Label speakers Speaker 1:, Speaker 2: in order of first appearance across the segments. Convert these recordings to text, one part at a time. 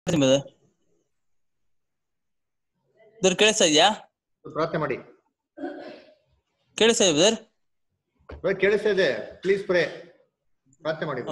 Speaker 1: ಕೇಳಿಸ್ತಾ ಇದೆಯಾ?
Speaker 2: ಪ್ರಾರ್ಥನೆ ಮಾಡಿ.
Speaker 1: ಕೇಳಿಸ್ತಾ ಇದೆ
Speaker 2: ಕೇಳಿಸ್ತಾ ಇದೆ. Please pray. ಪ್ರಾರ್ಥನೆ ಮಾಡಿ.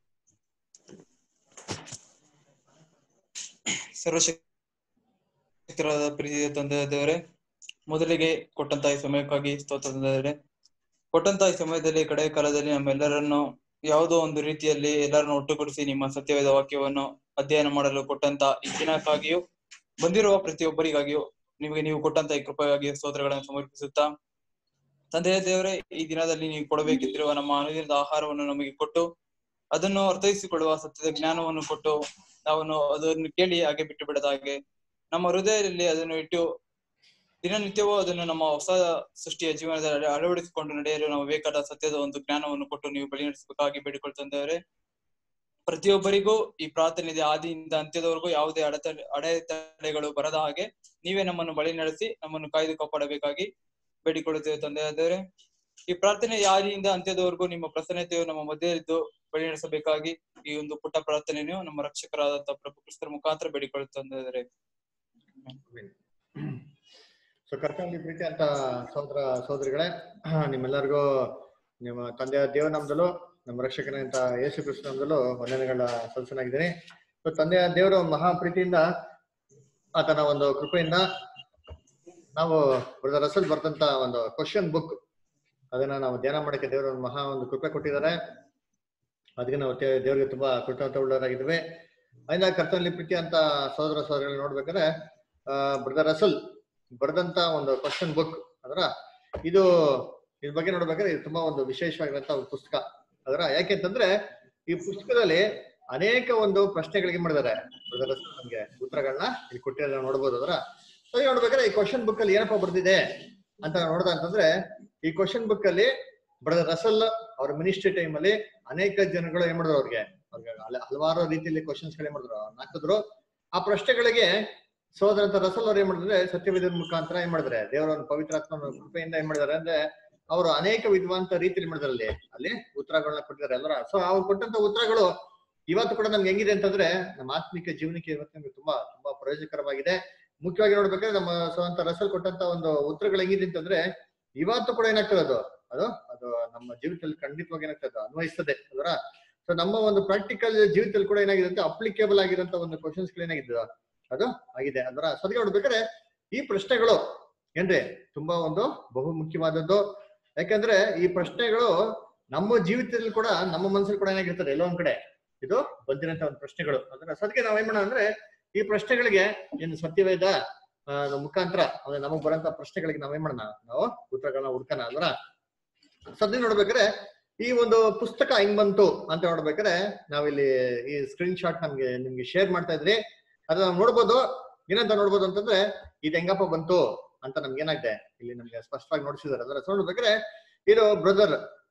Speaker 3: ಸರ್ವಶಕ್ತರಾದ ಪ್ರೀತಿಯ ತಂದೆ ದೇವರೇ, ಮೊದಲಿಗೆ ಕೊಟ್ಟಂತ ಈ ಸಮಯಕ್ಕಾಗಿ ಸ್ತೋತ್ರ ತಂದೆ. ಕೊಟ್ಟಂತ ಈ ಸಮಯದಲ್ಲಿ ಕಡೆ ಕಾಲದಲ್ಲಿ ನಮ್ಮೆಲ್ಲರನ್ನು ಯಾವುದೋ ಒಂದು ರೀತಿಯಲ್ಲಿ ಎಲ್ಲರನ್ನು ಒಟ್ಟುಗೂಡಿಸಿ ನಿಮ್ಮ ಸತ್ಯವೇದ ವಾಕ್ಯವನ್ನು ಅಧ್ಯಯನ ಮಾಡಲು ಕೊಟ್ಟಂತ ಈ ದಿನಕ್ಕಾಗಿಯೂ ಬಂದಿರುವ ಪ್ರತಿಯೊಬ್ಬರಿಗಾಗಿಯೂ ನಿಮಗೆ ನೀವು ಕೊಟ್ಟಂತ ಈ ಕೃಪೆಗಾಗಿ ಸ್ತೋತ್ರಗಳನ್ನು ಸಮರ್ಪಿಸುತ್ತಾ, ತಂದೆಯ ದೇವರೇ, ಈ ದಿನದಲ್ಲಿ ನೀವು ಕೊಡಬೇಕಿದ್ದಿರುವ ನಮ್ಮ ಅನುದಿನದ ಆಹಾರವನ್ನು ನಮಗೆ ಕೊಟ್ಟು ಅದನ್ನು ಅರ್ಥೈಸಿಕೊಳ್ಳುವ ಸತ್ಯದ ಜ್ಞಾನವನ್ನು ಕೊಟ್ಟು ನಾವು ಅದನ್ನು ಕೇಳಿ ಹಾಗೆ ಬಿಟ್ಟು ಬಿಡದ ಹಾಗೆ ನಮ್ಮ ಹೃದಯದಲ್ಲಿ ಅದನ್ನು ಇಟ್ಟು ದಿನನಿತ್ಯವೂ ಅದನ್ನು ನಮ್ಮ ಹೊಸ ಸೃಷ್ಟಿಯ ಜೀವನದಲ್ಲಿ ಅಳವಡಿಸಿಕೊಂಡು ನಡೆಯಲು ನಾವು ಬೇಕಾದ ಸತ್ಯದ ಒಂದು ಜ್ಞಾನವನ್ನು ಕೊಟ್ಟು ನೀವು ಬಳಿ ನಡೆಸಬೇಕಾಗಿ ಬೇಡಿಕೊಳ್ತಂದವರೇ, ಪ್ರತಿಯೊಬ್ಬರಿಗೂ ಈ ಪ್ರಾರ್ಥನೆ ಆದಿಯಿಂದ ಅಂತ್ಯದವರೆಗೂ ಯಾವುದೇ ಅಡೆತಡೆಗಳು ಬರದ ಹಾಗೆ ನೀವೇ ನಮ್ಮನ್ನು ಬಳಿ ನಡೆಸಿ ನಮ್ಮನ್ನು ಕಾಯ್ದು ಕಾಪಾಡಬೇಕಾಗಿ ಬೇಡಿಕೊಳ್ಳುತ್ತೇವೆ ತಂದೆಯಾದರೆ. ಈ ಪ್ರಾರ್ಥನೆ ಆದಿಯಿಂದ ಅಂತ್ಯದವರೆಗೂ ನಿಮ್ಮ ಪ್ರಸನ್ನತೆಯು ನಮ್ಮ ಮಧ್ಯದಲ್ಲಿದ್ದು ಬಳಿ ನಡೆಸಬೇಕಾಗಿ ಈ ಒಂದು ಪುಟ್ಟ ಪ್ರಾರ್ಥನೆಯನ್ನು ನಮ್ಮ ರಕ್ಷಕರಾದಂತಹ ಪ್ರಭು ಕ್ರಿಸ್ತರ ಮುಖಾಂತರ ಬೇಡಿಕೊಳ್ಳುತ್ತಂದರೆ.
Speaker 2: ಸೊ ಕರ್ತನಲ್ಲಿ ಪ್ರೀತಿ ಅಂತ ಸಹೋದರ ಸಹೋದರಿಗಳೇ, ನಿಮ್ಮೆಲ್ಲರಿಗೂ ನಿಮ್ಮ ತಂದೆಯ ದೇವನಾಮದಲ್ಲೂ ನಮ್ಮ ರಕ್ಷಕನಂತ ಯೇಸು ಕ್ರಿಸ್ತ ನಾಮದಲ್ಲೂ ವಂದನೆಗಳ ಸಲ್ಲಿಸಲಾಗಿದ್ದೀನಿ. ಸೊ ತಂದೆಯ ದೇವರ ಮಹಾ ಪ್ರೀತಿಯಿಂದ ಆತನ ಒಂದು ಕೃಪೆಯಿಂದ ನಾವು ಬ್ರದರ್ ರಸಲ್ ಬರ್ತಂತ ಒಂದು ಕ್ವಶನ್ ಬುಕ್ ಅದನ್ನ ನಾವು ಧ್ಯಾನ ಮಾಡಕ್ಕೆ ದೇವರ ಒಂದು ಮಹಾ ಒಂದು ಕೃಪೆ ಕೊಟ್ಟಿದ್ದಾರೆ. ಅದಕ್ಕೆ ನಾವು ದೇವರಿಗೆ ತುಂಬಾ ಕೃತಜ್ಞತೆ ಉಳ್ಳವರಾಗಿದ್ದೇವೆ. ಅದರಿಂದ ಕರ್ತನಲ್ಲಿ ಪ್ರೀತಿ ಅಂತ ಸಹೋದರ ಸಹೋದರಿಗಳು ನೋಡ್ಬೇಕಾದ್ರೆ ಬ್ರದರ್ ರಸಲ್ ಬರೆದಂತ ಒಂದು ಕ್ವಶನ್ ಬುಕ್ ಅದರ ಇದ್ರ ಬಗ್ಗೆ ನೋಡ್ಬೇಕಾದ್ರೆ ಇದು ತುಂಬಾ ಒಂದು ವಿಶೇಷವಾಗಿರಂತ ಒಂದು ಪುಸ್ತಕ ಅದರ. ಯಾಕೆಂತಂದ್ರೆ ಈ ಪುಸ್ತಕದಲ್ಲಿ ಅನೇಕ ಒಂದು ಪ್ರಶ್ನೆಗಳಿಗೆ ಮಾಡಿದ್ದಾರೆ ಬ್ರದರ್ ರಸಲ್ ನಮ್ಗೆ ಉತ್ತರಗಳನ್ನ ಇಲ್ಲಿ ಕೊಟ್ಟಿರೋದನ್ನ ನೋಡ್ಬೋದು. ಅದರ ಸರಿ ನೋಡ್ಬೇಕಾದ್ರೆ ಈ ಕ್ವಶನ್ ಬುಕ್ ಅಲ್ಲಿ ಏನಪ್ಪಾ ಬರ್ದಿದೆ ಅಂತ ನೋಡ್ದ ಅಂತಂದ್ರೆ, ಈ ಕ್ವಶನ್ ಬುಕ್ ಅಲ್ಲಿ ಬ್ರದರ್ ರಸಲ್ ಅವ್ರ ಮಿನಿಸ್ಟ್ರಿ ಟೈಮ್ ಅಲ್ಲಿ ಅನೇಕ ಜನಗಳು ಏನ್ ಮಾಡಿದ್ರು, ಅವ್ರಿಗೆ ಹಲವಾರು ರೀತಿಯಲ್ಲಿ ಕ್ವಶನ್ಸ್ ಗಳು ಏನ್ ಮಾಡಿದ್ರು, ಹಾಕಿದ್ರು. ಆ ಪ್ರಶ್ನೆಗಳಿಗೆ ಸೋದರಂತ ರಸಲ್ ಅವ್ರು ಏನ್ ಮಾಡಿದ್ರೆ ಸತ್ಯವೇದ ಮುಖಾಂತರ ಏನ್ ಮಾಡಿದ್ರೆ ದೇವರ ಒಂದು ಪವಿತ್ರಾತ್ಮ ಕೃಪೆಯಿಂದ ಏನ್ ಮಾಡಿದಾರೆ ಅಂದ್ರೆ ಅವರು ಅನೇಕ ವಿದ್ವಾಂತ ರೀತಿಯಲ್ಲಿ ಮಾಡಿದಾರೆ ಅಲ್ಲಿ ಉತ್ತರಗಳನ್ನ ಕೊಟ್ಟಿದ್ದಾರೆ ಎಲ್ಲರ. ಸೊ ಅವ್ರು ಕೊಟ್ಟಂತ ಉತ್ತರಗಳು ಇವತ್ತು ಕೂಡ ನಮ್ಗೆ ಹೆಂಗಿದೆ ಅಂತಂದ್ರೆ ನಮ್ಮ ಆತ್ಮಿಕ ಜೀವನಕ್ಕೆ ಇವತ್ತು ನಮ್ಗೆ ತುಂಬಾ ತುಂಬಾ ಪ್ರಯೋಜನಕರವಾಗಿದೆ. ಮುಖ್ಯವಾಗಿ ನೋಡ್ಬೇಕಾದ್ರೆ ನಮ್ಮ ಸ್ವಂತ ರಸಲ್ ಕೊಟ್ಟಂತ ಒಂದು ಉತ್ತರಗಳು ಹೆಂಗಿದೆ ಅಂತಂದ್ರೆ ಇವತ್ತು ಕೂಡ ಏನಾಗ್ತದೆ ಅದು ನಮ್ಮ ಜೀವಿತದಲ್ಲಿ ಖಂಡಿತವಾಗಿ ಏನಾಗ್ತದೆ ಅನ್ವಯಿಸ್ತದೆ ಅದರ. ಸೊ ನಮ್ಮ ಒಂದು ಪ್ರಾಕ್ಟಿಕಲ್ ಜೀವಿತದಲ್ಲಿ ಕೂಡ ಏನಾಗಿದೆ ಅಂತ ಅಪ್ಲಿಕೇಬಲ್ ಆಗಿರೋಂತ ಒಂದು ಕ್ವಶನ್ಸ್ ಗಳು ಏನಾಗಿದೆ ಅದು ಆಗಿದೆ ಅದರ. ಸದ್ಯ ನೋಡ್ಬೇಕಾದ್ರೆ ಈ ಪ್ರಶ್ನೆಗಳು ಏನ್ರಿ ತುಂಬಾ ಒಂದು ಬಹು ಮುಖ್ಯವಾದದ್ದು. ಯಾಕಂದ್ರೆ ಈ ಪ್ರಶ್ನೆಗಳು ನಮ್ಮ ಜೀವಿತದಲ್ಲಿ ಕೂಡ ನಮ್ಮ ಮನಸ್ಸಲ್ಲಿ ಕೂಡ ಏನಾಗಿರ್ತದೆ ಎಲ್ಲೋ ಒಂದ್ ಕಡೆ ಇದು ಬಂದಿರೋಂತ ಒಂದು ಪ್ರಶ್ನೆಗಳು ಅದರ. ಸದ್ಯ ನಾವೇನ್ ಮಾಡೋಣ ಅಂದ್ರೆ ಈ ಪ್ರಶ್ನೆಗಳಿಗೆ ಏನು ಸತ್ಯವೇದ ಮುಖಾಂತರ ಅಂದ್ರೆ ನಮಗ್ ಬರೋಂತ ಪ್ರಶ್ನೆಗಳಿಗೆ ನಾವೇನ್ ಮಾಡೋಣ, ನಾವು ಉತ್ತರಗಳನ್ನ ಹುಡ್ಕೋಣ ಅಲ್ವರ. ಸದ್ಯ ನೋಡ್ಬೇಕಾದ್ರೆ ಈ ಒಂದು ಪುಸ್ತಕ ಹೆಂಗ್ ಬಂತು ಅಂತ ನೋಡ್ಬೇಕಾದ್ರೆ ನಾವಿಲ್ಲಿ ಈ ಸ್ಕ್ರೀನ್ ಶಾಟ್ ನಿಮ್ಗೆ ಶೇರ್ ಮಾಡ್ತಾ ಇದ್ರಿ. ಅದು ನಾವು ನೋಡ್ಬೋದು. ಏನಂತ ನೋಡ್ಬೋದು ಅಂತಂದ್ರೆ ಇದು ಹೆಂಗಪ್ಪ ಬಂತು ಅಂತ ನಮ್ಗೆ ಏನಾಗಿದೆ ಇಲ್ಲಿ ನಮ್ಗೆ ಸ್ಪಷ್ಟವಾಗಿ ನೋಡಿಸಿದಾರೆ. ಅದರ ನೋಡ್ಬೇಕಾದ್ರೆ ಇದು ಬ್ರದರ್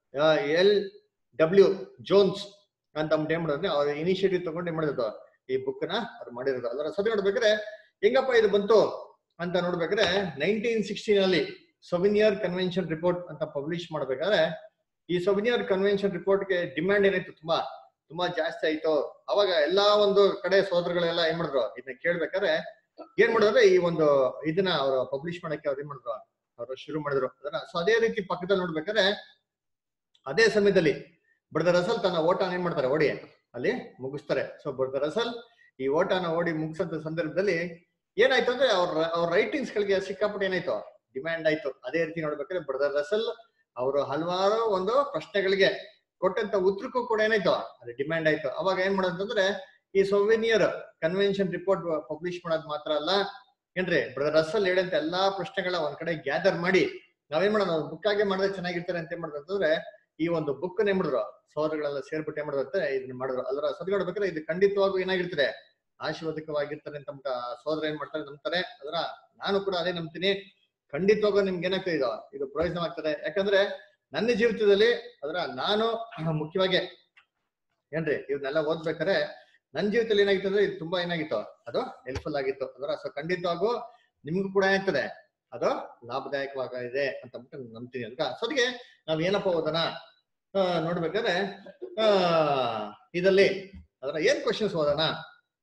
Speaker 2: LW ಜೋನ್ಸ್ ಅಂತ ಏನ್ ಮಾಡಿದ್ರೆ ಅವ್ರ ಇನಿಷಿಯೇಟಿವ್ ತಗೊಂಡು ಏನ್ ಮಾಡಿದ್ರು ಈ ಬುಕ್ ನ ಅವ್ರು ಮಾಡಿರೋದು. ಅದರ ಸದ್ಯ ನೋಡ್ಬೇಕಾದ್ರೆ ಹೆಂಗಪ್ಪ ಇದು ಬಂತು ಅಂತ ನೋಡ್ಬೇಕಾದ್ರೆ 1916 ಸೊವಿನಿಯರ್ ಕನ್ವೆನ್ಷನ್ ರಿಪೋರ್ಟ್ ಅಂತ ಪಬ್ಲಿಷ್ ಮಾಡ್ಬೇಕಾದ್ರೆ ಈ ಸೊವಿನಿಯರ್ ಕನ್ವೆನ್ಷನ್ ರಿಪೋರ್ಟ್ಗೆ ಡಿಮ್ಯಾಂಡ್ ಏನಾಯ್ತು, ತುಂಬಾ ಜಾಸ್ತಿ ಆಯ್ತು. ಅವಾಗ ಎಲ್ಲಾ ಒಂದು ಕಡೆ ಸೋದರಗಳೆಲ್ಲ ಏನ್ ಮಾಡಿದ್ರು ಇದನ್ನ ಕೇಳ್ಬೇಕಾದ್ರೆ ಏನ್ ಮಾಡಿದ್ರೆ ಈ ಒಂದು ಇದನ್ನ ಅವ್ರು ಪಬ್ಲಿಷ್ ಮಾಡಕ್ಕೆ ಅವ್ರು ಏನ್ ಮಾಡಿದ್ರು ಅವ್ರು ಶುರು ಮಾಡಿದ್ರು ಅದನ್ನ. ಸೊ ಅದೇ ರೀತಿ ಪಕ್ಕದಲ್ಲಿ ನೋಡ್ಬೇಕಾದ್ರೆ ಅದೇ ಸಮಯದಲ್ಲಿ ಬ್ರದರ್ ರಸಲ್ ತನ್ನ ಓಟನ ಏನ್ ಮಾಡ್ತಾರೆ ಓಡಿ ಅಲ್ಲಿ ಮುಗಿಸ್ತಾರೆ. ಸೊ ಬ್ರದರ್ ರಸಲ್ ಈ ಓಟನ ಓಡಿ ಮುಗಿಸಂತ ಸಂದರ್ಭದಲ್ಲಿ ಏನಾಯ್ತು ಅಂದ್ರೆ ಅವ್ರ ರೈಟಿಂಗ್ಸ್ ಗಳಿಗೆ ಸಿಕ್ಕಾಪಟ್ಟೆ ಏನಾಯ್ತು ಡಿಮ್ಯಾಂಡ್ ಆಯ್ತು. ಅದೇ ರೀತಿ ನೋಡ್ಬೇಕಾದ್ರೆ ಬ್ರದರ್ ರಸಲ್ ಅವರು ಹಲವಾರು ಒಂದು ಪ್ರಶ್ನೆಗಳಿಗೆ ಕೊಟ್ಟಂತ ಉತ್ತರಕ್ಕೂ ಕೂಡ ಏನಾಯ್ತು ಅದು ಡಿಮ್ಯಾಂಡ್ ಆಯ್ತು. ಅವಾಗ ಏನ್ ಮಾಡೋದಂತಂದ್ರೆ ಈ ಸೊವಿನಿಯರ್ ಕನ್ವೆನ್ಷನ್ ರಿಪೋರ್ಟ್ ಪಬ್ಲಿಷ್ ಮಾಡೋದ್ ಮಾತ್ರ ಅಲ್ಲ ಏನ್ರಿ, ಬ್ರದರ್ ರಸಲ್ ಹೇಳಂತ ಎಲ್ಲಾ ಪ್ರಶ್ನೆಗಳ ಒಂದ್ ಕಡೆ ಗ್ಯಾದರ್ ಮಾಡಿ ನಾವೇನ್ ಮಾಡೋಣ ಬುಕ್ ಆಗಿ ಮಾಡಿದ್ರೆ ಚೆನ್ನಾಗಿರ್ತಾರೆ ಅಂತ ಏನ್ ಮಾಡೋದಂತಂದ್ರೆ ಈ ಒಂದು ಬುಕ್ ಏನ್ ಮಾಡಿದ್ರು ಸೋದರಗಳೆಲ್ಲ ಸೇರ್ಬಿಟ್ಟು ಏನ್ ಮಾಡೋದಂತೆ ಇದನ್ನ ಮಾಡಿದ್ರು. ಅದರ ಸದ್ಯ ನೋಡ್ಬೇಕಾದ್ರೆ ಇದು ಖಂಡಿತವಾಗೂ ಏನಾಗಿರ್ತಾರೆ ಆಶೀರ್ವಾದಕವಾಗಿರ್ತಾರೆ ಅಂತ ಸೋದರ ಏನ್ ಮಾಡ್ತಾರೆ ನಂಬ್ತಾರೆ. ಅದರ ನಾನು ಕೂಡ ಅದೇ ನಂಬ್ತೀನಿ. ಖಂಡಿತವಾಗೂ ನಿಮ್ಗೆ ಏನಾಗ್ತದೆ ಇದು ಪ್ರಯೋಜನವಾಗ್ತದೆ. ಯಾಕಂದ್ರೆ ನನ್ನ ಜೀವಿತದಲ್ಲಿ ಅದರ ನಾನು ಮುಖ್ಯವಾಗಿ ಏನ್ರಿ ಇವನ್ನೆಲ್ಲ ಓದ್ಬೇಕಾದ್ರೆ ನನ್ನ ಜೀವಿತದಲ್ಲಿ ಏನಾಗಿತ್ತು ಅಂದ್ರೆ ಇದು ತುಂಬಾ ಏನಾಗಿತ್ತು ಅದು ಹೆಲ್ಪ್ಫುಲ್ ಆಗಿತ್ತು ಅದರ. ಸೊ ಖಂಡಿತವಾಗೂ ನಿಮ್ಗೂ ಕೂಡ ಏನಾಗ್ತದೆ ಅದು ಲಾಭದಾಯಕವಾಗಿದೆ ಅಂತ ನಂಬ್ತೀನಿ ಅಂತ. ಸೊ ಅದಕ್ಕೆ ನಾವ್ ಏನಪ್ಪ ಓದೋಣ ನೋಡ್ಬೇಕಾದ್ರೆ ಇದರಲ್ಲಿ ಅದರ ಏನ್ ಕ್ವಶನ್ಸ್ ಓದೋಣ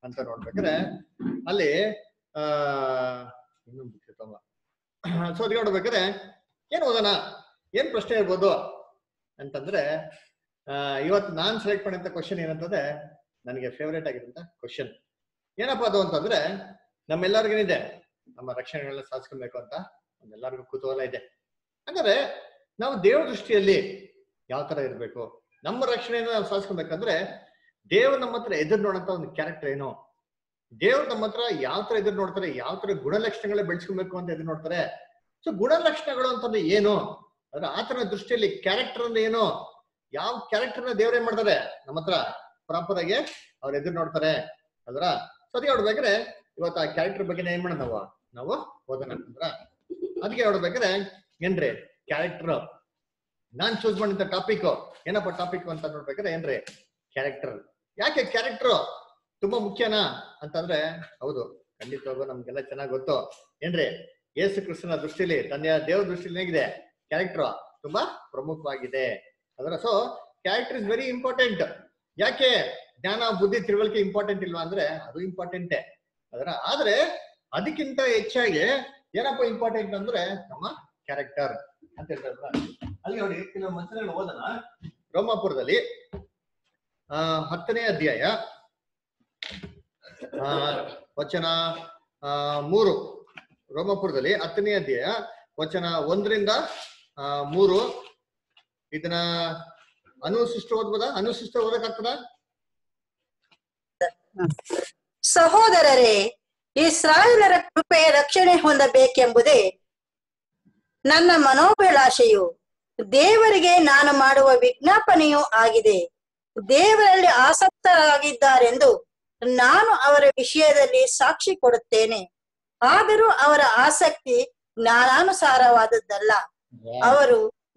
Speaker 2: ಅಂತ ನೋಡ್ಬೇಕಾದ್ರೆ ಅಲ್ಲಿ ಇನ್ನೊಂದು ಸೊ ಅದಕ್ಕೆ ನೋಡ್ಬೇಕಾದ್ರೆ ಏನ್ ಓದೋಣ, ಏನ್ ಪ್ರಶ್ನೆ ಇರ್ಬೋದು ಅಂತಂದ್ರೆ ಇವತ್ತು ನಾನ್ ಸೆಲೆಕ್ಟ್ ಮಾಡಿದಂತ ಕ್ವಶನ್ ಏನಂತಂದ್ರೆ ನನಗೆ ಫೇವರೇಟ್ ಆಗಿರೋಂಥ ಕ್ವಶನ್ ಏನಪ್ಪಾ ಅದು ಅಂತಂದ್ರೆ, ನಮ್ಮೆಲ್ಲರಿಗೇನಿದೆ ನಮ್ಮ ರಕ್ಷಣೆಗಳನ್ನ ಸಾಧಿಸ್ಕೊಬೇಕು ಅಂತ ನಮ್ಮೆಲ್ಲರಿಗೂ ಕುತೂಹಲ ಇದೆ. ಅಂದ್ರೆ ನಾವು ದೇವ್ರ ದೃಷ್ಟಿಯಲ್ಲಿ ಯಾವ ತರ ಇರ್ಬೇಕು, ನಮ್ಮ ರಕ್ಷಣೆಯನ್ನ ನಾವು ಸಾಧಿಸ್ಕೊಬೇಕಂದ್ರೆ ದೇವ್ರು ನಮ್ಮ ಹತ್ರ ಎದುರು ನೋಡಂತ ಒಂದು ಕ್ಯಾರೆಕ್ಟರ್ ಏನು, ದೇವ್ರು ನಮ್ಮ ಹತ್ರ ಯಾವ ತರ ಎದುರು ನೋಡ್ತಾರೆ, ಯಾವ ತರ ಗುಣಲಕ್ಷಣಗಳೇ ಬೆಳೆಸ್ಕೊಬೇಕು ಅಂತ ಎದುರು ನೋಡ್ತಾರೆ. ಸೊ ಗುಣಲಕ್ಷಣಗಳು ಅಂತಂದ್ರೆ ಏನು, ಅದ್ರ ಆತನ ದೃಷ್ಟಿಯಲ್ಲಿ ಕ್ಯಾರೆಕ್ಟರ್ ಅಂದ್ರೆ ಏನು, ಯಾವ ಕ್ಯಾರೆಕ್ಟರ್ನ ದೇವ್ರ ಏನ್ ಮಾಡ್ತಾರೆ ನಮ್ಮ ಹತ್ರ ಪ್ರಾಪರ್ ಆಗಿ ಅವ್ರು ಎದುರು ನೋಡ್ತಾರೆ ಅದ್ರ. ಸೊ ಅದಕ್ಕೆ ನೋಡ್ಬೇಕಾದ್ರೆ ಇವತ್ತು ಆ ಕ್ಯಾರೆಕ್ಟರ್ ಬಗ್ಗೆ ಏನ್ ಮಾಡೋಣ ನಾವು ಓದೋಣ ಅಂದ್ರ. ಅದಕ್ಕೆ ನೋಡ್ಬೇಕಾದ್ರೆ ಏನ್ರಿ ಕ್ಯಾರೆಕ್ಟರ್ ನಾನ್ ಚೂಸ್ ಮಾಡಿದ ಟಾಪಿಕ್ ಏನಪ್ಪ ಟಾಪಿಕ್ ಅಂತ ನೋಡ್ಬೇಕಾದ್ರೆ ಏನ್ರಿ ಕ್ಯಾರೆಕ್ಟರ್. ಯಾಕೆ ಕ್ಯಾರೆಕ್ಟರ್ ತುಂಬಾ ಮುಖ್ಯನಾ ಅಂತಂದ್ರೆ, ಹೌದು ಖಂಡಿತವಾಗೂ ನಮ್ಗೆಲ್ಲ ಚೆನ್ನಾಗಿ ಗೊತ್ತು ಏನ್ರಿ, ಯೇಸು ಕ್ರಿಸ್ತನ ದೃಷ್ಟಿಲಿ ತಂದೆಯ ದೇವ್ರ ದೃಷ್ಟಿಲಿ ಹೇಗಿದೆ ಕ್ಯಾರೆಕ್ಟರ್ ತುಂಬಾ ಪ್ರಮುಖವಾಗಿದೆ ಅದರ. So character is very important. ಯಾಕೆ ಜ್ಞಾನ ಬುದ್ಧಿ ತಿಳುವಳಿಕೆ ಇಂಪಾರ್ಟೆಂಟ್ ಇಲ್ವಾ ಅಂದ್ರೆ ಅದು ಇಂಪಾರ್ಟೆಂಟೇ ಅದರ. ಆದ್ರೆ ಅದಕ್ಕಿಂತ ಹೆಚ್ಚಾಗಿ ಏನಪ್ಪ ಇಂಪಾರ್ಟೆಂಟ್ ಅಂದ್ರೆ ನಮ್ಮ ಕ್ಯಾರೆಕ್ಟರ್ ಅಂತ ಹೇಳ್ತಾರೆ. ಅಲ್ಲಿ ನೋಡಿ ಕೆಲವು ಮಂತ್ರಗಳು ಓದೋಣ. ರೋಮಾಪುರದಲ್ಲಿ 10ನೇ ಅಧ್ಯಾಯ ವಚನ 3. ರೋಮಾಪುರದಲ್ಲಿ 10ನೇ ಅಧ್ಯಾಯ ವಚನ 1ರಿಂದ 3. ಇದನ್ನ ಅನುಶಿಷ್ಟ ಓದ್ಬೋದಾ? ಅನುಶಿಷ್ಟ ಓದಕ್ಕಾಗ್ತದ?
Speaker 1: ಸಹೋದರರೇ, ಇಸ್ರಾಯೇಲರ ಕೃಪೆ ರಕ್ಷಣೆ ಹೊಂದಬೇಕೆಂಬುದೇ ನನ್ನ ಮನೋಭಿಲಾಷೆಯು, ದೇವರಿಗೆ ನಾನು ಮಾಡುವ ವಿಜ್ಞಾಪನೆಯೂ ಆಗಿದೆ. ದೇವರಲ್ಲಿ ಆಸಕ್ತರಾಗಿದ್ದಾರೆಂದು ನಾನು ಅವರ ವಿಷಯದಲ್ಲಿ ಸಾಕ್ಷಿ ಕೊಡುತ್ತೇನೆ. ಆದರೂ ಅವರ ಆಸಕ್ತಿ ಜ್ಞಾನಾನುಸಾರವಾದದ್ದಲ್ಲ. ಅವರು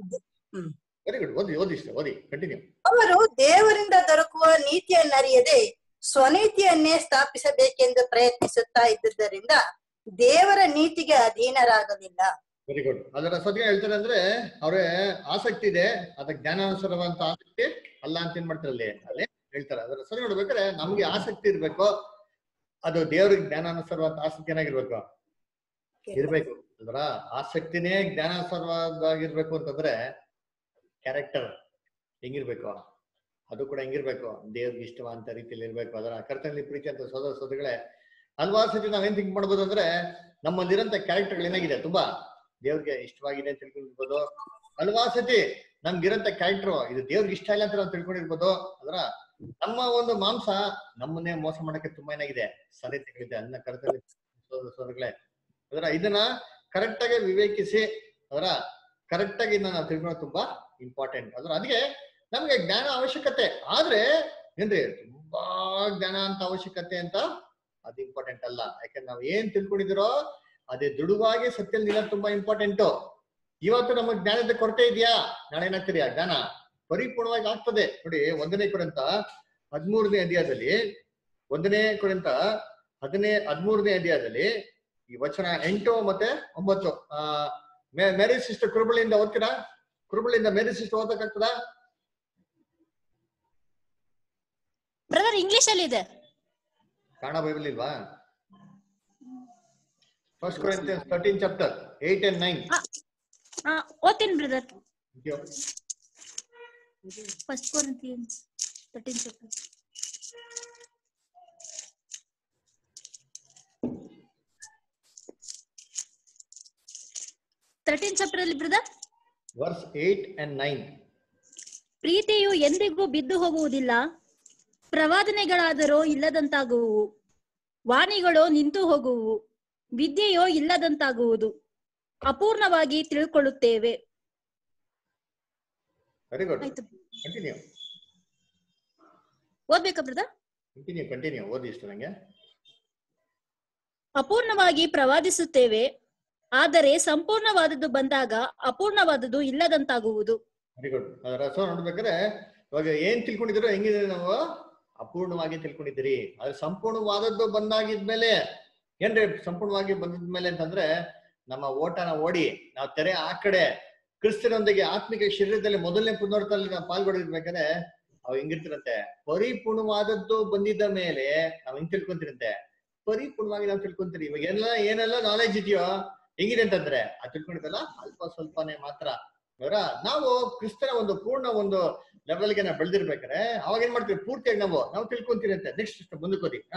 Speaker 1: ಅವರು ದೇವರಿಂದ ದೊರಕುವ ನೀತಿಯನ್ನರಿಯದೆ ಸ್ವನೀತಿಯನ್ನೇ ಸ್ಥಾಪಿಸಬೇಕೆಂದು ಪ್ರಯತ್ನಿಸುತ್ತಾ ಇದ್ದುದರಿಂದ ದೇವರ ನೀತಿಗೆ ಅಧೀನರಾಗಲಿಲ್ಲ.
Speaker 2: Very good. ಅದರ ಸದ್ಯ ಹೇಳ್ತಾರೆ ಅಂದ್ರೆ ಅವ್ರೆ ಆಸಕ್ತಿ ಇದೆ, ಅದಕ್ಕೆ ಜ್ಞಾನಾನುಸಾರವಂತ ಆಸಕ್ತಿ ಅಲ್ಲ ಅಂತ ಏನ್ ಮಾಡ್ತಾರೆ ಅಲ್ಲಿ ಹೇಳ್ತಾರೆ. ಅದರ ಸರಿ ನೋಡ್ಬೇಕಾದ್ರೆ ನಮ್ಗೆ ಆಸಕ್ತಿ ಇರ್ಬೇಕು, ಅದು ದೇವ್ರಿಗೆ ಜ್ಞಾನಾನುಸಾರವಂತ ಆಸಕ್ತಿ ಏನಾಗಿರ್ಬೇಕು ಇರ್ಬೇಕು ಅಲ್ವರ. ಆಸಕ್ತಿನೇ ಜ್ಞಾನಾನುಸಾರವಾಗಿರ್ಬೇಕು ಅಂತಂದ್ರೆ ಕ್ಯಾರೆಕ್ಟರ್ ಹೆಂಗಿರ್ಬೇಕು, ಅದು ಕೂಡ ಹೆಂಗಿರ್ಬೇಕು ದೇವ್ರಿಗೆ ಇಷ್ಟವಾದಂತ ರೀತಿಯಲ್ಲಿ ಇರ್ಬೇಕು. ಅದರ ಕರ್ತನಲ್ಲಿ ಪ್ರೀತಿ ಅಂತ ಸೋದರ ಸೋದರಿಗಳೇ, ಹಲ್ವಾರು ಸತಿ ನಾವೇನ್ ಥಿಂಕ್ ಮಾಡ್ಬೋದು ಅಂದ್ರೆ ನಮ್ಮಲ್ಲಿರಂತ ಕ್ಯಾರೆಕ್ಟರ್ಗಳು ಏನಾಗಿದೆ ತುಂಬಾ ದೇವ್ರಿಗೆ ಇಷ್ಟವಾಗಿದೆ ಅಂತ ತಿಳ್ಕೊಂಡಿರ್ಬೋದು. ಹಲ್ವಾರು ಸತಿ ನಮ್ಗಿರಂತ ಕ್ಯಾರೆಕ್ಟರ್ ಇದು ದೇವ್ರಿಗೆ ಇಷ್ಟ ಇಲ್ಲ ಅಂತ ನಾವು ತಿಳ್ಕೊಂಡಿರ್ಬೋದು. ಅದರ ನಮ್ಮ ಒಂದು ಮಾಂಸ ನಮ್ಮನ್ನೇ ಮೋಸ ಮಾಡಕ್ಕೆ ತುಂಬಾ ಏನಾಗಿದೆ ಸಾಧ್ಯತೆಗಳಿದೆ. ಅದನ್ನ ಕರ್ತನಲ್ಲಿ ಸೋದರ ಸೋದರಿಗಳೇ, ಅದರ ಇದನ್ನ ಕರೆಕ್ಟ್ ಆಗಿ ವಿವೇಕಿಸಿ ಅದರ ಕರೆಕ್ಟ್ ಆಗಿ ಇದನ್ನ ನಾವು ತಿಳ್ಕೊಳ್ಳೋದು ತುಂಬಾ ಇಂಪಾರ್ಟೆಂಟ್. ಅದ್ರ ಅದಕ್ಕೆ ನಮ್ಗೆ ಜ್ಞಾನ ಅವಶ್ಯಕತೆ, ಆದ್ರೆ ಏನ್ರಿ ತುಂಬಾ ಜ್ಞಾನ ಅಂತ ಅವಶ್ಯಕತೆ ಅಂತ ಅದು ಇಂಪಾರ್ಟೆಂಟ್ ಅಲ್ಲ. ಯಾಕಂದ್ರೆ ನಾವ್ ಏನ್ ತಿಳ್ಕೊಂಡಿದಿರೋ ಅದೇ ದೃಢವಾಗಿ ಸತ್ಯ ನಿಲ್ಲೋದು ತುಂಬಾ ಇಂಪಾರ್ಟೆಂಟು. ಇವತ್ತು ನಮಗ್ ಜ್ಞಾನದ ಕೊರತೆ ಇದೆಯಾ, ನಾಳೆ ಏನಾಗ್ತೀರಿ ಆ ಜ್ಞಾನ ಪರಿಪೂರ್ಣವಾಗಿ ಆಗ್ತದೆ. ನೋಡಿ 1ನೇ ಕೊರಿಂಥ 13ನೇ ಅಧ್ಯಾಯದಲ್ಲಿ 1ನೇ ಕೊರಿಂಥ 13ನೇ ಅಧ್ಯಾಯದಲ್ಲಿ ಈ ವಚನ 8 ಮತ್ತೆ 9 ಮೇರಿ ಸಿಸ್ಟರ್ ಕುರುಬಳಿಯಿಂದ ಓದ್ತೀರಾ? ಕುರುಬಳಿಯಿಂದ ಮೇರಿ ಸಿಸ್ಟರ್ ಓದಕ್ಕಾಗ್ತದಾ?
Speaker 4: ಬ್ರದರ್ ಇಂಗ್ಲಿಷ್ ಅಲ್ಲಿ ಇದೆ,
Speaker 2: ಕನ್ನಡ ಬೈಬಲ್ ಇಲ್ವಾ? 1 Corinthians 13 chapter 8 and 9.
Speaker 4: ಓದ್ತೀನಿ ಬ್ರದರ್. 1 Corinthians 13 chapter. ಅಲ್ಲಿ ಬ್ರದರ್
Speaker 2: ವರ್ಸ್ 8 and 9.
Speaker 4: ಪ್ರೀತಿಯು ಎಂದಿಗೂ ಬಿದ್ದು ಹೋಗುವುದಿಲ್ಲ, ಪ್ರವಾದನೆಗಳಾದರೋ ಇಲ್ಲದಂತಾಗುವು, ವಾಣಿಗಳೋ ನಿಂತು ಹೋಗುವು, ವಿದ್ಯೆಯೋ ಇಲ್ಲದಂತಾಗುವುದು, ಅಪೂರ್ಣವಾಗಿ ತಿಳ್ಕೊಳ್ಳುತ್ತೇವೆ.
Speaker 2: Very good. ಕಂಟಿನ್ಯೂ
Speaker 4: ಓದ್ಬೇಕಾ ಬ್ರದರ್?
Speaker 2: ಕಂಟಿನ್ಯೂ ಓದಿ ಇಷ್ಟು ನಂಗೆ.
Speaker 4: ಅಪೂರ್ಣವಾಗಿ ಪ್ರವಾದಿಸುತ್ತೇವೆ, ಆದರೆ ಸಂಪೂರ್ಣವಾದದ್ದು ಬಂದಾಗ ಅಪೂರ್ಣವಾದದ್ದು ಇಲ್ಲದಂತಾಗುವುದು.
Speaker 2: Very good. ಅದರ ಸೊ ನೋಡ್ಬೇಕಾದ್ರೆ ಇವಾಗ ಏನ್ ತಿಳ್ಕೊಂಡಿದ್ರು ಹೆಂಗಿದೆ, ನಾವು ಅಪೂರ್ಣವಾಗಿ ತಿಳ್ಕೊಂಡಿದ್ದೀರಿ. ಆದ್ರೆ ಸಂಪೂರ್ಣವಾದದ್ದು ಬಂದಾಗಿದ್ಮೇಲೆ ಏನ್ರಿ ಸಂಪೂರ್ಣವಾಗಿ ಬಂದಿದ್ಮೇಲೆ ಅಂತಂದ್ರೆ ನಮ್ಮ ಓಟನ ಓಡಿ ನಾವು ತೆರೆ ಆ ಕಡೆ ಕ್ರಿಸ್ತನೊಂದಿಗೆ ಆತ್ಮಿಕ ಶರೀರದಲ್ಲಿ ಮೊದಲನೇ ಪುನರುತ್ಥಾನದಲ್ಲಿ ನಾವು ಪಾಲ್ಗೊಳ್ಬೇಕಾದ್ರೆ ಅವ್ ಹೆಂಗಿರ್ತಿರಂತೆ, ಪರಿಪೂರ್ಣವಾದದ್ದು ಬಂದಿದ್ದ ಮೇಲೆ ನಾವ್ ಹೆಂಗ್ ತಿಳ್ಕೊಂತಿರಂತೆ, ಪರಿಪೂರ್ಣವಾಗಿ ನಾವ್ ತಿಳ್ಕೊಂತೀರಿ. ಇವಾಗ ಏನೆಲ್ಲ ನಾಲೆಜ್ ಇದೆಯೋ ಹೆಂಗಿದೆ ಅಂತಂದ್ರೆ ಅದು ತಿಳ್ಕೊಂಡಿದ್ದಲ್ಲ ಅಲ್ಪ ಸ್ವಲ್ಪನೇ ಮಾತ್ರ. ಅವರ ನಾವು ಕ್ರಿಸ್ತನ ಒಂದು ಪೂರ್ಣ ಒಂದು ಲೆವೆಲ್ಗೆ ನಾವು ಬೆಳೆದಿರ್ಬೇಕಾದ್ರೆ ಅವಾಗ ಏನ್ ಮಾಡ್ತೀವಿ, ಪೂರ್ತಿಯಾಗಿ ನಾವು ತಿಳ್ಕೊಂತೀರಿ ಅಂತ. ನೆಕ್ಸ್ಟ್ ಮುಂದಕ್ಕೆ ಓದಿ.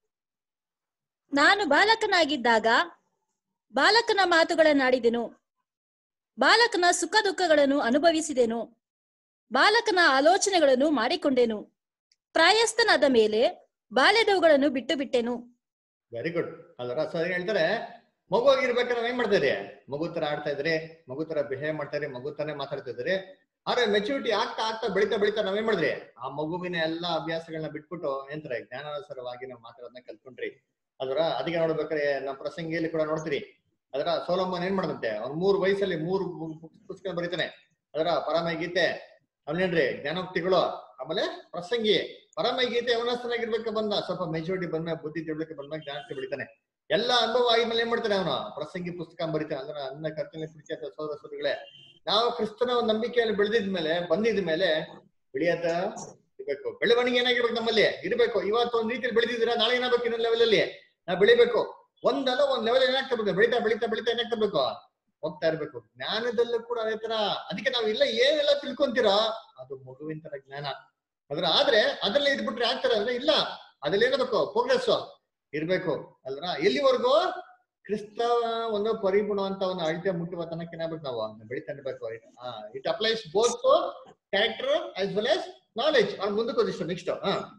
Speaker 4: ನಾನು ಬಾಲಕನಾಗಿದ್ದಾಗ ಬಾಲಕನ ಮಾತುಗಳನ್ನಾಡಿದೆನು, ಬಾಲಕನ ಸುಖ ದುಃಖಗಳನ್ನು ಅನುಭವಿಸಿದೆನು, ಬಾಲಕನ ಆಲೋಚನೆಗಳನ್ನು ಮಾಡಿಕೊಂಡೆನು. ಪ್ರಾಯಸ್ಥನಾದ ಮೇಲೆ ಬಾಲ್ಯದವುಗಳನ್ನು ಬಿಟ್ಟು ಬಿಟ್ಟೆನು.
Speaker 2: Very good. ಅಲ್ವರ ಸೊ ಹೇಳ್ತಾರೆ, ಮಗುವಾಗಿರ್ಬೇಕಾದ್ರೆ ನಾವ್ ಏನ್ ಮಾಡ್ತಾ ಇದ್ರಿ, ಮಗು ತರ ಆಡ್ತಾ ಇದ್ರಿ, ಮಗು ತರ ಬಿಹೇವ್ ಮಾಡ್ತಾ ಇದ್ರಿ, ಮಗು ತರನೇ ಮಾತಾಡ್ತಾ ಇದ್ರಿ. ಆದ್ರೆ ಮೆಚುರಿಟಿ ಆಗ್ತಾ ಬೆಳಿತಾ ನಾವೇನ್ ಮಾಡಿದ್ರಿ, ಆ ಮಗುವಿನ ಎಲ್ಲಾ ಅಭ್ಯಾಸಗಳನ್ನ ಬಿಟ್ಬಿಟ್ಟು ಏನಂತಾರೆ ಜ್ಞಾನಾನುಸಾರವಾಗಿ ನಾವು ಮಾತಾಡೋದನ್ನ ಕಲ್ತ್ಕೊಂಡ್ರಿ. ಅದರ ಅದಕ್ಕೆ ನೋಡ್ಬೇಕಾದ್ರೆ ನಮ್ಮ ಪ್ರಸಂಗಿಯಲ್ಲಿ ಕೂಡ ನೋಡ್ತೀರಿ. ಅದರ ಸೊಲೊಮನ್ ಏನ್ ಮಾಡದಂತೆ, ಅವ್ನು 3 ವಯಸ್ಸಲ್ಲಿ 3 ಪುಸ್ತಕ ಬರೀತಾನೆ. ಅದರ ಪರಮಯ ಗೀತೆ ಅವನೇನ್ರಿ ಜ್ಞಾನೋಕ್ತಿಗಳು, ಆಮೇಲೆ ಪ್ರಸಂಗಿ. ಪರಮಯ ಗೀತೆ ಯವನಸ್ಥನಾಗಿರ್ಬೇಕು ಬಂದ, ಸ್ವಲ್ಪ ಮೆಚುರಿಟಿ ಬಂದ್ಮೇಲೆ, ಬುದ್ಧಿ ತಿಳ್ಬೇಕು ಬಂದ್ಮೇಲೆ ಜ್ಞಾನಕ್ಕೆ ಬೆಳಿತಾನೆ. ಎಲ್ಲ ಅನುಭವ ಆದ್ಮೇಲೆ ಏನ್ ಮಾಡ್ತಾನೆ ಅವನು, ಪ್ರಸಂಗಿ ಪುಸ್ತಕ ಬರೀತಾನೆ. ಅಂದ್ರೆ ಅನ್ನ ಕರ್ತನೆ ಪ್ರೀತಿ ಸಹೋದರ ಸಹೋದರಿಗಳೇ, ನಾವು ಕ್ರಿಸ್ತನ ಒಂದು ನಂಬಿಕೆಯಲ್ಲಿ ಬಂದಿದ್ಮೇಲೆ ಬೆಳೆಯತ್ತ ಇರ್ಬೇಕು. ಬೆಳವಣಿಗೆ ಏನಾಗಿರ್ಬೇಕು ನಮ್ಮಲ್ಲಿ ಇರ್ಬೇಕು. ಇವತ್ತು ಒಂದ್ ರೀತಿಯಲ್ಲಿ ಬೆಳೆದಿದ್ದೀರಾ, ನಾಳೆ ಏನಾಗಬೇಕು, ಇನ್ನೊಂದು ಲೆವೆಲ್ ಅಲ್ಲಿ ನಾವು ಬೆಳಿಬೇಕು. ಒಂದ್ ಲೆವೆಲ್ ಏನಾಗ್ತಿರ್ಬೇಕು, ಬೆಳಿತಾ ಏನಾಗ್ತಿರ್ಬೇಕು, ಹೋಗ್ತಾ ಇರ್ಬೇಕು. ಜ್ಞಾನದಲ್ಲೂ ಕೂಡ ಅದೇ ತರ. ಅದಕ್ಕೆ ನಾವ್ ಇಲ್ಲ ಏನೆಲ್ಲ ತಿಳ್ಕೊಂತೀರೋ ಅದು ಮಗುವಿನ ತರ ಜ್ಞಾನ. ಆದ್ರೆ ಅದ್ರಲ್ಲೇ ಇದ್ಬಿಟ್ರೆ ಆಗ್ತಾರೆ ಅಂದ್ರೆ ಇಲ್ಲ, ಅದ್ರಲ್ಲಿ ಏನಾಗಬೇಕು, ಪ್ರೋಗ್ರೆಸ್ ಇರ್ಬೇಕು ಅಲ್ರ. ಎಲ್ಲಿವರೆಗೂ ಕ್ರಿಸ್ತ ಒಂದು ಪರಿಪೂರ್ಣ ಅಂತ ಒಂದು ಅಳತೆ ಮುಟ್ಟುವ ತನಕ ಏನಾಗ್ಬೇಕು, ನಾವು ಬೆಳಿತಾ ಇರ್ಬೇಕು. It applies both to character as well as knowledge. ಅವ್ನು ಮುಂದಕ್ಕೆ ಓದಿಷ್ಟು ನೆಕ್ಸ್ಟ್.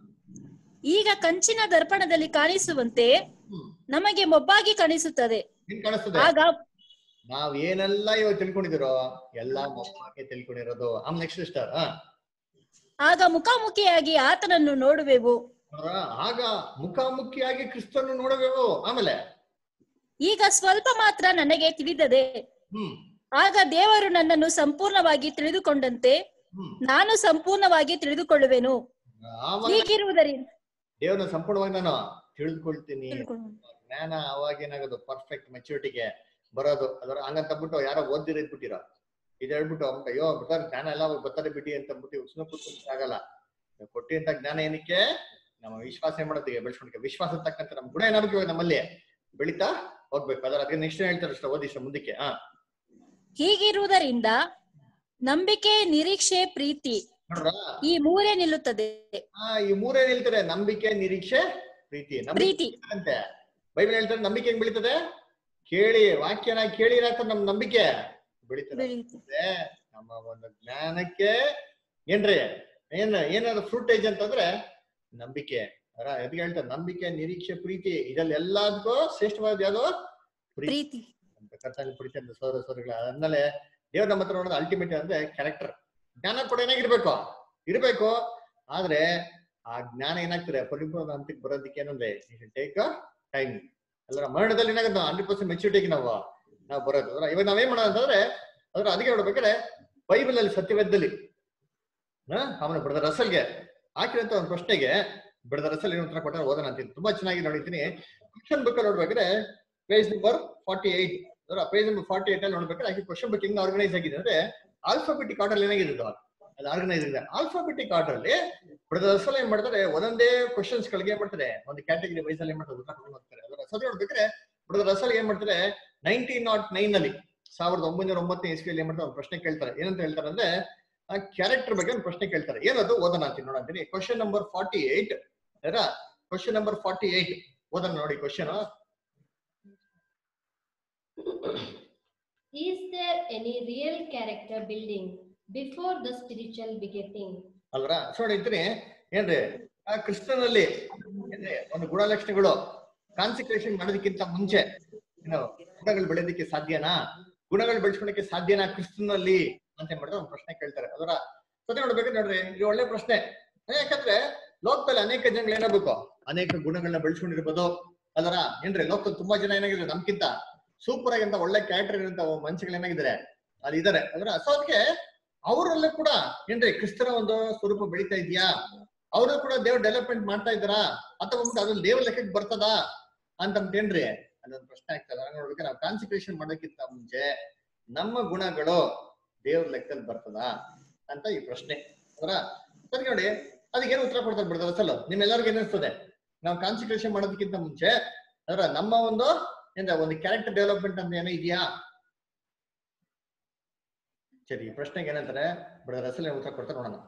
Speaker 4: ಈಗ ಕಂಚಿನ ದರ್ಪಣದಲ್ಲಿ ಕಾಣಿಸುವಂತೆ ನಮಗೆ ಮೊಬ್ಬಾಗಿ ಕಾಣಿಸುತ್ತದೆ.
Speaker 2: ಏನ್ ಕಾಣಿಸ್ತದೆ,
Speaker 4: ಆಗ
Speaker 2: ನಾವ್ ಏನೆಲ್ಲ ಇವಾಗ ತಿಳ್ಕೊಂಡಿದಿರೋ ಎಲ್ಲಾ ಮೊಬ್ಬಾಗಿ ತಿಳ್ಕೊಂಡಿರೋದು. Next star.
Speaker 4: ಆಗ ಮುಖಾಮುಖಿಯಾಗಿ ಆತನನ್ನು ನೋಡುವೆವು.
Speaker 2: ಆಗ ಮುಖಾಮುಖಿಯಾಗಿ ಕ್ರಿಸ್ತನ್ನು ನೋಡುವೆವು. ಆಮೇಲೆ
Speaker 4: ಈಗ ಸ್ವಲ್ಪ ಮಾತ್ರ ನನಗೆ ತಿಳಿದದೆ, ಆಗ ದೇವರು ನನ್ನನ್ನು ಸಂಪೂರ್ಣವಾಗಿ ತಿಳಿದುಕೊಂಡಂತೆ ನಾನು ಸಂಪೂರ್ಣವಾಗಿ ತಿಳಿದುಕೊಳ್ಳುವೆನು. ಹೀಗಿರುವುದರಿಂದ
Speaker 2: ದೇವ್ರನ್ನ ಸಂಪೂರ್ಣವಾಗಿ ನಾನು ತಿಳಿದುಕೊಳ್ತೀನಿ. ಜ್ಞಾನ ಅವಾಗ ಏನಾಗೋದು, ಪರ್ಫೆಕ್ಟ್ ಮೆಚುರಿಟಿಗೆ ಬರೋದು. ಅದರ ಹಂಗಂತಬಿಟ್ಟು ಯಾರೋ ಓದಿರ ಇದ್ಬಿಟ್ಟಿರೋ ಇದು ಹೇಳ್ಬಿಟ್ಟು ಅಯ್ಯೋ ಬರ್ತಾರೆ ಜ್ಞಾನ ಎಲ್ಲ ಬರ್ತಾರೆ ಬಿಡಿ ಅಂತ ಅಂದ್ಬಿಟ್ಟು ಉಷ್ಣ ಕೂತ್ಕೊಂಡು ಆಗಲ್ಲ. ಕೊಟ್ಟಿಂತ ಜ್ಞಾನ ಏನಕ್ಕೆ, ನಮ್ಮ ವಿಶ್ವಾಸ ಏನ್ ಮಾಡೋದಿಗೆ ಬೆಳೆಸ್ಕೊಂಡ್ಕೆ, ವಿಶ್ವಾಸ ತಕ್ಕಂತ ನಮ್ ಗುಣ ಏನಾಗಬೇಕು ನಮ್ಮಲ್ಲಿ ಬೆಳಿತಾ ಹೋಗ್ಬೇಕು. ಅದರ ಅದಕ್ಕೆ ನೆಕ್ಸ್ಟ್ ಹೇಳ್ತಾರೆ ಅಷ್ಟ ಓದಿಷ್ಟ ಮುಂದಕ್ಕೆ.
Speaker 4: ಹೀಗಿರುವುದರಿಂದ ನಂಬಿಕೆ, ನಿರೀಕ್ಷೆ, ಪ್ರೀತಿ ಈ ಮೂರೇ ನಿಲ್ಲುತ್ತದೆ.
Speaker 2: ಈ ಮೂರೇ ನಿಲ್ತಾರೆ, ನಂಬಿಕೆ, ನಿರೀಕ್ಷೆ, ಪ್ರೀತಿ. ಅಂತೆ ಬೈಬಲ್ ಹೇಳ್ತಾರೆ ನಂಬಿಕೆ ಹೆಂಗ್ ಬೆಳೀತದೆ, ಕೇಳಿ ವಾಕ್ಯನ ಕೇಳಿ ನಮ್ ನಂಬಿಕೆ ಬೆಳೀತದೆ. ನಮ್ಮ ಒಂದು ಜ್ಞಾನಕ್ಕೆ ಏನ್ರಿ ಏನಾದ್ರು ಫ್ರೂಟೇಜ್ ಅಂತಂದ್ರೆ ನಂಬಿಕೆ. ಅದಕ್ಕೆ ಹೇಳ್ತಾರೆ ನಂಬಿಕೆ, ನಿರೀಕ್ಷೆ, ಪ್ರೀತಿ ಇದರಲ್ಲಿ ಎಲ್ಲದಕ್ಕೂ ಶ್ರೇಷ್ಠವಾದ ಯಾವ್ದು, ಪ್ರೀತಿ ಅಂತ. ಕರ್ತನಲ್ಲಿ ಪ್ರೀತಿ ಅಂತ ಸೋದರ ಸೋದರಿಗಳ ಆದ್ಮೇಲೆ ದೇವ್ರ ನಮ್ಮ ಹತ್ರ ನೋಡೋದು ಅಲ್ಟಿಮೇಟ್ ಅಂದ್ರೆ ಕ್ಯಾರೆಕ್ಟರ್. ಜ್ಞಾನ ಕೂಡ ಇರ್ಬೇಕು. ಆದ್ರೆ ಆ ಜ್ಞಾನ ಏನಾಗ್ತದೆ ಪರಿಪೂರ್ಣ ಹಂತಕ್ಕೆ ಬರೋದಕ್ಕೆ ಏನಂದ್ರೆ ಟೇಕ್ ಟೈಮ್. ಅಲ್ಲ ಮರಣದಲ್ಲಿ ಏನಾಗುತ್ತೆ 100% ಮೆಚುರಿಟಿಗೆ ನಾವು ಬರೋದು. ಇವಾಗ ನಾವೇನ್ ಮಾಡೋಣ ಅಂತಂದ್ರೆ ಅದಕ್ಕೆ ನೋಡ್ಬೇಕಾದ್ರೆ ಬೈಬಲ್ ಅಲ್ಲಿ ಸತ್ಯವೇದದಲ್ಲಿ ಅವನ ಬ್ರದರ್ ರಸಲ್ಗೆ ಹಾಕಿರಂತ ಒಂದು ಪ್ರಶ್ನೆಗೆ ಬ್ರದರ್ ರಸಲ್ ಏನು ಉತ್ತರ ಕೊಟ್ಟಾರೆ ಓದೋಣ ಅಂತೀನಿ. ತುಂಬಾ ಚೆನ್ನಾಗಿ ನೋಡಿದ್ದೀನಿ. ಕ್ವಶನ್ ಬುಕ್ ಅಲ್ಲಿ ನೋಡ್ಬೇಕಾದ್ರೆ ಪೇಜ್ ನಂಬರ್ 48 ಪೇಜ್ ನಂಬರ್ 48 ಅಲ್ಲಿ ನೋಡ್ಬೇಕಾದ್ರೆ ಆಕೆ ಕ್ವಶನ್ ಬುಕ್ ಹೆಂಗ್ ಆರ್ಗನೈಸ್ ಆಗಿದೆ ಅಂದ್ರೆ ಆಲ್ಫಾಬೆಟಿಕ್ ಆರ್ಡರ್ ಏನಾಗಿದೆ ಅದು ಆರ್ಗನೈಸ್ ಇದೆ. ಆಲ್ಫಾಬೆಟಿಕ್ ಆರ್ಡರ್ ಅಲ್ಲಿ ಬ್ರದರ್ ರಸಲ್ ಏನ್ ಮಾಡ್ತಾರೆ, ಒಂದೊಂದೇ ಕ್ವಶನ್ಸ್ ಗಳಿಗೆ ಏನ್ ಮಾಡ್ತಾರೆ, ಒಂದು ಕ್ಯಾಟಗರಿ ವೈಸ್ ಅಲ್ಲಿ ಏನ್ ಮಾಡ್ತಾರೆ ಉತ್ತರ ಕೊಟ್ಟು ಹೋಗ್ತಾರೆ. ಅದರ ಸದ್ಯ ನೋಡ್ಬೇಕಾದ್ರೆ ಬ್ರದರ್ ರಸಲ್ ಏನ್ ಮಾಡ್ತಾರೆ 1909 ಅಲ್ಲಿ 1909 ಇಸ್ವಿಯಲ್ಲಿ ಏನ್ ಮಾಡ್ತಾರೆ ಒಂದು ಪ್ರಶ್ನೆ ಕೇಳ್ತಾರೆ. ಏನಂತ ಹೇಳ್ತಾರೆ ಅಂದ್ರೆ ಆ ಕ್ಯಾರೆಕ್ಟರ್ ಬಗ್ಗೆ ಒಂದು ಪ್ರಶ್ನೆ ಕೇಳ್ತಾರೆ. ಏನದು ಓದೋಣ ಅಂತೀನಿ ನೋಡಂತೀನಿ. ಕ್ವಶನ್ ನಂಬರ್ 48 ಕ್ವಶನ್ ನಂಬರ್ 48 ಓದೋಣ ನೋಡಿ. Question
Speaker 5: Is there any real character building before the spiritual begetting?
Speaker 2: ಅಲ್ರ ನೋಡಿರ್ತೀನಿ ಏನ್ರಿ ಆ ಕ್ರಿಸ್ತನಲ್ಲಿ ಏನ್ರಿ ಒಂದು ಗುಣಲಕ್ಷಣಗಳು ಕಾನ್ಸಂಟ್ರೇಷನ್ ಮಾಡೋದಕ್ಕಿಂತ ಮುಂಚೆ ಏನು ಗುಣಗಳು ಬೆಳೆಯೋದಕ್ಕೆ ಸಾಧ್ಯನಾ, ಗುಣಗಳು ಬೆಳೆಸ್ಕೊಳಕ್ಕೆ ಸಾಧ್ಯನಾ ಕ್ರಿಸ್ತನಲ್ಲಿ ಅಂತ ಏನ್ ಮಾಡ್ತಾರೆ ಒಂದು ಪ್ರಶ್ನೆ ಕೇಳ್ತಾರೆ. ಅದರ ಸತ್ಯ ನೋಡ್ಬೇಕು ನೋಡ್ರಿ, ಇದು ಒಳ್ಳೆ ಪ್ರಶ್ನೆ. ಯಾಕಂದ್ರೆ ಲೋಕದಲ್ಲಿ ಅನೇಕ ಜನಗಳು ಏನಾಗಬೇಕು, ಅನೇಕ ಗುಣಗಳನ್ನ ಬೆಳೆಸ್ಕೊಂಡಿರ್ಬೋದು. ಅದರ ಏನ್ರಿ ಲೋಕದಲ್ಲಿ ತುಂಬಾ ಜನ ಏನಾಗಿದ್ದಾರೆ ನಮ್ಗಿಂತ ಸೂಪರ್ ಆಗಿಂತ ಒಳ್ಳೆ ಕ್ಯಾರೆಕ್ಟರ್ ಇರೋಂತ ಮನುಷ್ಯಗಳು ಏನಾಗಿದ್ದಾರೆ ಅಲ್ಲಿ ಇದಾರೆ. ಅದರ ಅದಕ್ಕೆ ಅವರಲ್ಲೂ ಕೂಡ ಏನ್ರಿ ಕ್ರಿಸ್ತನ ಒಂದು ಸ್ವರೂಪ ಬೆಳೀತಾ ಇದೆಯಾ, ಅವರು ಕೂಡ ದೇವ್ರ ಡೆವಲಪ್ಮೆಂಟ್ ಮಾಡ್ತಾ ಇದ್ದಾರಾ, ಅಥವಾ ಅದ್ರಲ್ಲಿ ದೇವ್ರ ಲೆಕ್ಕಕ್ಕೆ ಬರ್ತದಾ ಅಂತೇನ್ರಿ ಅದೊಂದು ಪ್ರಶ್ನೆ ಆಗ್ತದ. ನೋಡ್ಬೇಕು ನಾವು ಕಾನ್ಸಂಟ್ರೇಷನ್ ಮಾಡೋದಕ್ಕಿಂತ ಮುಂಚೆ ನಮ್ಮ ಗುಣಗಳು ದೇವ್ರ ಲೆಕ್ಕದಲ್ಲಿ ಬರ್ತದಾ ಅಂತ ಈ ಪ್ರಶ್ನೆ. ಅದರ ಸರಿ ನೋಡಿ, ಅದಕ್ಕೆ ಏನು ಉತ್ತರ ಕೊಡ್ತಾರೆ ಬಿಡ್ತಾರೆ ಅಸಲು ನಿಮ್ಮೆಲ್ಲರಿಗೂ ಏನಿಸ್ತದೆ, ನಾವು ಕಾನ್ಸಂಟ್ರೇಷನ್ ಮಾಡೋದಕ್ಕಿಂತ ಮುಂಚೆ ಅದರ ನಮ್ಮ ಒಂದು ಒಂದು ಕ್ಯಾರೆಕ್ಟರ್ ಡೆವಲಪ್ಮೆಂಟ್ ಅಂತ ಏನೋ ಇದೆಯಾ? ಸರಿ, ಈ ಪ್ರಶ್ನೆಗೆ ಏನಂತಾರೆ ಬ್ರದರ್ ಅಸಲ್ ಉತ್ತರ ಕೊಡ್ತಾರೆ ನೋಡೋಣ.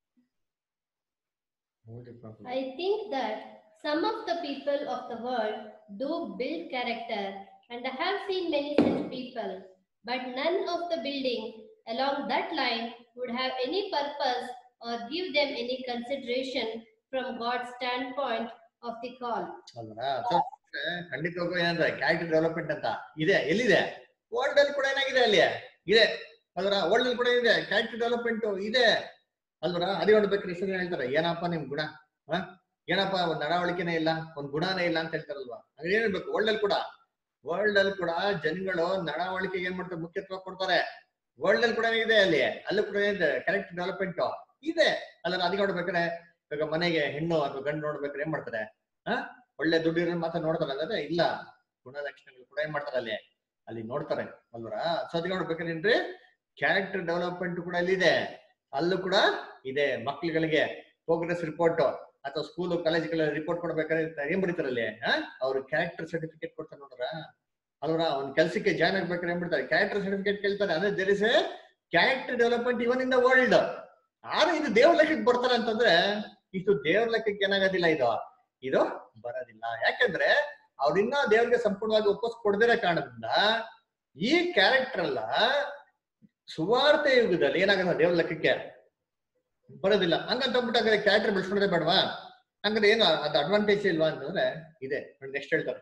Speaker 5: I think that some of the people of the world do build character, and I have seen many such people, but none of the building along that line would have any purpose or give them any consideration from God's standpoint of the call.
Speaker 2: ಅಲ್ವಾ? ಖಂಡಿತವಾಗೂ ಏನಂದ್ರೆ character development ಅಂತ ಇದೆ. ಎಲ್ಲಿದೆ? World ಅಲ್ಲಿ ಕೂಡ ಏನಾಗಿದೆ? ಅಲ್ಲಿ ಇದೆ ಅಲ್ವರ. ವರ್ಲ್ಡ್ ಅಲ್ಲಿ ಕೂಡ ಇದೆ ಕ್ಯಾರೆಕ್ಟರ್ ಡೆವಲಪ್ಮೆಂಟ್ ಇದೆ ಅಲ್ವರ. ಅದೇ ನೋಡ್ಬೇಕ್ರಿ, ಹೆಸರು ಹೇಳ್ತಾರೆ, ಏನಪ್ಪಾ ನಿಮ್ ಗುಣ, ಏನಪ್ಪಾ ಒಂದ್ ನಡವಳಿಕೆನೇ ಇಲ್ಲ, ಒಂದ್ ಗುಣನೇ ಇಲ್ಲ ಅಂತ ಹೇಳ್ತಾರಲ್ವಾ. ಅಂದ್ರೆ ಏನ್ ಹೇಳ್ಬೇಕು? ವರ್ಲ್ಡ್ ಅಲ್ಲಿ ಕೂಡ ಜನಗಳು ನಡವಳಿಕೆಗೆ ಏನ್ ಮಾಡ್ತಾರೆ? ಮುಖ್ಯತ್ವ ಕೊಡ್ತಾರೆ. ವರ್ಲ್ಡ್ ಅಲ್ಲಿ ಕೂಡ ಏನಿದೆ? ಅಲ್ಲೂ ಕೂಡ ಏನಿದೆ? ಕ್ಯಾರೆಕ್ಟರ್ ಡೆವಲಪ್ಮೆಂಟ್ ಇದೆ ಅಲ್ಲ. ಅದಕ್ಕೆ ನೋಡ್ಬೇಕಾರೆ ಇವಾಗ ಮನೆಗೆ ಹೆಣ್ಣು ಅಥವಾ ಗಂಡು ನೋಡ್ಬೇಕಾರೆ ಏನ್ ಮಾಡ್ತಾರೆ? ಒಳ್ಳೆ ದುಡ್ಡಿರೋ ಮಾತ್ರ ನೋಡ್ತಾರೆ ಅಂದ್ರೆ ಇಲ್ಲ, ಗುಣಲಕ್ಷಣಗಳು ಕೂಡ ಏನ್ ಮಾಡ್ತಾರೆ? ಅಲ್ಲಿ ನೋಡ್ತಾರೆ ಅಲ್ವರ. ಸೊ ಅದಕ್ಕೆ ನೋಡ್ಬೇಕಾರೇನ್ರಿ, ಕ್ಯಾರೆಕ್ಟರ್ ಡೆವಲಪ್ಮೆಂಟ್ ಕೂಡ ಅಲ್ಲಿದೆ, ಅಲ್ಲೂ ಕೂಡ ಇದೆ. ಮಕ್ಳುಗಳಿಗೆ ಪ್ರೋಗ್ರೆಸ್ ರಿಪೋರ್ಟ್ ಅಥವಾ ಸ್ಕೂಲ್ ಕಾಲೇಜ್ಗಳ ರಿಪೋರ್ಟ್ ಕೊಡ್ಬೇಕಾದ್ರೆ ಏನ್ ಬರೀತಾರಲ್ಲಿ? ಅವ್ರು ಕ್ಯಾರೆಕ್ಟರ್ ಸರ್ಟಿಫಿಕೇಟ್ ಕೊಡ್ತಾರೆ ನೋಡ್ರ ಅಲ್ವರ. ಒಂದ್ ಕೆಲ್ಸಕ್ಕೆ ಜಾಯ್ನ್ ಆಗ್ಬೇಕಾದ್ರೆ ಏನ್ ಬಿಡ್ತಾರೆ? ಕ್ಯಾರೆಕ್ಟರ್ ಸರ್ಟಿಫಿಕೇಟ್ ಕೇಳ್ತಾರೆ. ಅಂದ್ರೆ there is a character development even in the world. ಆದ್ರೆ ಇದು ದೇವ್ರ ಲೆಕ್ಕಕ್ಕೆ ಬರ್ತಾರೆ ಅಂತಂದ್ರೆ ಇಷ್ಟು ದೇವ್ರ ಲೆಕ್ಕಕ್ಕೆ ಏನಾಗೋದಿಲ್ಲ, ಇದು ಬರೋದಿಲ್ಲ. ಯಾಕಂದ್ರೆ ಅವ್ರಿನ್ನ ದೇವ್ರಿಗೆ ಸಂಪೂರ್ಣವಾಗಿ ಒಪ್ಪಿಸ್ ಕೊಡದಿರೋ ಕಾರಣದಿಂದ ಈ ಕ್ಯಾರೆಕ್ಟರ್ ಅಲ್ಲ ಸುವಾರ್ತೆ ಯುಗದಲ್ಲಿ ಏನಾಗಲ್ಲ, ದೇವ್ರ ಲೆಕ್ಕಕ್ಕೆ ಬರೋದಿಲ್ಲ. ಹಂಗಂತ ಅಂದ್ಬಿಟ್ಟಾಗ ಕ್ಯಾರೆಕ್ಟರ್ ಬೆಳೆಸ್ಕೊಂಡ್ರೆ ಬೇಡವಾ? ಹಂಗಾದ್ರೆ ಏನು ಅದು ಅಡ್ವಾಂಟೇಜ್ ಇಲ್ವಾ ಅಂತಂದ್ರೆ ಇದೆ. ನೆಕ್ಸ್ಟ್ ಹೇಳ್ತಾರೆ,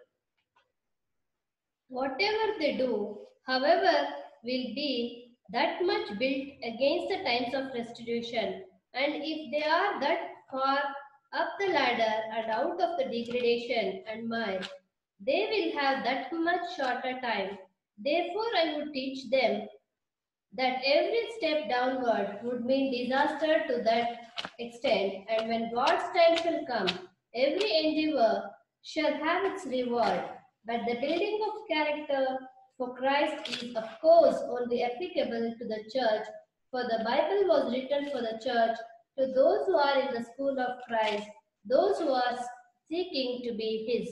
Speaker 5: Whatever they do, however, will be that much built against the times of restitution. And if they are that far up the ladder and out of the degradation and mire, they will have that much shorter time. Therefore, I would teach them that every step downward would mean disaster to that extent. And when God's time shall come, every endeavor shall have its reward. But the building of character for Christ is, of course, only applicable to the church, for the Bible was written for the church, to those who are in the school of Christ, those who are seeking to be His.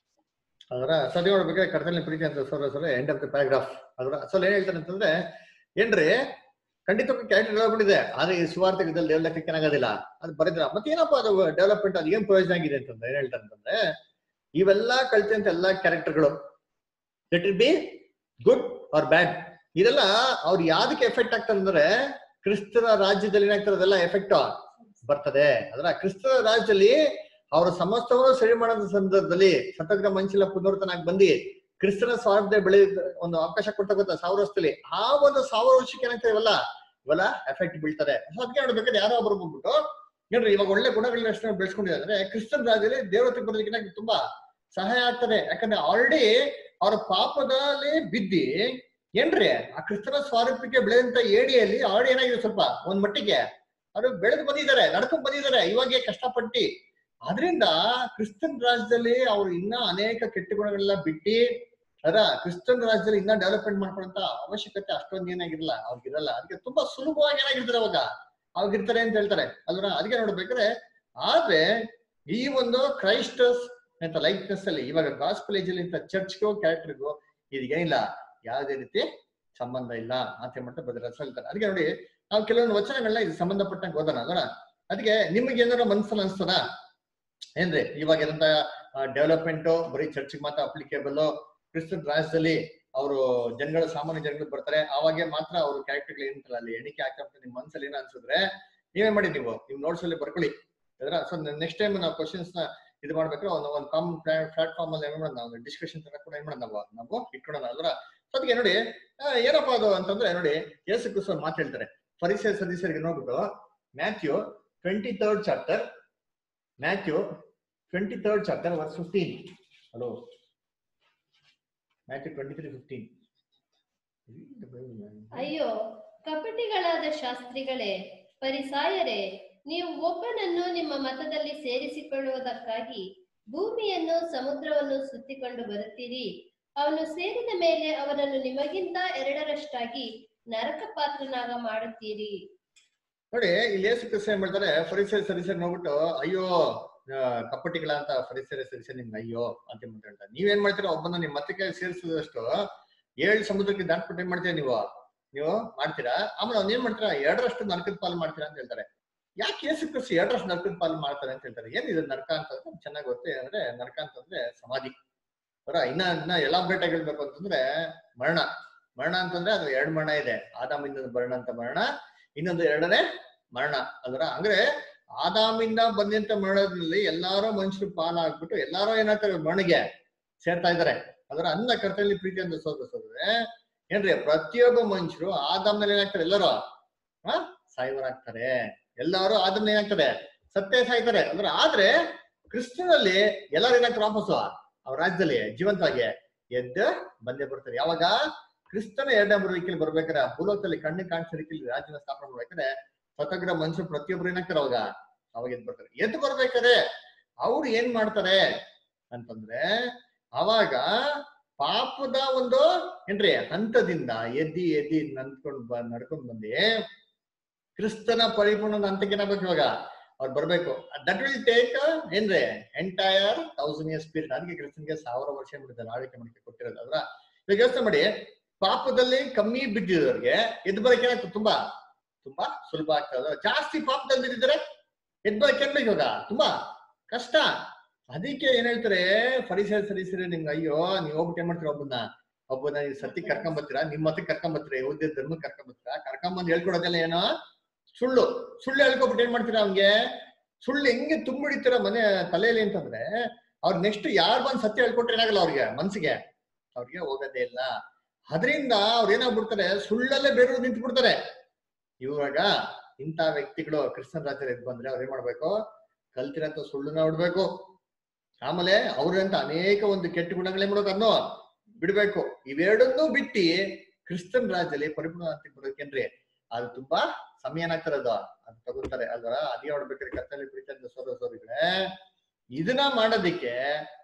Speaker 2: ಅದರ ಸರಿ ನೋಡ್ಬೇಕಾದ್ರೆ ಕರ್ತನಲ್ಲಿ ಪ್ರೀತಿ ಅಂತ sir end of the paragraph. ಅದರ ಅಸಲ್ ಏನ್ ಹೇಳ್ತಾರೆ ಅಂತಂದ್ರೆ ಏನ್ರಿ, ಖಂಡಿತವಾಗಿ ಕ್ಯಾರೆಕ್ಟರ್ ಡೆವಲಪ್ಮೆಂಟ್ ಇದೆ, ಆದ್ರೆ ಈ ಸುವಾರ್ತೆದಲ್ಲಿ ಡೆವಲಪ್ಮೆಂಟ್ ಏನಾಗೋದಿಲ್ಲ, ಅದು ಬರೆದಿಲ್ಲ. ಮತ್ತೆ ಏನಪ್ಪಾ ಅದು ಡೆವಲಪ್ಮೆಂಟ್, ಅದು ಏನ್ ಪ್ರಯೋಜನ ಆಗಿದೆ ಅಂತಂದ್ರೆ ಏನ್ ಹೇಳ್ತಾರೆ ಅಂತಂದ್ರೆ, ಇವೆಲ್ಲಾ ಕಲ್ತಂತ ಎಲ್ಲಾ ಕ್ಯಾರೆಕ್ಟರ್ಗಳು let it be good or bad, ಇದೆಲ್ಲ ಅವ್ರು ಯಾವ್ದಕ್ಕೆ ಎಫೆಕ್ಟ್ ಆಗ್ತದೆ ಅಂದ್ರೆ ಕ್ರಿಸ್ತರ ರಾಜ್ಯದಲ್ಲಿ ಏನಾಗ್ತದೆ ಅದೆಲ್ಲ ಎಫೆಕ್ಟ್ ಬರ್ತದೆ. ಅದರ ಕ್ರಿಸ್ತರ ರಾಜ್ಯದಲ್ಲಿ ಅವರ ಸಮಸ್ತವನ್ನು ಸರಿ ಮಾಡೋದ ಸಂದರ್ಭದಲ್ಲಿ ಸತಗ್ರ ಮನುಷ್ಯಲ ಪುನರ್ತನಾಗಿ ಬಂದು ಕ್ರಿಸ್ತನ ಸ್ವಾರ್ಥ ಬೆಳೆ ಒಂದು ಅವಕಾಶ ಕೊಡ್ತಾ ಗೊತ್ತಾ 1000 ವರ್ಷದಲ್ಲಿ. ಆ ಒಂದು 1000 ವರ್ಷಕ್ಕೆ ಏನಾಗ್ತದೆ ಇವೆಲ್ಲ ಎಫೆಕ್ಟ್ ಬೀಳ್ತಾರೆ. ಅದಕ್ಕೆ ನೋಡ್ಬೇಕಾದ್ರೆ ಯಾರೋ ಒಬ್ರು ಬಂದ್ಬಿಟ್ಟು ನೋಡ್ರಿ ಇವಾಗ ಒಳ್ಳೆ ಗುಣಗಳನ್ನ ಬೆಳೆಸ್ಕೊಂಡಿದ್ದಾರೆ ಅಂದ್ರೆ ಕ್ರಿಸ್ತನ ರಾಜ್ಯದಲ್ಲಿ ದೇವತೆ ಬರೋದಕ್ಕೆ ತುಂಬಾ ಸಹಾಯ ಆಗ್ತದೆ. ಯಾಕಂದ್ರೆ ಆಲ್ರೆಡಿ ಅವ್ರ ಪಾಪದಲ್ಲಿ ಬಿದ್ದಿ ಏನ್ರಿ ಆ ಕ್ರಿಸ್ತನ ಸ್ವಾರೂಪ್ಯಕ್ಕೆ ಬೆಳೆದಂತ ಏಡಿಯಲ್ಲಿ ಆಲ್ರೆಡಿ ಏನಾಗಿದೆ, ಸ್ವಲ್ಪ ಒಂದ್ ಮಟ್ಟಿಗೆ ಅವರು ಬೆಳೆದು ಬಂದಿದ್ದಾರೆ, ನಡ್ಕೊಂಡ್ ಬಂದಿದ್ದಾರೆ ಇವಾಗೆ ಕಷ್ಟಪಟ್ಟು. ಆದ್ರಿಂದ ಕ್ರಿಸ್ತನ್ ರಾಜ್ಯದಲ್ಲಿ ಅವ್ರು ಇನ್ನ ಅನೇಕ ಕೆಟ್ಟ ಗುಣಗಳೆಲ್ಲ ಬಿಟ್ಟು ಅದರ ಕ್ರಿಸ್ತನ್ ರಾಜ್ಯದಲ್ಲಿ ಇನ್ನ ಡೆವಲಪ್ಮೆಂಟ್ ಮಾಡ್ಕೊಳ್ಳೋಂತ ಅವಶ್ಯಕತೆ ಅಷ್ಟೊಂದು ಏನಾಗಿರಲ್ಲ ಅವ್ರಿಗಿರಲ್ಲ. ಅದಕ್ಕೆ ತುಂಬಾ ಸುಲಭವಾಗಿ ಏನಾಗಿರ್ತಾರೆ ಅವಾಗಿರ್ತಾರೆ ಅಂತ ಹೇಳ್ತಾರೆ ಅಲ್ವರ. ಅದಕ್ಕೆ ನೋಡ್ಬೇಕಾದ್ರೆ ಆದ್ರೆ ಈ ಒಂದು ಕ್ರೈಸ್ಟಸ್ ಅಂತ ಲೈಕ್ನೆಸ್ ಅಲ್ಲಿ ಇವಾಗ ಗಾಸ್ಪಲ್ ಏಜ್ ಅಲ್ಲಿ ಚರ್ಚ್ಗೂ ಕ್ಯಾರೆಕ್ಟರ್ಗೂ ಇದಕ್ಕೇನಿಲ್ಲ, ಯಾವುದೇ ರೀತಿ ಸಂಬಂಧ ಇಲ್ಲ ಅಂತ ಹೇಳ್ಬಿಟ್ಟು ಬದಲಾಯಿಸ ಹೇಳ್ತಾರೆ. ಅದಕ್ಕೆ ನೋಡಿ ನಾವು ಕೆಲವೊಂದು ವಚನಗಳನ್ನ ಇದು ಸಂಬಂಧಪಟ್ಟಂಗೆ ಓದೋಣ ಅಲ್ವರ. ಅದಕ್ಕೆ ನಿಮ್ಗೆ ಏನಾರ ಮನಸ್ಸಲ್ಲಿ ಅನ್ಸ್ತದ ಏನ್ರಿ ಇವಾಗ ಏನಂತ ಡೆವಲಪ್ಮೆಂಟ್ ಬರೀ ಚರ್ಚ್ಗೆ ಮಾತ್ರ ಅಪ್ಲಿಕೇಬಲ್, ಕ್ರಿಸ್ತನ್ ರಾಜ್ಯದಲ್ಲಿ ಅವರು ಜನಗಳು ಸಾಮಾನ್ಯ ಜನಗಳು ಬರ್ತಾರೆ ಆವಾಗೆ ಮಾತ್ರ ಅವ್ರ ಕ್ಯಾರೆಕ್ಟರ್ಗಳು ಏನಂತಾರ ಅಲ್ಲಿ ಎಣಿಕೆ ಆಗ್ತಾ ನಿಮ್ ಮನ್ಸಲ್ಲಿ ಏನ ಅನ್ಸಿದ್ರೆ ನೀವೇನ್ ಮಾಡಿ ನೀವು ನೋಟ್ಸ್ ಅಲ್ಲಿ ಬರ್ಕೊಳ್ಳಿ. ಸೊ ನೆಕ್ಸ್ಟ್ ಟೈಮ್ ನಾವು ಕ್ವಶನ್ಸ್ ನ ಇದು ಮಾಡ್ಬೇಕಾದ್ರೆ ಒಂದು ಕಾಮನ್ ಪ್ಲಾಟ್ಫಾರ್ಮ್ ಅಲ್ಲಿ ಏನ್ ಮಾಡೋಣ, ನಾವು ಡಿಸ್ಕಷನ್ ತರ ಕೂಡ ಏನ್ ಮಾಡೋಣ ನಾವು ಇಟ್ಕೊಳ್ಳೋಣ ಅಲ್ವರ. ಅದಕ್ಕೆ ನೋಡಿ ಏನಪ್ಪಾ ಅದು ಅಂತಂದ್ರೆ ನೋಡಿ ಯೇಸು ಕ್ರಿಸ್ತ ಮಾತು ಹೇಳ್ತಾರೆ ಫರಿಸೇಯ ಸದಸ್ಯರಿಗೆ ನೋಡ್ಬಿಟ್ಟು Matthew 23rd chapter verse 15. Hello, Matthew 23:15.
Speaker 5: ಅಯ್ಯೋ ಕಪಟಿಗಳಾದ ಶಾಸ್ತ್ರಿಗಳೇ, ಫರಿಸಾಯರೇ, ನೀವು ಒಬ್ಬನನ್ನು ನಿಮ್ಮ ಮತದಲ್ಲಿ ಸೇರಿಸಿಕೊಳ್ಳುವುದಕ್ಕಾಗಿ ಭೂಮಿಯನ್ನು ಸಮುದ್ರವನ್ನು ಸುತ್ತಿಕೊಂಡು ಬರುತ್ತೀರಿ. ಅವನು ಸೇರಿದ ಮೇಲೆ ಅವನನ್ನು ನಿಮಗಿಂತ 2ರಷ್ಟಾಗಿ ನರಕ ಪಾತ್ರನಾಗ ಮಾಡುತ್ತೀರಿ.
Speaker 2: ನೋಡಿ ಇಲ್ಲಿ ಯೇಸು ಕ್ರಿಸ್ತ ಏನ್ ಮಾಡ್ತಾರೆ, ಫರಿಸೇರ್ ಸರಿಸೇರ್ ನೋಡ್ಬಿಟ್ಟು ಅಯ್ಯೋ ಕಪಟಿಗಳ ಅಂತ ಫರಿಸೇರ್ ಸರಿಸೇರ್ ನಿಮ್ಗೆ ಅಯ್ಯೋ ಅಂತ ಹೇಳ್ತಾರೆ. ನೀವೇನ್ ಮಾಡ್ತೀರಾ, ಒಬ್ಬನ ನಿಮ್ ಮತಕ್ಕೆ ಸೇರಿಸಿದಷ್ಟು 7 ಸಮುದ್ರಕ್ಕೆ ದಾಟ್ಬಿಟ್ಟು ಏನ್ ಮಾಡ್ತೀರಾ ನೀವು ಮಾಡ್ತೀರಾ. ಆಮೇಲೆ ಅವ್ನ ಏನ್ ಮಾಡ್ತೀರಾ, 2ರಷ್ಟು ನರಕದ ಪಾಲು ಮಾಡ್ತೀರಾ ಅಂತ ಹೇಳ್ತಾರೆ. ಯಾಕೆ ಯೇಸು ಕ್ರಿಸ್ತ 2ರಷ್ಟು ನರಕದ ಪಾಲು ಮಾಡ್ತಾರೆ ಅಂತ ಹೇಳ್ತಾರೆ? ಏನಿದೆ ನರಕ ಅಂತಂದ್ರೆ ಚೆನ್ನಾಗಿ ಗೊತ್ತೇ. ಅಂದ್ರೆ ನರಕ ಅಂತಂದ್ರೆ ಸಮಾಧಿ. ಇನ್ನ ಎಲಾಬ್ರೇಟ್ ಆಗಿ ಹೇಳ್ಬೇಕು ಅಂತಂದ್ರೆ ಮರಣ ಅಂತಂದ್ರೆ ಅದು 2 ಮರಣ ಇದೆ. ಆದಾಮಿಂದ ಮರಣ ಅಂತ ಮರಣ, ಇನ್ನೊಂದು 2ನೇ ಮರಣ. ಅಂದ್ರೆ ಆದಾಮಿಂದ ಬಂದಂತ ಮರಣದಲ್ಲಿ ಎಲ್ಲಾರು ಮನುಷ್ಯರು ಪಾಲಾಗ್ಬಿಟ್ಟು ಎಲ್ಲಾರು ಏನಾಗ್ತಾರೆ, ಮರಣಿಗೆ ಸೇರ್ತಾ ಇದಾರೆ. ಅನ್ನ ಕರ್ತನಲ್ಲಿ ಪ್ರೀತಿ ಅಂತ ಸೋದ್ರೆ ಏನ್ರಿ, ಪ್ರತಿಯೊಬ್ಬ ಮನುಷ್ಯರು ಆದಾಮ್ನಲ್ಲಿ ಏನಾಗ್ತಾರೆ, ಎಲ್ಲರೂ ಸಾಯುವರಾಗ್ತಾರೆ. ಎಲ್ಲಾರು ಆದಾಮ್ನ ಏನಾಗ್ತಾರೆ, ಸತ್ತೇ ಸಾಯ್ತಾರೆ. ಆದ್ರೆ ಕ್ರಿಸ್ತನಲ್ಲಿ ಎಲ್ಲಾರು ಏನಾಗ್ತಾರೆ, ವಾಪಸ್ಸು ಅವ್ರ ರಾಜ್ಯದಲ್ಲಿ ಜೀವಂತವಾಗಿ ಎದ್ದು ಬಂದೇ ಬರ್ತಾರೆ. ಯಾವಾಗ ಕ್ರಿಸ್ತನ 2ನೇ ಬರುವಿಕೆಯಲ್ಲಿ ಬರ್ಬೇಕಾರೆ, ಭೂಲೋಕದಲ್ಲಿ ಕಣ್ಣು ಕಾಣಿಸೋ ರೀತಿಯಲ್ಲಿ ರಾಜ್ಯನ ಸ್ಥಾಪನೆ ಮಾಡ್ಬೇಕಾದ್ರೆ ಸ್ವತಂತ್ರ ಮನುಷ್ಯರು ಪ್ರತಿಯೊಬ್ರು ಏನಾಗ್ತಾರೆ, ಅವಾಗ ಎದ್ದು ಬರ್ತಾರೆ. ಎದ್ದು ಬರ್ಬೇಕಾದ್ರೆ ಅವ್ರು ಏನ್ ಮಾಡ್ತಾರೆ ಅಂತಂದ್ರೆ, ಅವಾಗ ಪಾಪದ ಒಂದು ಏನ್ರಿ ಹಂತದಿಂದ ಎದ್ದಿ ನಡ್ಕೊಂಡ್ ಬಂದಿ ಕ್ರಿಸ್ತನ ಪರಿಪೂರ್ಣ ಹಂತಕ್ಕೆ ಏನಾಗ್ಬೇಕು, ಇವಾಗ ಅವ್ರು ಬರ್ಬೇಕು. ದಟ್ ವಿಲ್ ಟೇಕ್ ಏನ್ರಿ ಎಂಟೈರ್ 1000 years ಪೀರಿಯಡ್. ಅದಕ್ಕೆ ಕ್ರಿಸ್ತನ್ಗೆ 1000 ವರ್ಷ ಆಳ್ವಿಕೆ ಮಾಡಕ್ಕೆ ಕೊಟ್ಟಿರೋದು. ಇವಾಗ ಯೋಚನೆ ಮಾಡಿ, ಪಾಪದಲ್ಲಿ ಕಮ್ಮಿ ಬಿದ್ದಿರೋರಿಗೆ ಎದ್ದು ಬರಕ್ಕೆ ಏನಾಗ್ತದೆ, ತುಂಬಾ ಸುಲಭ ಆಗ್ತದೆ. ಜಾಸ್ತಿ ಪಾಪದಲ್ಲಿ ಬಿದ್ದಿದ್ರೆ ಎದ್ದು ಬರಕ್ಕೆ ಏನ್ಬೇಕು, ಇವಾಗ ತುಂಬಾ ಕಷ್ಟ. ಅದಕ್ಕೆ ಏನ್ ಹೇಳ್ತಾರೆ, ಫರಿಸೇರ್ ಸರಿಸೇರಿ ನಿಮ್ಗೆ ಅಯ್ಯೋ, ನೀವ್ ಹೋಗ್ಬಿಟ್ಟು ಏನ್ ಮಾಡ್ತೀರ, ಒಬ್ಬನ ನೀವು ಸತ್ಯಕ್ಕೆ ಕರ್ಕೊಂಬತ್ತೀರಾ, ನಿಮ್ ಮತಕ್ಕೆ ಕರ್ಕೊಂಬತ್ತೀರಾ, ಯಹೂದ್ಯ ಧರ್ಮಕ್ಕೆ ಕರ್ಕೊಂಬತ್ತೀರಾ, ಕರ್ಕೊಂಬಂದು ಹೇಳ್ಕೊಡೋದೆಲ್ಲ ಏನೋ ಸುಳ್ಳು ಹೇಳ್ಕೊಬಿಟ್ಟು ಏನ್ ಮಾಡ್ತೀರಾ, ಅವ್ನಿಗೆ ಸುಳ್ಳು ಹೆಂಗೆ ತುಂಬಿಡಿತೀರ ಮನೆ ತಲೆಯಲ್ಲಿ ಅಂತಂದ್ರೆ, ಅವ್ರ ನೆಕ್ಸ್ಟ್ ಯಾರು ಬಂದು ಸತ್ಯ ಹೇಳ್ಕೊಟ್ರೆ ಏನಾಗಲ್ಲ, ಅವ್ರಿಗೆ ಮನ್ಸಿಗೆ ಅವ್ರಿಗೆ ಹೋಗೋದೇ ಇಲ್ಲ. ಅದರಿಂದ ಅವ್ರು ಏನಾಗ್ಬಿಡ್ತಾರೆ, ಸುಳ್ಳಲ್ಲೇ ಬೇರೆ ನಿಂತು ಬಿಡ್ತಾರೆ. ಇವಾಗ ಇಂಥ ವ್ಯಕ್ತಿಗಳು ಕ್ರಿಸ್ತನ್ ರಾಜ್ಯದಲ್ಲಿ ಎದ್ದು ಬಂದ್ರೆ ಅವ್ರು ಏನ್ ಮಾಡ್ಬೇಕು, ಕಲ್ತಿರಂತ ಸುಳ್ಳನ್ನ ಬಿಡ್ಬೇಕು. ಆಮೇಲೆ ಅವ್ರಂತ ಅನೇಕ ಒಂದು ಕೆಟ್ಟ ಗುಣಗಳೇನ್ ಮಾಡೋದು, ಅನ್ನೋ ಬಿಡ್ಬೇಕು. ಇವೆರಡನ್ನೂ ಬಿಟ್ಟು ಕ್ರಿಸ್ತನ್ ರಾಜ್ಯದಲ್ಲಿ ಪರಿಪೂರ್ಣ ಅಂತ ಬರೋಕೇನ್ರಿ, ಅದು ತುಂಬಾ ಸಮಯ ಏನಾಗ್ತಾರೆ, ಅದು ತಗೋತಾರೆ ಅಲ್ವಾ. ಅದೇ ನೋಡ್ಬೇಕಾದ್ರೆ ಕರ್ತನಲ್ಲಿ ಪ್ರೀತಿ ಸೋದರಿಗಳೇ, ಇದನ್ನ ಮಾಡೋದಿಕ್ಕೆ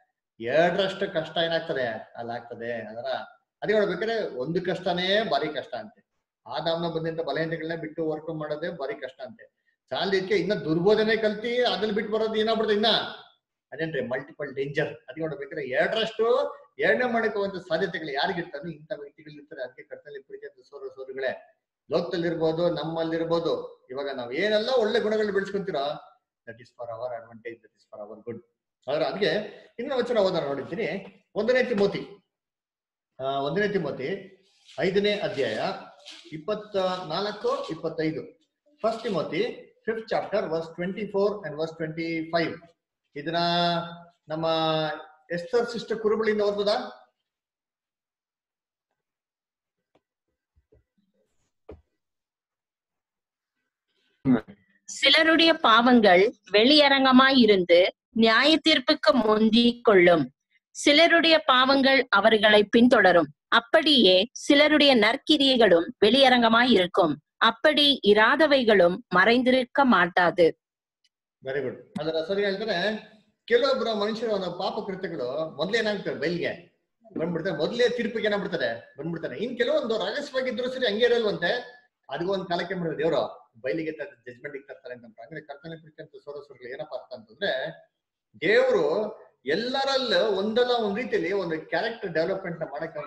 Speaker 2: 2ರಷ್ಟು ಕಷ್ಟ ಏನಾಗ್ತದೆ, ಅಲ್ಲಾಗ್ತದೆ. ಅದೇ ನೋಡ್ಬೇಕಾದ್ರೆ ಒಂದು ಕಷ್ಟನೇ ಭಾರಿ ಕಷ್ಟ ಅಂತೆ. ಆದಾಮ್ನ ಬಂದಂತ ಬಲಹೀನತೆಗಳನ್ನ ಬಿಟ್ಟು ವರ್ಕ್ ಮಾಡೋದೇ ಭಾರಿ ಕಷ್ಟ ಅಂತೆ. ಸಾಲದಕ್ಕೆ ಇನ್ನ ದುರ್ಬೋಧನೆ ಕಲ್ತಿ ಅದ್ರಲ್ಲಿ ಬಿಟ್ಟು ಬರೋದು ಏನಾಗ್ಬಿಡುತ್ತೆ, ಇನ್ನ ಅದೇನ್ರಿ ಮಲ್ಟಿಪಲ್ ಡೇಂಜರ್. ಅದೇ ನೋಡ್ಬೇಕಾದ್ರೆ 2ರಷ್ಟು 2ನೇ ಮಾಡಕ್ಕುವಂತ ಸಾಧ್ಯತೆಗಳು ಯಾರಿಗಿರ್ತಾರೋ ಇಂಥ ವ್ಯಕ್ತಿಗಳು ಇರ್ತಾರೆ. ಅದಕ್ಕೆ ಕರ್ತನಲ್ಲಿ ಪ್ರೀತಿ ಸೋದರಿಗಳೇ, ಲೋಕದಲ್ಲಿರ್ಬೋದು, ನಮ್ಮಲ್ಲಿರ್ಬೋದು, ಇವಾಗ ನಾವ್ ಏನೆಲ್ಲ ಒಳ್ಳೆ ಗುಣಗಳು ಬೆಳೆಸ್ಕೊಂತೀರೋ that is for our advantage, that is for our good. ಅದಕ್ಕೆ ಇನ್ನು ವಚನ ಓದೋಣ ನೋಡಿದ್ದೀನಿ. 1ನೇ ತಿಮೋಥಿ 5ನೇ ಅಧ್ಯಾಯ 24-25. 1 Timothy 5th chapter verse 24 and verse 25. ಇದನ್ನ ನಮ್ಮ ಎಸ್ತರ್ ಸಿಸ್ಟರ್ ಕುರುಬಳಿಂದ ಓದ್ಬೋದಾ?
Speaker 6: சிலருடைய பாவங்கள் வெளியரங்கமாயிருந்து நியாய தீர்ப்புக்கு முந்திக் கொள்ளும். சிலருடைய பாவங்கள் அவர்களை பின்தொடரும். அப்படியே சிலருடைய நற்கிரியைகளும் வெளியரங்கமாயிருக்கும். அப்படி இராதவைகளும் மறைந்திருக்க மாட்டாது.
Speaker 2: Very good. ಅದರ ಸರಿ ಹೇಳ್ತಾರೆ, ಕೆಲವೊಬ್ಬರ ಮನುಷ್ಯರ ಒಂದು ಪಾಪ ಕೃತ್ಯಗಳು ಮೊದ್ಲೇ ಏನಾಗ್ತದೆ, ಬಯಲಿಗೆ ಬಂದ್ಬಿಡ್ತಾರೆ, ಮೊದ್ಲೇ ತೀರ್ಪಿಗೆ ಏನಾಗ್ಬಿಡ್ತಾರೆ, ಬಂದ್ಬಿಡ್ತಾರೆ. ಇನ್ ಕೆಲವೊಂದು ರಹಸ್ಯವಾಗಿದ್ರು ಸರಿ ಹಂಗೆ ಇರಲ್ವಂತೆ, ಅದಕ್ಕೆ ಒಂದ್ ಕಾಲಕ್ಕೆ ಮಾಡಿದ್ರೆ ದೇವ್ರು ಬಯಲಿಗೆ ಜಜ್ಮೆಂಟ್ ತರ್ತಾರೆ ಅಂತ. ಅಂದ್ರೆ ಕರ್ತನೆ ಪ್ರೀತಿ ಅಂತ ಸೋದರಗಳು ಏನಪ್ಪಾ ಅರ್ಥ ಅಂತಂದ್ರೆ, ದೇವ್ರು ಎಲ್ಲರಲ್ಲೂ ಒಂದಲ್ಲ ಒಂದ್ ರೀತಿಯಲ್ಲಿ ಒಂದು ಕ್ಯಾರೆಕ್ಟರ್ ಡೆವಲಪ್ಮೆಂಟ್ ಮಾಡಕ್ಕೆ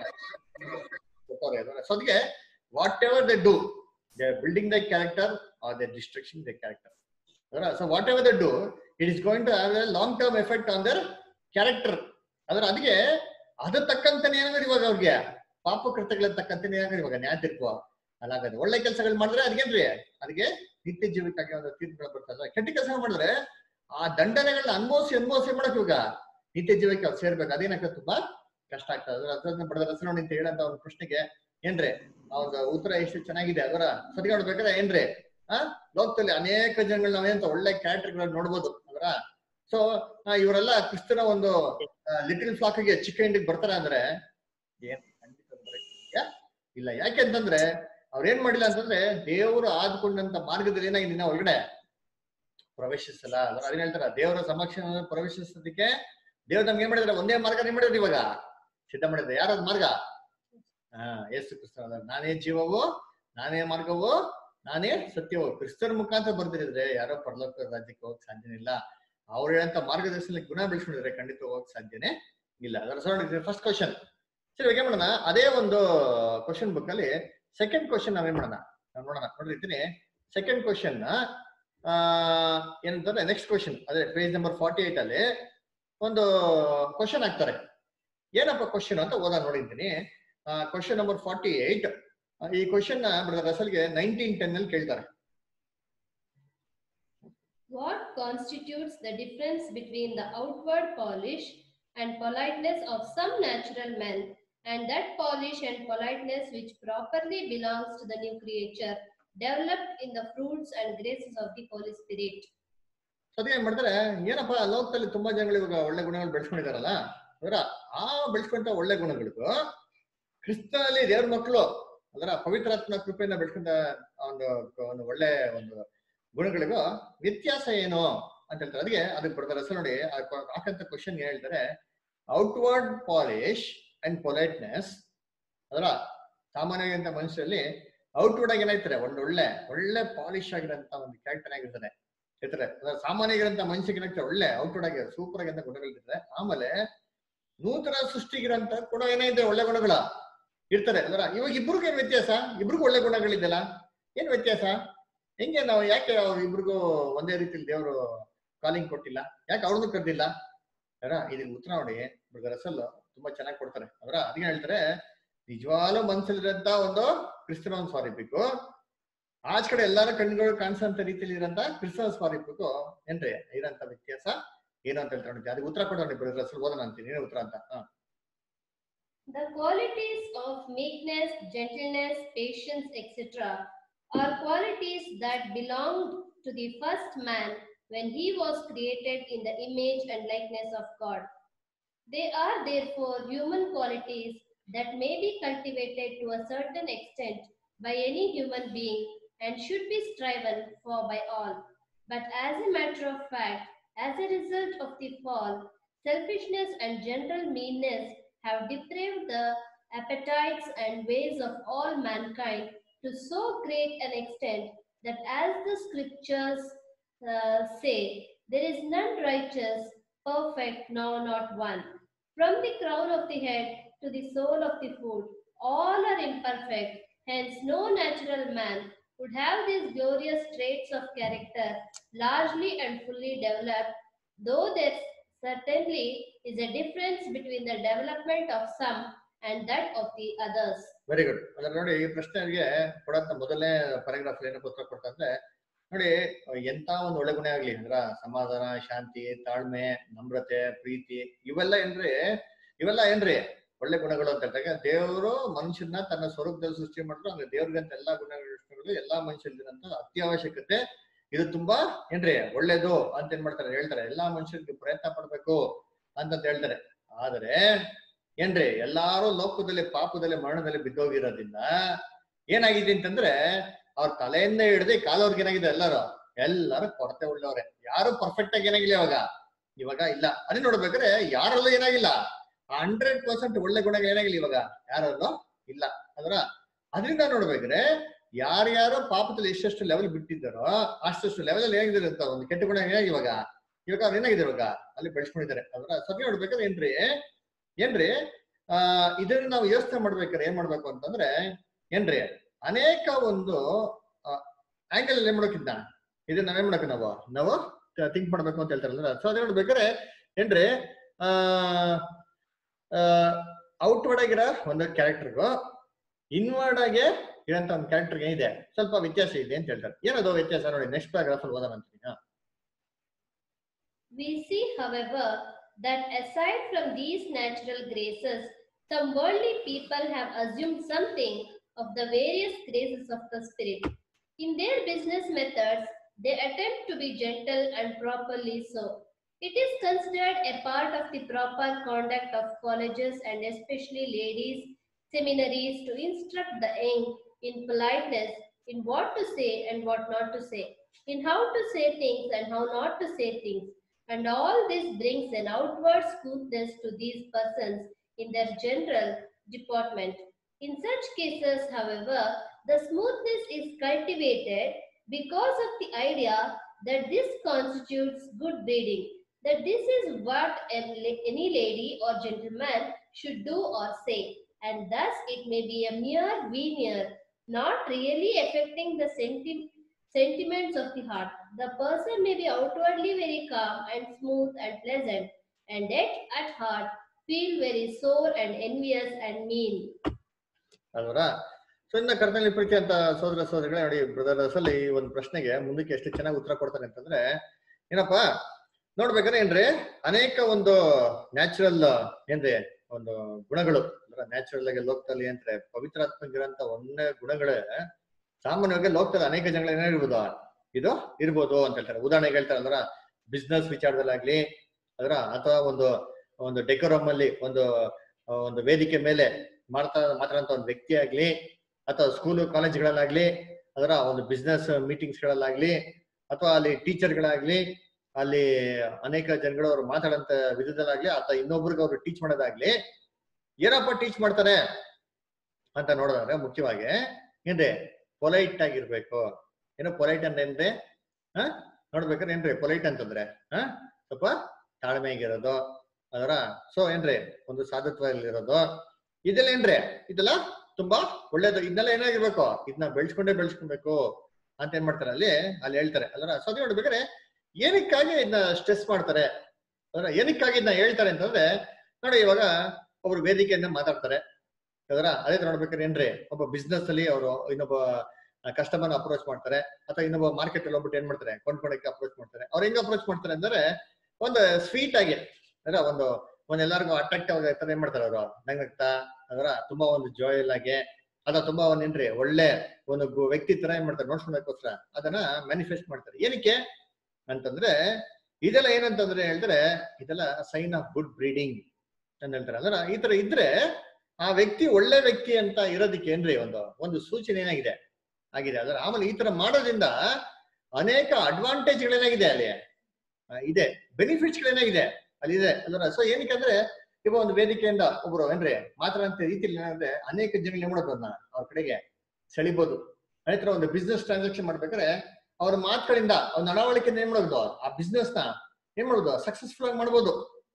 Speaker 2: ಸೊ ಅದಕ್ಕೆ whatever they do, they are building the character or they destruction the character. So whatever they do, it is going to have a long term effect on their character. ಅದಕ್ಕೆ ಅದ್ರ ತಕ್ಕಂತಾನೆ ಏನಾದ್ರೆ ಇವಾಗ ಅವ್ರಿಗೆ ಪಾಪ ಕೃತ್ಯಗಳ ತಕ್ಕಂತಾನೆ ಏನಾದ್ರೆ ಇವಾಗ ನ್ಯಾಯ ತೀರ್ಪು ಅಲ್ಲಾಗದು. ಒಳ್ಳೆ ಕೆಲಸಗಳು ಮಾಡಿದ್ರೆ ಅದಕ್ಕೇನ್ರಿ, ಅದಕ್ಕೆ ನಿತ್ಯ ಜೀವಕ್ಕಾಗಿ ಒಂದು ತೀರ್ಪುಗಳು ಬರ್ತದೆ. ಕೆಟ್ಟ ಕೆಲಸ ಮಾಡಿದ್ರೆ ಆ ದಂಡನೆಗಳನ್ನ ಅನುಭವಿಸಿ ಮಾಡಕ್ ಇವಾಗ ನಿತ್ಯ ಜೀವಕ್ಕೆ ಅವ್ರು ಸೇರ್ಬೇಕು. ಅದೇನಾಗ್ತದೆ, ತುಂಬಾ ಕಷ್ಟ ಆಗ್ತದೆ. ಅದನ್ನ ಬಡದ ರಸನೋಡಿ ಅಂತ ಹೇಳಂತ ಒಂದು ಪ್ರಶ್ನೆಗೆ ಏನ್ರಿ ಅವ್ರ ಉತ್ತರ ಎಷ್ಟು ಚೆನ್ನಾಗಿದೆ. ಅದರ ಸರಿ ನೋಡ್ಬೇಕಾದ್ರೆ ಏನ್ರಿ, ಲೋಕದಲ್ಲಿ ಅನೇಕ ಜನಗಳು ನಾವೇಂತ ಒಳ್ಳೆ ಕ್ಯಾರೆಕ್ಟರ್ಗಳನ್ನ ನೋಡ್ಬೋದು ಅದರ. ಸೊ ಇವರೆಲ್ಲ ಕ್ರಿಸ್ತನ ಒಂದು ಲಿಟಲ್ ಫ್ಲಾಕ್ಗೆ ಚಿಕ್ಕ ಇಂಡಿಗೆ ಬರ್ತಾರ ಅಂದ್ರೆ ಏನ್ ಖಂಡಿತ ಇಲ್ಲ. ಯಾಕೆ ಅಂತಂದ್ರೆ ಅವ್ರೇನ್ ಮಾಡಿಲ್ಲ ಅಂತಂದ್ರೆ ದೇವರು ಆದ್ಕೊಂಡಂತ ಮಾರ್ಗದಲ್ಲಿ ಏನಾಗಿನ ಒಳಗಡೆ ಪ್ರವೇಶಿಸಲ್ಲ. ಅದನ್ನ ಹೇಳ್ತಾರ, ದೇವರ ಸಮಕ್ಷ ಪ್ರವೇಶಿಸೋದಕ್ಕೆ ದೇವ್ರು ನಮ್ಗೆ ಏನ್ ಮಾಡಿದ್ರೆ ಒಂದೇ ಮಾರ್ಗ ಏನ್ ಮಾಡಿದ್ರು ಇವಾಗ ಸಿದ್ಧ ಮಾಡಿದ್ರೆ. ಯಾರದ್ ಮಾರ್ಗ? ಯೇಸು ಕ್ರಿಸ್ತ. ನಾನೇ ಜೀವವು, ನಾನೇ ಮಾರ್ಗವು, ನಾನೇ ಸತ್ಯವು. ಕ್ರಿಸ್ತನ ಮುಖಾಂತರ ಬರ್ದಿರಿದ್ರೆ ಯಾರೋ ಪರಲೋಕ ರಾಜ್ಯಕ್ಕೆ ಹೋಗಕ್ ಸಾಧ್ಯನೇ ಇಲ್ಲ. ಅವ್ರು ಹೇಳಂತ ಮಾರ್ಗದರ್ಶನದಲ್ಲಿ ಗುಣ ಬೆಳೆಸ್ಕೊಂಡಿದ್ರೆ ಖಂಡಿತ ಹೋಗಕ್ ಸಾಧ್ಯನೇ ಇಲ್ಲ. ಅದರ ಫಸ್ಟ್ ಕ್ವಶನ್. ಸರಿ, ಇವಾಗ ಏನ್ ಮಾಡೋಣ, ಅದೇ ಒಂದು ಕ್ವಶನ್ ಬುಕ್ ಅಲ್ಲಿ ಸೆಕೆಂಡ್ ಕ್ವಶನ್ ನಾವೇನ್ ಮಾಡೋಣ ನೋಡೋಣ. ನೋಡಿರ್ತೀನಿ ಸೆಕೆಂಡ್ ಕ್ವಶನ್ ಏನಂತಂದ್ರೆ ನೆಕ್ಸ್ಟ್ ಕ್ವಶನ್ ಅದೇ ಪೇಜ್ ನಂಬರ್ 48 ಅಲ್ಲಿ ಒಂದು ಕ್ವಶನ್ ಹಾಕ್ತಾರೆ. ಏನಪ್ಪ ಕ್ವಶನ್ ಅಂತ ಓದಾ ನೋಡಿದ್ದೀನಿ. Question number 48. ಈ ಕ್ವಶನ್ ಬ್ರದರ್ ರಸಲ್ಗೆ 1910 ಅಲ್ಲಿ ಕೇಳ್ತಾರೆ.
Speaker 5: What constitutes the difference between the outward polish and politeness of some natural men and that polish and politeness which properly belongs to the new creature developed in the fruits and graces of the Holy Spirit?
Speaker 2: ಅದೇ ಏನ್ ಮಾಡ್ತಾರೆ, ಏನಪ್ಪಾ ಲೋಕದಲ್ಲಿ ತುಂಬಾ ಜನಗಳು ಇವಾಗ ಒಳ್ಳೆ ಗುಣಗಳು ಬೆಳೆಸ್ಕೊಂಡಿದಾರಲ್ಲ, ಅದರ ಆ ಬೆಳೆಸ್ಕೊಂತ ಒಳ್ಳೆ ಗುಣಗಳಿಗೂ ಕ್ರಿಸ್ತನಲ್ಲಿ ದೇವ್ರ ಮಕ್ಕಳು ಅದರ ಪವಿತ್ರಾತ್ಮ ಕೃಪೆಯಿಂದ ಬೆಳೆಸ್ಕೊಂತ ಒಂದು ಒಳ್ಳೆ ಒಂದು ಗುಣಗಳಿಗೂ ವ್ಯತ್ಯಾಸ ಏನು ಅಂತ ಹೇಳ್ತಾರೆ. ಅದಕ್ಕೆ ಬರ್ತಾರೆ ಹೆಸರು ನೋಡಿ ಹಾಕಂತ ಕ್ವಶನ್ ಏನ್ ಹೇಳ್ತಾರೆ, ಔಟ್ವರ್ಡ್ ಪಾಲಿಶ್ ಅಂಡ್ ಪೊಲೈಟ್ನೆಸ್. ಅದರ ಸಾಮಾನ್ಯವಾಗಿ ಮನುಷ್ಯರಲ್ಲಿ ಔಟ್ವರ್ಡ್ ಆಗಿ ಏನಾಯ್ತಾರೆ, ಒಳ್ಳೆ ಪಾಲಿಶ್ ಆಗಿರೋಂತ ಒಂದು ಕ್ಯಾರೆಕ್ಟರ್ ಆಗಿರ್ತಾರೆ ಇರ್ತಾರೆ. ಸಾಮಾನ್ಯಗಿರಂತ ಮನುಷ್ಯಗೆ ಏನಾಗ್ತಾರೆ, ಒಳ್ಳೆ ಔಟ್ವರ್ಡ್ ಆಗಿ ಸೂಪರ್ ಆಗಿರೋ ಗುಣಗಳಿರ್ತಾರೆ. ಆಮೇಲೆ ನೂತನ ಸೃಷ್ಟಿಗಿರಂತ ಕೂಡ ಏನಾಯ್ತು ಒಳ್ಳೆ ಗುಣಗಳ ಇರ್ತಾರೆ. ಅದರ ಇವಾಗ ಇಬ್ರಿಗೂ ಏನ್ ವ್ಯತ್ಯಾಸ? ಇಬ್ರಿಗೂ ಒಳ್ಳೆ ಗುಣಗಳಿದೆಯಲ್ಲ, ಏನ್ ವ್ಯತ್ಯಾಸ? ಹೆಂಗೆ ನಾವು ಯಾಕೆ ಅವ್ರು ಇಬ್ರಿಗೂ ಒಂದೇ ರೀತಿಯಲ್ಲಿ ದೇವರು ಕಾಲಿಂಗ್ ಕೊಟ್ಟಿಲ್ಲ? ಯಾಕೆ ಅವ್ರದ್ದು ಕರೆದಿಲ್ಲ? ಅದರ ಇದಕ್ಕೆ ಉತ್ತರ ನೋಡಿ ಬ್ರದರ್ ರಸಲ್ ತುಂಬಾ ಚೆನ್ನಾಗಿ ಕೊಡ್ತಾರೆ. ಅದಕ್ಕೆ ಹೇಳ್ತಾರೆ, ನಿಜವಾಗ್ಲೂ ಮನ್ಸಲ್ಲಿರಂತ ಒಂದು ಕ್ರಿಸ್ತನ ಒಂದು ಸ್ವಾರೂಪಿಗೂ ಆಚ ಕಡೆ ಎಲ್ಲಾರ ಕಣ್ಗಳು ಕಾಣಿಸಂತ ರೀತಿಯಲ್ಲಿ ಇರಂತ ಕ್ರಿಸ್ತನ ಸ್ವಾರೂಪಿಗೂ ಏನ್ರಿ ಇರಂತ ವ್ಯತ್ಯಾಸ ಏನು ಅಂತ ಹೇಳ್ತಾರೆ. ಅದಕ್ಕೆ ಉತ್ತರ ಕೊಡೋಣ ಬ್ರದರ್ ರಸಲ್, ಓದೋಣ ಅಂತೀನಿ ಉತ್ತರ ಅಂತ.
Speaker 5: The qualities of meekness, gentleness, patience, etc. are qualities that belonged to the first man when he was created in the image and likeness of God. They are therefore human qualities that may be cultivated to a certain extent by any human being and should be striven for by all. But as a matter of fact, as a result of the fall, selfishness and general meanness have depraved the appetites and ways of all mankind to so great an extent that, as the scriptures say, there is none righteous, perfect, no, not one. From the crown of the head to the sole of the foot, all are imperfect. Hence, no natural man would have these glorious traits of character largely and fully developed, though there certainly is a difference between the development of some and that of the others.
Speaker 2: Very good. ಅದ್ರ ನೋಡಿ ಈ ಪ್ರಶ್ನೆಗೆ ಕೊಡಂತ ಮೊದಲನೇ paragraph ಏನಕ್ಕೆ ಉತ್ತರ ಕೊಡ್ತಂದ್ರೆ, ನೋಡಿ ಎಂತ ಒಂದು ಒಳ್ಳೆ ಗುಣ ಆಗ್ಲಿ ಅಂದ್ರ ಸಮಾಧಾನ, ಶಾಂತಿ, ತಾಳ್ಮೆ, ನಮ್ರತೆ, ಪ್ರೀತಿ ಇವೆಲ್ಲ ಏನ್ರಿ ಒಳ್ಳೆ ಗುಣಗಳು ಅಂತ ಹೇಳ್ತಾರೆ. ದೇವರು ಮನುಷ್ಯನ ತನ್ನ ಸ್ವರೂಪದಲ್ಲಿ ಸೃಷ್ಟಿ ಮಾಡಿದ್ರು, ಅಂದ್ರೆ ದೇವ್ರಿಗಂತ ಎಲ್ಲಾ ಗುಣಗಳು ಎಲ್ಲಾ ಮನುಷ್ಯರಿಗಿರಂತ ಅತ್ಯವಶ್ಯಕತೆ. ಇದು ತುಂಬಾ ಏನ್ರಿ ಒಳ್ಳೇದು ಅಂತ ಏನ್ ಮಾಡ್ತಾರೆ ಹೇಳ್ತಾರೆ. ಎಲ್ಲಾ ಮನುಷ್ಯರಿಗೆ ಪ್ರಯತ್ನ ಪಡ್ಬೇಕು ಅಂತ ಹೇಳ್ತಾರೆ. ಆದ್ರೆ ಏನ್ರಿ ಎಲ್ಲಾರು ಲೋಕದಲ್ಲಿ ಪಾಪದಲ್ಲಿ ಮರಣದಲ್ಲಿ ಬಿದ್ದೋಗಿರೋದ್ರಿಂದ ಏನಾಗಿದೆ ಅಂತಂದ್ರೆ, ಅವ್ರ ತಲೆಯಿಂದ ಹಿಡ್ದು ಕಾಲವ್ರಿಗೆ ಏನಾಗಿದೆ, ಎಲ್ಲಾರು ಕೊರತೆ ಉಳ್ಳವ್ರೆ. ಯಾರು ಪರ್ಫೆಕ್ಟ್ ಆಗಿ ಏನಾಗಿಲ್ಲ ಇವಾಗ ಇಲ್ಲ. ಅದೇ ನೋಡ್ಬೇಕಾದ್ರೆ ಯಾರಲ್ಲೂ ಏನಾಗಿಲ್ಲ 100% ಒಳ್ಳೆ ಗುಣ ಏನಾಗಿಲ್ಲ ಇವಾಗ ಯಾರಲ್ಲೂ ಇಲ್ಲ. ಅದರಿಂದ ನೋಡ್ಬೇಕ್ರೆ ಯಾರ್ಯಾರು ಪಾಪದಲ್ಲಿ ಎಷ್ಟೆಷ್ಟು ಲೆವೆಲ್ ಬಿಟ್ಟಿದ್ದಾರೋ ಅಷ್ಟು ಲೆವೆಲ್ ಅಲ್ಲಿ ಏನಾಗಿದ್ದಾರೆ ಅಂತ ಒಂದು ಕೆಟ್ಟ ಗುಣ ಇವಾಗ ಅವ್ರು ಏನಾಗಿದೆ ಇವಾಗ ಅಲ್ಲಿ ಬೆಳೆಸ್ಕೊಂಡಿದ್ದಾರೆ. ಸರಿ ನೋಡ್ಬೇಕಾದ್ರೆ ಏನ್ರಿ ಇದನ್ನ ನಾವು ಯೋಚನೆ ಮಾಡ್ಬೇಕಾದ್ರೆ ಏನ್ ಮಾಡ್ಬೇಕು ಅಂತಂದ್ರೆ ಏನ್ರಿ ಅನೇಕ ಒಂದು ಆಂಗಲ್ ಅಲ್ಲಿ ಏನ್ ಮಾಡೋಕ್ಕಿಂತ ಇದನ್ನ ನಾವೇನ್ ಮಾಡಬೇಕು ನಾವು ಥಿಂಕ್ ಮಾಡ್ಬೇಕು ಅಂತ ಹೇಳ್ತಾರಲ್ಲ. ಸೊ ಅದೇ ನೋಡ್ಬೇಕಾದ್ರೆ ಏನ್ರಿ ಔಟ್ವರ್ಡ್ ಆಗಿರೋ ಒಂದು ಕ್ಯಾರೆಕ್ಟರ್ಗೂ ಇನ್ವರ್ಡ್ ಆಗಿ ಇರೋಂತ ಒಂದು ಕ್ಯಾರೆಕ್ಟರ್ಗೆ ಏನಿದೆ ಸ್ವಲ್ಪ ವ್ಯತ್ಯಾಸ ಇದೆ ಅಂತ ಹೇಳ್ತಾರೆ. ಏನದು ವ್ಯತ್ಯಾಸ ನೋಡಿ ನೆಕ್ಸ್ಟ್ ಪ್ಯಾರಾಗ್ರಾಫ್ ಅಲ್ಲಿ ಓದೋಣ ಅಂತೀನಿ.
Speaker 5: We see, however, that aside from these natural graces, some worldly people have assumed something of the various graces of the Spirit. In their business methods, they attempt to be gentle and properly so. It is considered a part of the proper conduct of colleges and especially ladies' seminaries to instruct the young in politeness, in what to say and what not to say, in how to say things and how not to say things. And all this brings an outward smoothness to these persons in their general deportment. In such cases, however, the smoothness is cultivated because of the idea that this constitutes good breeding, that this is what any lady or gentleman should do or say, and thus it may be a mere veneer, not really affecting the sentiments of the heart. The person may be outwardly very calm and smooth and pleasant, and yet at heart feel very sore and envious and mean.
Speaker 2: ಅಲ್ವರಾ? So ಇನ್ನ ಕರ್ತನಲ್ಲಿ ಪ್ರೀತಿ ಅಂತ ಸೋದರ ಸೋದರಿಗಳೇ ನೋಡಿ, brother ಅಸಲ್ ಈ ಒಂದು ಪ್ರಶ್ನೆಗೆ ಮುಂದಕ್ಕೆ ಎಷ್ಟು ಚೆನ್ನಾಗಿ ಉತ್ತರ ಕೊಡ್ತಾರೆ ಅಂತಂದ್ರೆ, ಏನಪ್ಪಾ ನೋಡ್ಬೇಕಾದ್ರೆ ಏನ್ರಿ, ಅನೇಕ ಒಂದು ನ್ಯಾಚುರಲ್ ಏನ್ರಿ ಒಂದು ಗುಣಗಳು, ನ್ಯಾಚುರಲ್ ಆಗಿ ಲೋಕದಲ್ಲಿ ಏನ್ರೆ ಪವಿತ್ರಾತ್ಮಗಿರಂತ ಒಳ್ಳೆ ಗುಣಗಳೇ ಸಾಮಾನ್ಯವಾಗಿ ಲೋಕದಲ್ಲಿ ಅನೇಕ ಜನಗಳು ಏನಿರ್ಬೋದು ಇದು ಇರ್ಬೋದು ಅಂತ ಹೇಳ್ತಾರೆ. ಉದಾಹರಣೆಗೆ ಹೇಳ್ತಾರೆ ಅಂದ್ರ ಬಿಸ್ನೆಸ್ ವಿಚಾರದಲ್ಲಾಗ್ಲಿ, ಅದರ ಅಥವಾ ಒಂದು ಡೆಕೋರಮ್ ಅಲ್ಲಿ ಒಂದು ವೇದಿಕೆ ಮೇಲೆ ಮಾತಾಡಂತ ಒಂದು ವ್ಯಕ್ತಿ ಆಗ್ಲಿ, ಅಥವಾ ಸ್ಕೂಲು ಕಾಲೇಜ್ಗಳಲ್ಲಾಗ್ಲಿ, ಅದರ ಒಂದು ಬಿಸ್ನೆಸ್ ಮೀಟಿಂಗ್ಸ್ ಗಳಲ್ಲಾಗ್ಲಿ, ಅಥವಾ ಅಲ್ಲಿ ಟೀಚರ್ಗಳಾಗ್ಲಿ, ಅಲ್ಲಿ ಅನೇಕ ಜನಗಳು ಅವ್ರು ಮಾತಾಡಂತ ವಿಧದಲ್ಲಾಗ್ಲಿ, ಅಥವಾ ಇನ್ನೊಬ್ರಿಗೆ ಅವ್ರು ಟೀಚ್ ಮಾಡೋದಾಗ್ಲಿ, ಏನಪ್ಪ ಟೀಚ್ ಮಾಡ್ತಾರೆ ಅಂತ ನೋಡೋದಾದ್ರೆ ಮುಖ್ಯವಾಗಿ ಏನ್ರಿ ಪೊಲೈಟ್ ಆಗಿರ್ಬೇಕು. ಏನೋ ಪೊಲೈಟ್ ಅಂತ ಏನ್ರಿ ನೋಡ್ಬೇಕಾದ್ರೆ ಏನ್ರಿ ಪೊಲೈಟ್ ಅಂತಂದ್ರೆ ಸ್ವಲ್ಪ ತಾಳ್ಮೆಯಾಗಿರೋದು, ಅದರ ಸೊ ಏನ್ರಿ ಒಂದು ಸಾಧುತ್ವದಲ್ಲಿರೋದು, ಇದೆಲ್ಲ ಏನ್ರಿ ಇದೆಲ್ಲ ತುಂಬಾ ಒಳ್ಳೇದು. ಇದನ್ನೆಲ್ಲ ಏನಾಗಿರ್ಬೇಕು, ಇದನ್ನ ಬೆಳೆಸ್ಕೊಬೇಕು ಅಂತ ಏನ್ ಮಾಡ್ತಾರೆ ಅಲ್ಲಿ ಹೇಳ್ತಾರೆ. ಅದರ ಸೊ ಅದೇ ನೋಡ್ಬೇಕಾದ್ರೆ ಏನಕ್ಕಾಗಿ ಇದನ್ನ ಸ್ಟ್ರೆಸ್ ಮಾಡ್ತಾರೆ, ಅದರ ಏನಕ್ಕಾಗಿ ಇದನ್ನ ಹೇಳ್ತಾರೆ ಅಂತಂದ್ರೆ ನೋಡಿ, ಇವಾಗ ಒಬ್ರು ವೇದಿಕೆಯನ್ನ ಮಾತಾಡ್ತಾರೆ, ಅದರ ಅದೇ ನೋಡ್ಬೇಕಾದ್ರೆ ಏನ್ರಿ ಒಬ್ಬ ಬಿಸ್ನೆಸ್ ಅಲ್ಲಿ ಅವರು ಇನ್ನೊಬ್ಬ ಕಸ್ಟಮರ್ ಅಪ್ರೋಚ್ ಮಾಡ್ತಾರೆ, ಅಥವಾ ಇನ್ನೊಬ್ಬ ಮಾರ್ಕೆಟ್ ಅಲ್ಲಿ ಹೋಗ್ಬಿಟ್ಟು ಏನ್ ಮಾಡ್ತಾರೆ ಕೊಂಡ್ಕೊಳಕ್ಕೆ ಅಪ್ರೋಚ್ ಮಾಡ್ತಾರೆ. ಅವ್ರು ಹೆಂಗ್ ಅಪ್ರೋಚ್ ಮಾಡ್ತಾರೆ ಅಂದ್ರೆ ಒಂದು ಸ್ವೀಟ್ ಆಗಿ, ಅಂದ್ರೆ ಎಲ್ಲರಿಗೂ ಅಟ್ರಾಕ್ಟಿವ್ ಆಗಿ ಏನ್ ಮಾಡ್ತಾರೆ ಅವರು ನಗ್ನಗ್ತಾ, ಅದರ ತುಂಬಾ ಒಂದು ಜಾಯಲ್ ಆಗಿ, ಅಥವಾ ತುಂಬಾ ಏನ್ರಿ ಒಳ್ಳೆ ಒಂದು ವ್ಯಕ್ತಿ ತರ ಏನ್ ಮಾಡ್ತಾರೆ ನೋಡ್ಸ್ಕೊಳಕ್ಕೋಸ್ಕರ ಅದನ್ನ ಮ್ಯಾನಿಫೆಸ್ಟ್ ಮಾಡ್ತಾರೆ. ಏನಕ್ಕೆ ಅಂತಂದ್ರೆ ಇದೆಲ್ಲ ಏನಂತಂದ್ರೆ ಹೇಳ್ತಾರೆ, ಇದೆಲ್ಲ ಸೈನ್ ಆಫ್ ಗುಡ್ ಬ್ರೀಡಿಂಗ್ ಅಂತ ಹೇಳ್ತಾರೆ. ಅಂದ್ರೆ ಈ ತರ ಇದ್ರೆ ಆ ವ್ಯಕ್ತಿ ಒಳ್ಳೆ ವ್ಯಕ್ತಿ ಅಂತ ಇರೋದಕ್ಕೆ ಏನ್ರಿ ಒಂದು ಸೂಚನೆ ಏನಾಗಿದೆ ಆಗಿದೆ. ಅದರ ಆಮೇಲೆ ಈ ತರ ಮಾಡೋದ್ರಿಂದ ಅನೇಕ ಅಡ್ವಾಂಟೇಜ್ಗಳೇನಾಗಿದೆ ಅಲ್ಲಿ ಇದೆ, ಬೆನಿಫಿಟ್ಸ್ ಗಳೇನಾಗಿದೆ ಅಲ್ಲಿ ಇದೆ. ಅದರ ಸೊ ಏನಕ್ಕೆ ಅಂದ್ರೆ ಇವಾಗ ಒಂದು ವೇದಿಕೆಯಿಂದ ಒಬ್ರು ಏನ್ರಿ ಮಾತಾಡಂತ ರೀತಿಯಲ್ಲಿ ಏನಂದ್ರೆ ಅನೇಕ ಜನ ಏನ್ ಮಾಡೋದು ಅದನ್ನ ಅವ್ರ ಕಡೆಗೆ ಸೆಳಿಬಹುದು. ಅದೇ ತರ ಒಂದು ಬಿಸ್ನೆಸ್ ಟ್ರಾನ್ಸಾಕ್ಷನ್ ಮಾಡ್ಬೇಕಾದ್ರೆ ಅವ್ರ ಮಾತುಗಳಿಂದ ಅವ್ರ ನಡವಳಿಕೆಯಿಂದ ಏನ್ ಮಾಡೋದು ಆ ಬಿಸ್ನೆಸ್ ನ ಏನ್ ಮಾಡೋದು ಸಕ್ಸಸ್ಫುಲ್ ಆಗಿ ಮಾಡ್ಬೋದು.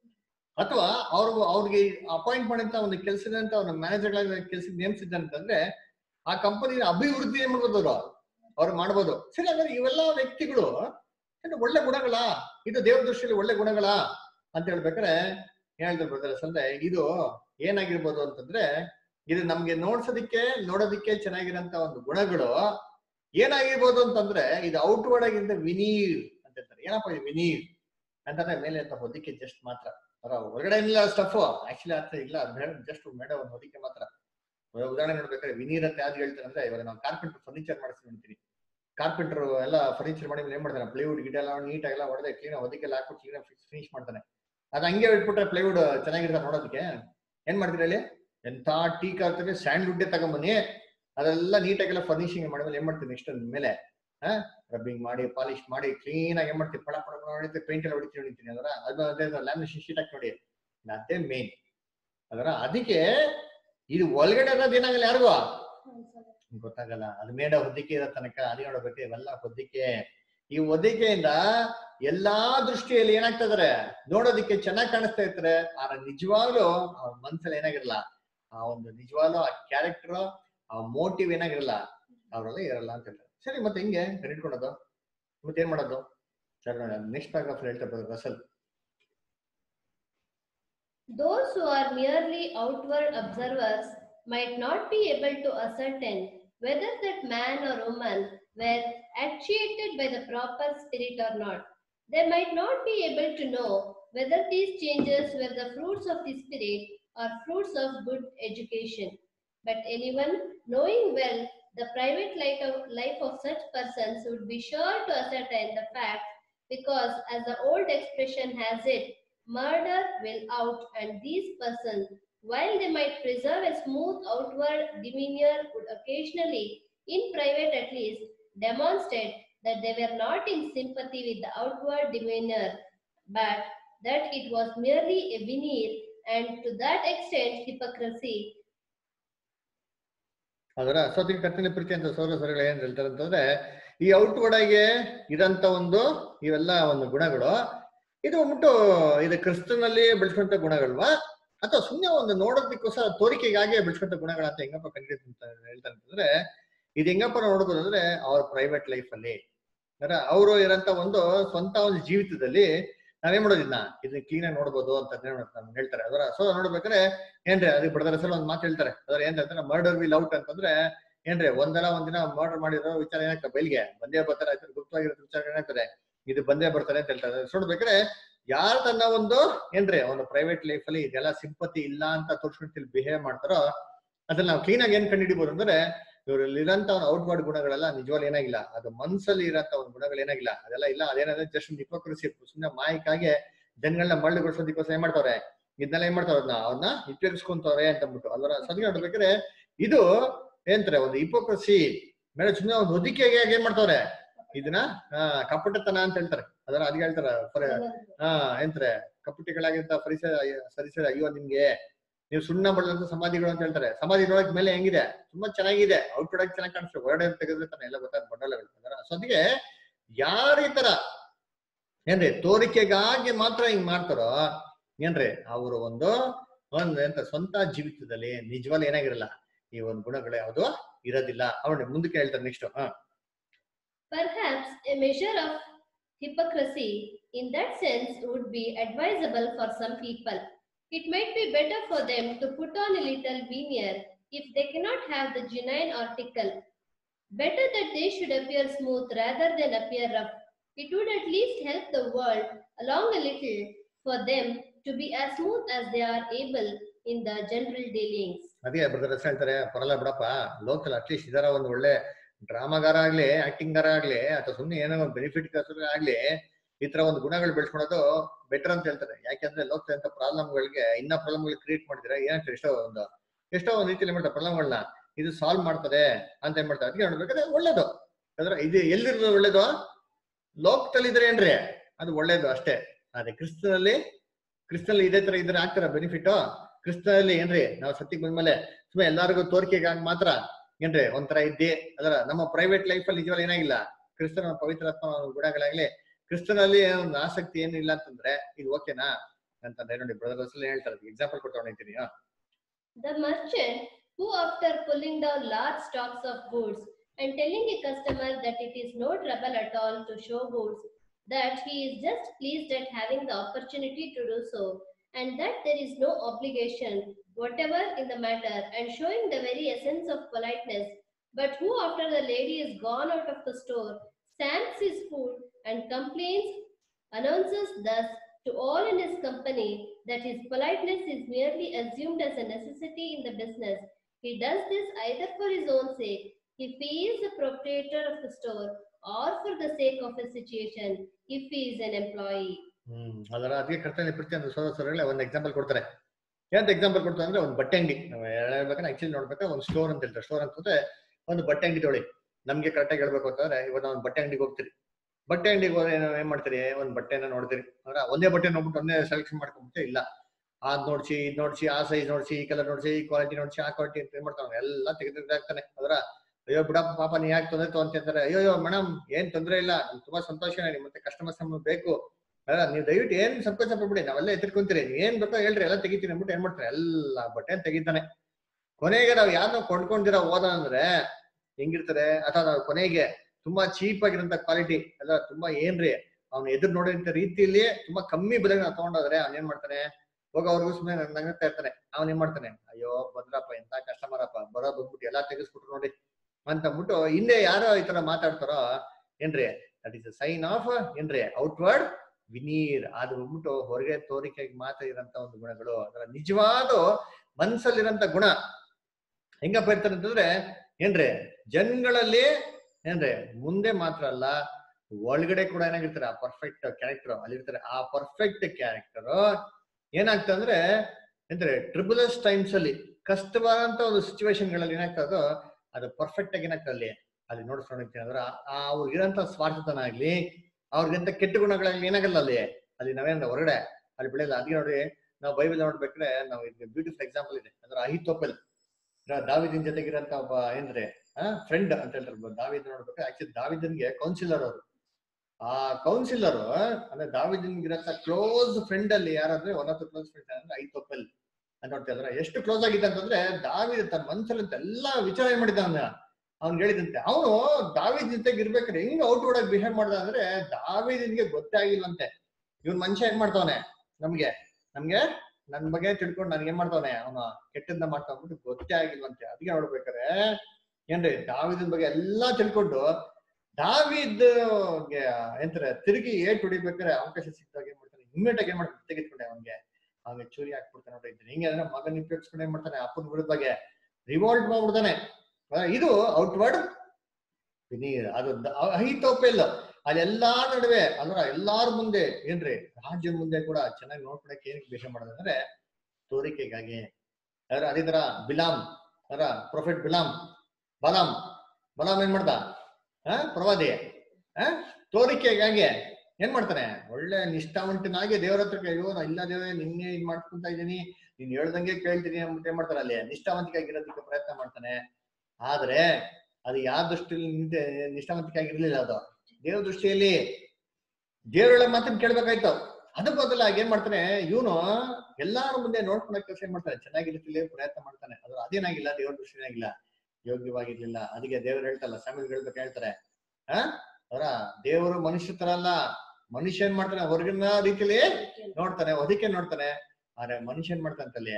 Speaker 2: ಅಥವಾ ಅವ್ರಿಗೆ ಅಪಾಯಿಂಟ್ ಮಾಡಿದಂತ ಒಂದು ಕೆಲಸದಂತ ಅವ್ರ ಮ್ಯಾನೇಜರ್ಗಳಾಗಿ ಕೆಲ್ಸಕ್ಕೆ ನೇಮಿಸಿದಂತಂದ್ರೆ ಆ ಕಂಪನಿಯ ಅಭಿವೃದ್ಧಿ ಏನ್ ಮಾಡ್ಬೋದು ಅವ್ರು ಮಾಡ್ಬೋದು. ಸರಿ, ಅಂದ್ರೆ ಇವೆಲ್ಲ ವ್ಯಕ್ತಿಗಳು ಒಳ್ಳೆ ಗುಣಗಳ, ಇದು ದೇವ್ರ ದೃಷ್ಟಿಯಲ್ಲಿ ಒಳ್ಳೆ ಗುಣಗಳ ಅಂತ ಹೇಳ್ಬೇಕಾರೆ ಹೇಳ್ತಾರೆ ಬ್ರದರ್ಸ್. ಅಂದ್ರೆ ಇದು ಏನಾಗಿರ್ಬೋದು ಅಂತಂದ್ರೆ ಇದು ನಮ್ಗೆ ನೋಡೋದಿಕ್ಕೆ ಚೆನ್ನಾಗಿರೋಂತ ಒಂದು ಗುಣಗಳು ಏನಾಗಿರ್ಬೋದು ಅಂತಂದ್ರೆ ಇದು ಔಟ್ವರ್ಡ್ ಆಗಿಂದ ವಿನೀರ್ ಅಂತ ಹೇಳ್ತಾರೆ. ಏನಪ್ಪ ಇದು ವಿನೀರ್ ಅಂತಂದ್ರೆ ಮೇಲೆ ಅಂತ ಹೊದಿಕೆ ಜಸ್ಟ್ ಮಾತ್ರ, ಹೊರಗಡೆ ಇಲ್ಲ ಸ್ಟಫ್ ಆಕ್ಚುಲಿ ಅರ್ಥ ಇಲ್ಲ, ಜಸ್ಟ್ ಮೇಡ ಒಂದು ಹೊದಿಕೆ ಮಾತ್ರ. ಉದಾಹರಣೆ ನೋಡ್ಬೇಕಾದ್ರೆ ವಿನೀರ್ ಅಂತ ಯಾವ್ದು ಹೇಳ್ತಾರೆ ಅಂದ್ರೆ, ಇವಾಗ ನಾವು ಕಾರ್ಪೆಂಟರ್ ಫರ್ನಿಚರ್ ಮಾಡಿಸ್ತೀವಿ ಅಂತೀನಿ, ಕಾರ್ಪೆಂಟರ್ ಎಲ್ಲ ಫರ್ನಿಚರ್ ಮಾಡಿ ಏನ್ ಮಾಡ್ತಾನೆ ಪ್ಲೈವುಡ್ ಗಿಡ ಎಲ್ಲ ನೀಟಾಗೆಲ್ಲ ಹೊಡೆದ ಕ್ಲೀನ್ ಹೊದಿಕೆಲ್ಲ ಹಾಕ್ಬಿಟ್ಟು ಕ್ಲೀನ್ ಫಿನಿಶ್ ಮಾಡ್ತಾನೆ. ಅದ್ ಹಂಗೆ ಬಿಟ್ಬಿಟ್ರೆ ಪ್ಲೈವುಡ್ ಚೆನ್ನಾಗಿರ್ತಾರೆ ನೋಡೋದಕ್ಕೆ. ಏನ್ ಮಾಡ್ತೀರಿ ಹೇಳಿ, ಎಂತ ಟೀಕ್ ಆಗ್ತದೆ ಸ್ಯಾಂಡ್ವುಡ್ಡೇ ತಗೊಂಬನ್ನಿ, ಅದೆಲ್ಲ ನೀಟಾಗೆಲ್ಲ ಫರ್ನಿಶಿಂಗ್ ಮಾಡಿದ್ಮೇಲೆ ಏನ್ ಮಾಡ್ತೀನಿ ನೆಕ್ಸ್ಟ್ ಮೇಲೆ ರಬ್ಬಿಂಗ್ ಮಾಡಿ ಪಾಲಿಶ್ ಮಾಡಿ ಕ್ಲೀನ್ ಆಗಿ ಏನ್ ಮಾಡ್ತೀವಿ ಪಳ ಹೊಡಿತೀವಿ, ಪೇಂಟ್ ಎಲ್ಲ ಹೊಡಿತೀನಿ ಅದರ ಅದೇ ಲ್ಯಾಮಿನೇಷನ್ ಶೀಟ್ ಹಾಕಿ ನೋಡಿ, ಅದೇ ಮೇನ್ ಅದರ. ಅದಕ್ಕೆ ಇದು ಒಳಗಡೆ ಅನ್ನೋದು ಏನಾಗಲ್ಲ ಯಾರಿಗೂ ಗೊತ್ತಾಗಲ್ಲ, ಅದು ಮೇಡ ಹೊದಿಕೆ ಇರೋ ತನಕ ಅದೇ ನೋಡ್ಬೇಕು. ಇವೆಲ್ಲ ಹೊದಿಕೆ, ಈ ಹೊದಿಕೆಯಿಂದ ಎಲ್ಲಾ ದೃಷ್ಟಿಯಲ್ಲಿ ಏನಾಗ್ತಾ ಇದಾರೆ ನೋಡೋದಿಕ್ಕೆ ಚೆನ್ನಾಗಿ ಕಾಣಿಸ್ತಾ ಇರ್ತಾರೆ. ಆದ್ರೆ ನಿಜವಾಗ್ಲೂ ಅವ್ರ ಮನ್ಸಲ್ಲಿ ಏನಾಗಿರಲ್ಲ, ಆ ಒಂದು ನಿಜವಾಗ್ಲೂ ಆ ಕ್ಯಾರೆಕ್ಟರ್ ಆ ಮೋಟಿವ್ ಏನಾಗಿರಲ್ಲ ಅವ್ರೆಲ್ಲ ಇರಲ್ಲ ಅಂತ ಹೇಳ್ತಾರೆ. ಸರಿ, ಮತ್ತೆ ಹಿಂಗೆ ಇಟ್ಕೊಳೋದು ಮತ್ತೆ ಏನ್ ಮಾಡೋದು? ಸರಿ ನೋಡಿ, ನೆಕ್ಸ್ಟ್ ಪ್ಯಾರಾಗ್ರಾಫ್ ಹೇಳ್ತಾರೆ Russell.
Speaker 5: Those who are merely outward observers might not be able to ascertain whether that man or woman were actuated by the proper spirit or not. They might not be able to know whether these changes were the fruits of the spirit or fruits of good education. But anyone knowing well the private life of such persons would be sure to ascertain the fact, because as the old expression has it, murder will out, and these persons, while they might preserve a smooth outward demeanor, would occasionally, in private at least, demonstrate that they were not in sympathy with the outward demeanor, but that it was merely a veneer, and to that extent hypocrisy.
Speaker 2: ಅದರ ಸೋತಿಗೆ ಕರ್ತನ ಪ್ರೀತಿ ಅಂತ ಸೌರಸರಗಳು ಏನ್ ಹೇಳ್ತಾರೆ ಅಂತಂದ್ರೆ, ಈ outward ಆಗಿ ಇರಂತ ಒಂದು ಇವೆಲ್ಲ ಒಂದು ಗುಣಗಳು ಇದು ಅಂದ್ಬಿಟ್ಟು ಇದು ಕ್ರಿಸ್ತನಲ್ಲಿ ಬೆಳೆಸುವಂತ ಗುಣಗಳ್ವಾ, ಅಥವಾ ಸುಮ್ಮನೆ ಒಂದು ನೋಡೋದಕ್ಕೋಸ್ಕರ ತೋರಿಕೆಗಾಗಿ ಬೆಳೆಸುವಂತ ಗುಣಗಳಂತ ಹೆಂಗಪ್ಪ ಕಂಡಿಡ್ತ ಅಂತ ಹೇಳ್ತಾರೆ ಅಂತಂದ್ರೆ, ಇದು ಹೆಂಗಪ್ಪ ನೋಡ್ಬೋದು ಅಂದ್ರೆ ಅವ್ರ ಪ್ರೈವೇಟ್ ಲೈಫ್ ಅಲ್ಲಿ ಅವರು ಇರೋಂತ ಒಂದು ಸ್ವಂತ ಒಂದು ಜೀವಿತದಲ್ಲಿ ನಾವೇನ್ ಮಾಡೋದಿಲ್ಲ ಇದನ್ನ ಕ್ಲೀನ್ ಆಗಿ ನೋಡ್ಬೋದು ಅಂತ ಹೇಳ್ತಾರೆ. ಅದರ ಸೊ ನೋಡ್ಬೇಕಾದ್ರೆ ಏನ್ರಿ ಅದಕ್ಕೆ ಬಡದರ ಹೆಸರು ಒಂದು ಮಾತು ಹೇಳ್ತಾರೆ. ಅದ್ರ ಏನ್ ಹೇಳ್ತಾರೆ, ಮರ್ಡರ್ ವಿಲ್ ಔಟ್ ಅಂತಂದ್ರೆ ಏನ್ರಿ ಒಂದಿನ ಮರ್ಡರ್ ಮಾಡಿರೋ ವಿಚಾರ ಏನಾಗ್ತದೆ ಬಯಲಿಗೆ ಬಂದೇ ಬರ್ತಾರೆ, ಆಯ್ತು ಗುಪ್ತವಾಗಿರೋ ವಿಚಾರ ಏನಾಗ್ತದೆ ಇದು ಬಂದೇ ಬರ್ತಾರೆ ಅಂತ ಹೇಳ್ತಾರೆ. ನೋಡ್ಬೇಕಾದ್ರೆ ಯಾರು ತನ್ನ ಒಂದು ಏನ್ರಿ ಒಂದು ಪ್ರೈವೇಟ್ ಲೈಫ್ ಅಲ್ಲಿ ಇದೆಲ್ಲ ಸಿಂಪತಿ ಇಲ್ಲ ಅಂತ ತೋರ್ಸ್ಕೊಂಡು ಬಿಹೇವ್ ಮಾಡ್ತಾರೋ ಅದ್ರಲ್ಲಿ ನಾವು ಕ್ಲೀನ್ ಆಗಿ ಏನ್ ಕಂಡುಹಿಡಿಬಹುದು ಅಂದ್ರೆ, ಇವರಲ್ಲಿ ಇರೋಂತ ಒಂದು ಔಟ್ವರ್ಡ್ ಗುಣಗಳೆಲ್ಲ ನಿಜವಾಗ್ಲೂ ಏನಾಗಿಲ್ಲ, ಅದು ಮನ್ಸಲ್ಲಿ ಇರೋಂತ ಒಂದು ಗುಣಗಳು ಏನಾಗಿಲ್ಲ, ಅದೆಲ್ಲ ಇಲ್ಲ. ಅದೇನಾದ್ರೆ ಜಸ್ಟ್ ಒಂದು ಹಿಪೋಕ್ರಸಿ, ಸುಮ್ಮನೆ ಮಾಯಿಕಾಗೆ ಜನಗಳನ್ನ ಮರಳುಗೊಳಿಸೋದಕ್ಕೋಸ್ಕರ ಏನ್ ಮಾಡ್ತಾವ್ರೆ, ಇದನ್ನೆಲ್ಲ ಏನ್ ಮಾಡ್ತಾವ್ರ ಅವ್ರನ್ನ ಉಪಯೋಗಿಸ್ಕೊಂತವ್ರೆ ಅಂತ ಅಂದ್ಬಿಟ್ಟು ಅಲ್ವರ. ಸದ್ಯ ನೋಡ್ಬೇಕಾದ್ರೆ ಇದು ಏನ್ತಾರೆ ಒಂದು ಹಿಪೋಕ್ರಸಿ ಮೇಲೆ ಸುಮ್ಮನೆ ಒಂದು ಹೊದಿಕೆಗೆ ಏನ್ ಮಾಡ್ತಾವ್ರೆ ಇದನ್ನ ಕಪಟತನ ಅಂತ ಹೇಳ್ತಾರೆ. ಅದರ ಅದ್ಗೆ ಹೇಳ್ತಾರ ಏನ್ತಾರೆ ಕಪಟಿಗಳಾಗಿರ್ತ ಸರಿಸರ ಅಯ್ಯೋ ನಿಮ್ಗೆ ನೀವು ಸುಣ್ಣ ಬಳ್ಳಂತ ಸಮಾಧಿಗಳು ಅಂತ ಹೇಳ್ತಾರೆ. ಸಮಾಧಿ ನೋಡಕ್ ಮೇಲೆ ಹೆಂಗಿದೆ, ತುಂಬಾ ಚೆನ್ನಾಗಿದೆ, ಔಟ್ ಕೊಡಕ್ ಚೆನ್ನಾಗಿ ಕಾಣಿಸ್ತದೆ, ಹೊರಡೆ ತೆಗೆದ್ರೆ ತಾನೆ ಎಲ್ಲ ಗೊತ್ತಾಗ ಬಂಡಲಗಳು. ಸೊ ಅದಕ್ಕೆ ಯಾರ ಈ ತರ ಏನ್ರಿ ತೋರಿಕೆಗಾಗಿ ಮಾತ್ರ ಹಿಂಗ್ ಮಾಡ್ತಾರೋ ಏನ್ರಿ ಅವರು ಒಂದು ಎಂತ ಸ್ವಂತ ಜೀವಿತದಲ್ಲಿ ನಿಜವಾಗ್ಲೂ ಏನಾಗಿರಲ್ಲ, ಈ ಒಂದು ಗುಣಗಳು ಯಾವುದು ಇರೋದಿಲ್ಲ. ಅವ್ರಿಗೆ ಮುಂದಕ್ಕೆ ಹೇಳ್ತಾರೆ next.
Speaker 5: Perhaps a measure of hypocrisy in that sense would be advisable for some people. It might be better for them to put on a little veneer if they cannot have the genuine article. Better that they should appear smooth rather than appear rough. It would at least help the world along a little for them to be as smooth as they are able in the general dealings.
Speaker 2: ಅದೇ brother ಹೇಳ್ತಾರೆ, ಪರಲ್ಲ ಬಿಡಪ್ಪ, local at least ಇದರ ಒಂದು ಒಳ್ಳೆ ಡ್ರಾಮಾಗಾರ ಆಗ್ಲಿ, acting ಆಗ್ಲಿ, ಅಥವಾ ಸುಮ್ಮನೆ ಏನೋ ಒಂದು ಬೆನಿಫಿಟ್ ಆಗ್ಲಿ, ಈ ತರ ಒಂದು ಗುಣಗಳು ಬೆಳೆಸ್ಕೊಳೋದು ಬೆಟರ್ ಅಂತ ಹೇಳ್ತಾರೆ. ಯಾಕೆಂದ್ರೆ ಲೋಕದಂತ ಪ್ರಾಬ್ಲಮ್ಗಳಿಗೆ ಇನ್ನ ಪ್ರಾಬ್ಲಮ್ಗಳು ಕ್ರಿಯೇಟ್ ಮಾಡಿದ್ರೆ ಏನಾಗ್ತದೆ, ಎಷ್ಟೋ ಒಂದು ರೀತಿಯಲ್ಲಿ ಮಾಡ್ತಾರೆ ಪ್ರಾಬ್ಲಮ್ಗಳನ್ನ ಇದು ಸಾಲ್ವ್ ಮಾಡ್ತದೆ ಅಂತ ಏನ್ ಮಾಡ್ತಾರೆ. ಅದಕ್ಕೆ ನೋಡ್ಬೇಕಾದ್ರೆ ಒಳ್ಳೇದು. ಅಂದ್ರೆ ಇದು ಎಲ್ಲಿರೋದು ಒಳ್ಳೇದು, ಲೋಕದಲ್ಲಿ ಇದ್ರೆ ಏನ್ರಿ ಅದು ಒಳ್ಳೇದು ಅಷ್ಟೇ. ಅದೇ ಕ್ರಿಸ್ತನಲ್ಲಿ ಇದೇ ತರ ಇದ್ರೆ ಆಗ್ತಾರ ಬೆನಿಫಿಟ್. ಕ್ರಿಸ್ತನಲ್ಲಿ ಏನ್ರಿ ನಾವು ಸತ್ಯಕ್ಕೆ ಬಂದ್ಮೇಲೆ ಸುಮ್ಮನೆ ಎಲ್ಲಾರ್ಗು ತೋರಿಕೆಗಾಗಿ ಮಾತ್ರ ಏನ್ರಿ ಒಂಥರ ಇದ್ದಿ ಅದರ ನಮ್ಮ ಪ್ರೈವೇಟ್ ಲೈಫ್ ಅಲ್ಲಿ ನಿಜವಾಗ್ಲೂ ಏನಾಗಿಲ್ಲ, ಕ್ರಿಸ್ತನ ಪವಿತ್ರಾತ್ಮ ಗುಣಗಳಾಗ್ಲಿ ಕ್ರಿಸ್ತನಲ್ಲಿ ಒಂದು ಆಸಕ್ತಿ ಏನಿಲ್ಲ ಅಂತಂದ್ರೆ ಇದು ಓಕೆನಾ ಅಂತಂದ್ರೆ ನೋಡಿ ಬ್ರದರ್ಸ್ ಹೇಳ್ತಾರೆ. ಎಕ್ಸಾಂಪಲ್ ಕೊಡ್ತೀನಿ.
Speaker 5: The merchant who, after pulling down large stocks of goods and telling a customer that it is no trouble at all to show goods, that he is just pleased at having the opportunity to do so, and that there is no obligation whatever in the matter, and showing the very essence of politeness, but who, after the lady is gone out of the store, stamps his foot and complains, announces thus to all in his company that his politeness is merely assumed as a necessity in the business. He does this either for his own sake, if he is the proprietor of the store, or for the sake of his situation, if he is an employee.
Speaker 2: ಅದರ ಅದಕ್ಕೆ ಕರ್ತವ್ಯ ಪ್ರೀತಿ ಅಂತ ಸೋದರಗಳೇ ಒಂದು example ಕೊಡ್ತಾರೆ. ಏನಂತ example ಕೊಡ್ತಾರೆ ಅಂದ್ರೆ, ಒಂದು ಬಟ್ಟೆ ಅಂಗಡಿ ಹೇಳ್ಬೇಕಂದ್ರೆ ಆಕ್ಚುಲಿ ನೋಡ್ಬೇಕಾದ್ರೆ ಒಂದು ಸ್ಟೋರ್ ಅಂತ ಹೇಳ್ತಾರೆ. ಸ್ಟೋರ್ ಅಂತಂದ್ರೆ ಒಂದು ಬಟ್ಟೆ ಅಂಗಡಿ ತೊಳಿ. ನಮ್ಗೆ ಕರೆಕ್ಟಾಗಿ ಹೇಳ್ಬೇಕು ಅಂತಂದ್ರೆ, ಇವಾಗ ನಾವು ಒಂದು ಬಟ್ಟೆ ಅಂಗಡಿಗೆ ಹೋಗ್ತೀರಿ. ಬಟ್ಟೆ ಅಂಗಡಿಗೆ ಹೋದ್ರೆ ಏನ್ ಮಾಡ್ತೀರಿ, ಒಂದ್ ಬಟ್ಟೆನ ನೋಡ್ತೀರಿ. ಅಂದ್ರೆ ಒಂದೇ ಬಟ್ಟೆ ನೋಡ್ಬಿಟ್ಟು ಒಂದೇ ಸೆಲೆಕ್ಷನ್ ಮಾಡ್ಕೊಂಡ್ಬಿಟ್ಟೆ ಇಲ್ಲ, ಅದ್ ನೋಡ್ಸಿ ಇದ್ ನೋಡ್ಸಿ, ಆ ಸೈಜ್ ನೋಡ್ಸಿ, ಈ ಕಲರ್ ನೋಡ್ಸಿ, ಈ ಕ್ವಾಲಿಟಿ ನೋಡ್ಸಿ, ಆ ಕ್ವಾಲಿಟಿ ಅಂತ ಏನ್ ಮಾಡ್ತಾವ ಎಲ್ಲ ತೆಗೆದಾಗ್ತಾನೆ. ಅದರ ಅಯ್ಯೋ ಬಿಡಪ್ಪ ಪಾಪ ನೀ ಯಾಕೆ ತೊಂದ್ರೆ ಅಂತಾರೆ. ಅಯ್ಯೋ ಮೇಡಮ್ ಏನ್ ತೊಂದ್ರೆ ಇಲ್ಲ, ತುಂಬಾ ಸಂತೋಷ, ಮತ್ತೆ ಕಸ್ಟಮರ್ಸ್ ನಮ್ಗೆ ಬೇಕು, ನೀವು ದಯವಿಟ್ಟು ಏನ್ ಸಂಕೋಚ ಪಡ್ಬಿಡಿ, ನಾವೆಲ್ಲ ಎತ್ತಿರ್ಕೊಂತೀರಿ, ಏನ್ ಬೇಕೋ ಹೇಳ್ರಿ ಎಲ್ಲ ತೆಗಿತೀನಿ ಅಂದ್ಬಿಟ್ಟು ಏನ್ ಮಾಡ್ತಾರೆ ಎಲ್ಲ ಬಟ್ಟೆ ತೆಗಿತಾನೆ. ಕೊನೆಗೆ ನಾವ್ ಯಾರನ್ನ ಕೊಂಡ್ಕೊಂಡಿರೋ ಹೋದ ಅಂದ್ರೆ ಹೆಂಗಿರ್ತಾರೆ, ಅಥವಾ ನಾವು ಕೊನೆಗೆ ತುಂಬಾ ಚೀಪ್ ಆಗಿರೋಂತ ಕ್ವಾಲಿಟಿ ಎಲ್ಲ ತುಂಬಾ ಏನ್ರಿ ಅವ್ನ ಎದುರು ನೋಡಿದಂತ ರೀತಿಯಲ್ಲಿ ತುಂಬಾ ಕಮ್ಮಿ ಬೆಲೆಗೆ ನಾವು ತಗೊಂಡೋದ್ರೆ ಅವ್ನ ಏನ್ ಮಾಡ್ತಾನೆ, ಹೋಗ ಅವ್ರಿಗೂ ಸುಮ್ಮನೆ ನಗ್ತಾ ಇರ್ತಾನೆ. ಅವ್ನ್ ಏನ್ ಮಾಡ್ತಾನೆ, ಅಯ್ಯೋ ಬಂದ್ರಪ್ಪ ಎಂತ ಕಸ್ಟಮರಪ್ಪ, ಬರೋ ಬಂದ್ಬಿಟ್ಟು ಎಲ್ಲಾ ತೆಗಿಸ್ಬಿಟ್ರು ನೋಡಿ ಅಂತ ಅಂದ್ಬಿಟ್ಟು ಹಿಂದೆ ಯಾರೋ ಈ ತರ ಮಾತಾಡ್ತಾರೋ ಏನ್ರಿ, that is a sign of ಏನ್ರಿ ಔಟ್ವರ್ಡ್ ವಿನೀರ್. ಅದು ಬಂದ್ಬಿಟ್ಟು ಹೊರಗೆ ತೋರಿಕೆಗೆ ಮಾತ್ರ ಇರೋಂತ ಒಂದು ಗುಣಗಳು. ಅದರ ನಿಜವಾದ ಮನ್ಸಲ್ಲಿರೋಂತ ಗುಣ ಹೆಂಗಪ್ಪ ಇರ್ತಾರೆ ಅಂತಂದ್ರೆ ಏನ್ರಿ, ಜನಗಳಲ್ಲಿ ಏನ್ರಿ ಮುಂದೆ ಮಾತ್ರ ಅಲ್ಲ ಒಳಗಡೆ ಕೂಡ ಏನಾಗಿರ್ತಾರೆ, ಆ ಪರ್ಫೆಕ್ಟ್ ಕ್ಯಾರೆಕ್ಟರ್ ಅಲ್ಲಿರ್ತಾರೆ. ಆ ಪರ್ಫೆಕ್ಟ್ ಕ್ಯಾರೆಕ್ಟರ್ ಏನಾಗ್ತದೆ ಅಂದ್ರೆ ಅಂದ್ರೆ ಟ್ರಿಬುಲಸ್ ಟೈಮ್ಸ್ ಅಲ್ಲಿ ಕಷ್ಟವಾದಂತ ಒಂದು ಸಿಚುವೇಶನ್ ಗಳಲ್ಲಿ ಏನಾಗ್ತದೋ ಅದು ಪರ್ಫೆಕ್ಟ್ ಆಗಿ ಏನಾಗ್ತದೆ ಅಲ್ಲಿ ನೋಡ್ಸ್ಕೊಂಡಿರ್ತೀನಿ. ಅಂದ್ರೆ ಅವ್ರಿಗಿರಂತ ಸ್ವಾರ್ಥತನ ಆಗ್ಲಿ, ಅವ್ರಿಗಂತ ಕೆಟ್ಟ ಗುಣಗಳಾಗ್ಲಿ ಏನಾಗಲ್ಲ ಅಲ್ಲಿ ನಾವೇನ ಹೊರಗಡೆ ಅಲ್ಲಿ ಬೆಳೆಯಲ್ಲ. ಅದಕ್ಕೆ ನೋಡ್ರಿ, ನಾವು ಬೈಬಲ್ ನೋಡ್ಬೇಕ್ರೆ ನಾವು ಬ್ಯೂಟಿಫುಲ್ ಎಕ್ಸಾಂಪಲ್ ಇದೆ. ಅಂದ್ರೆ ಅಹಿತೋಫೆಲ್ ದಾವಿದಿನ ಜೊತೆಗಿರಂತ ಒಬ್ಬ ಏನ್ರಿ ಫ್ರೆಂಡ್ ಅಂತ ಹೇಳ್ತಾರೆ. ದಾವಿದ್ ನೋಡ್ಬೇಕು, ಆಕ್ಚುಲಿ ದಾವಿದನ್ಗೆ ಕೌನ್ಸಿಲರ್ ಅವರು. ಆ ಕೌನ್ಸಿಲರ್ ಅಂದ್ರೆ ದಾವಿದನ್ಗಿರಂತ ಕ್ಲೋಸ್ ಫ್ರೆಂಡ್ ಅಲ್ಲಿ ಯಾರಂದ್ರೆ one of the close friend ಅಂದ್ರೆ ಐತೋಪೆಲ್ ಅಂತ ನೋಡ್ತಾ. ಎಷ್ಟು ಕ್ಲೋಸ್ ಆಗಿದ್ದ ಅಂತಂದ್ರೆ ದಾವಿದ ತನ್ನ ಮನ್ಸಲ್ಲಿ ಅಂತ ಎಲ್ಲಾ ವಿಚಾರ ಏನ್ ಮಾಡಿದ ಅವ್ನ್ ಹೇಳಿದಂತೆ. ಅವನು ದಾವಿದ್ ಜೊತೆಗೆ ಇರ್ಬೇಕಾದ್ರೆ ಹೆಂಗ್ ಔಟ್ವರ್ಡ್ ಆಗಿ ಬಿಹೇವ್ ಮಾಡ್ದ ಅಂದ್ರೆ ದಾವಿದನ್ಗೆ ಗೊತ್ತೇ ಆಗಿಲ್ವಂತೆ ಇವನ್ ಮನುಷ್ಯ ಏನ್ ಮಾಡ್ತಾವನೆ, ನಮ್ಗೆ ನನ್ ಬಗ್ಗೆ ತಿಳ್ಕೊಂಡು ನನ್ಗೆ ಏನ್ ಮಾಡ್ತಾವನೆ ಅವನು ಕೆಟ್ಟದ್ನ ಮಾಡ್ತಾ ಅಂದ್ಬಿಟ್ಟು ಗೊತ್ತೇ ಆಗಿಲ್ವಂತೆ. ಅದಕ್ಕೆ ನೋಡ್ಬೇಕಾರೆ ಏನ್ರಿ ದಾವಿದನ್ ಬಗ್ಗೆ ಎಲ್ಲಾ ತಿಳ್ಕೊಂಡು ದಾವಿದ್ ಎಂತಾರೆ ತಿರುಗಿ ಏಟ್ ಹೊಡಿಬೇಕಾರೆ ಅವಕಾಶ ಸಿಕ್ತಾಗ ಏನ್ ಮಾಡ್ತಾನೆ, ಇಮ್ಮಿಡಿಯೇಟ್ ಆಗಿ ಏನ್ ಮಾಡ್ತಾನೆ ತೆಗೆದ್ಕೊಂಡೆ ಅವ್ನಿಗೆ ಚೂರಿ ಹಾಕ್ಬಿಡ್ತಾನೆ. ನೋಡ್ರಿ ಹಿಂಗೆ ಅಂದ್ರೆ ಮಗನ್ ಉಪಯೋಗಿಸ್ಕೊಂಡು ಏನ್ ಮಾಡ್ತಾನೆ ಅಪ್ಪನ ವಿರುದ್ಧಗೆ ರಿವೋಲ್ಟ್ ಮಾಡ್ಬಿಡ್ತಾನೆ. ಇದು ಔಟ್ವರ್ಡ್ ವಿನೀರ್. ಅದು ಅಹಿತೋಪೆಲ್ ಅದೆಲ್ಲಾ ನಡುವೆ ಅಲ್ರ ಎಲ್ಲಾರ ಮುಂದೆ ಏನ್ರಿ ರಾಜ್ಯ ಮುಂದೆ ಕೂಡ ಚೆನ್ನಾಗಿ ನೋಡ್ಕೊಳಕ್ಕೆ ಏನಕ್ಕೆ ಬೇಷ ಮಾಡೋದಂದ್ರೆ ತೋರಿಕೆಗಾಗಿ. ಅದೇ ತರ ಬಿಲಾಮ್ ಪ್ರೊಫೆಟ್ ಬಲಾಮ್ ಏನ್ ಮಾಡ್ದ ಪ್ರವಾದಿ ತೋರಿಕೆಗಾಗಿ ಏನ್ ಮಾಡ್ತಾನೆ ಒಳ್ಳೆ ನಿಷ್ಠಾವಂತನಾಗಿ ದೇವರ ಹತ್ರಕ್ಕೆ, ಅಯ್ಯೋ ನಾ ಇಲ್ಲ ದೇವರೇ ನಿನ್ನೆ ಇದ್ ಮಾಡ್ಕೊಂತ ಇದ್ದೀನಿ, ನೀನ್ ಹೇಳ್ದಂಗೆ ಕೇಳ್ತೀನಿ ಅಂದ್ಬಿಟ್ಟು ಏನ್ ಮಾಡ್ತಾನೆ ಅಲ್ಲಿ ನಿಷ್ಠಾವಂತಿಕಾಗಿರೋದಕ್ಕೆ ಪ್ರಯತ್ನ ಮಾಡ್ತಾನೆ. ಆದ್ರೆ ಅದು ಯಾವ ದೃಷ್ಟಿಯಲ್ಲಿ ನಿಷ್ಠಾವಂತಿಕೆ ಆಗಿರ್ಲಿಲ್ಲ, ಅದು ದೇವ್ರ ದೃಷ್ಟಿಯಲ್ಲಿ ದೇವರೊಳಗೆ ಮಾತ್ರ ಕೇಳ್ಬೇಕಾಯ್ತು. ಅದ್ರ ಬದಲಾಗಿ ಏನ್ ಮಾಡ್ತಾನೆ ಇವನು ಎಲ್ಲಾರ ಮುಂದೆ ನೋಡ್ಕೊಳಕ್ ಕೆಲಸ ಏನ್ ಮಾಡ್ತಾನೆ ಚೆನ್ನಾಗಿರ್ತಿಲ್ಲ ಪ್ರಯತ್ನ ಮಾಡ್ತಾನೆ. ಅದು ಅದೇನಾಗಿಲ್ಲ, ದೇವ್ರ ದೃಷ್ಟಿನಾಗಿಲ್ಲ, ಯೋಗ್ಯವಾಗಿರ್ಲಿಲ್ಲ. ಅದಕ್ಕೆ ದೇವ್ರು ಹೇಳ್ತಲ್ಲ ಸಾಮೇಲ್ ಹೇಳ್ತಾರೆ ಅವರ ದೇವರು ಮನುಷ್ಯ ತರ ಅಲ್ಲ, ಮನುಷ್ಯ ಏನ್ ಮಾಡ್ತಾನೆ ಹೊರಗಿನ ರೀತಿಲಿ ನೋಡ್ತಾನೆ, ಹೊದಿಕೆ ನೋಡ್ತಾನೆ, ಆದ್ರೆ ಮನುಷ್ಯ ಏನ್ ಮಾಡ್ತಾನಂತಲ್ಲಿ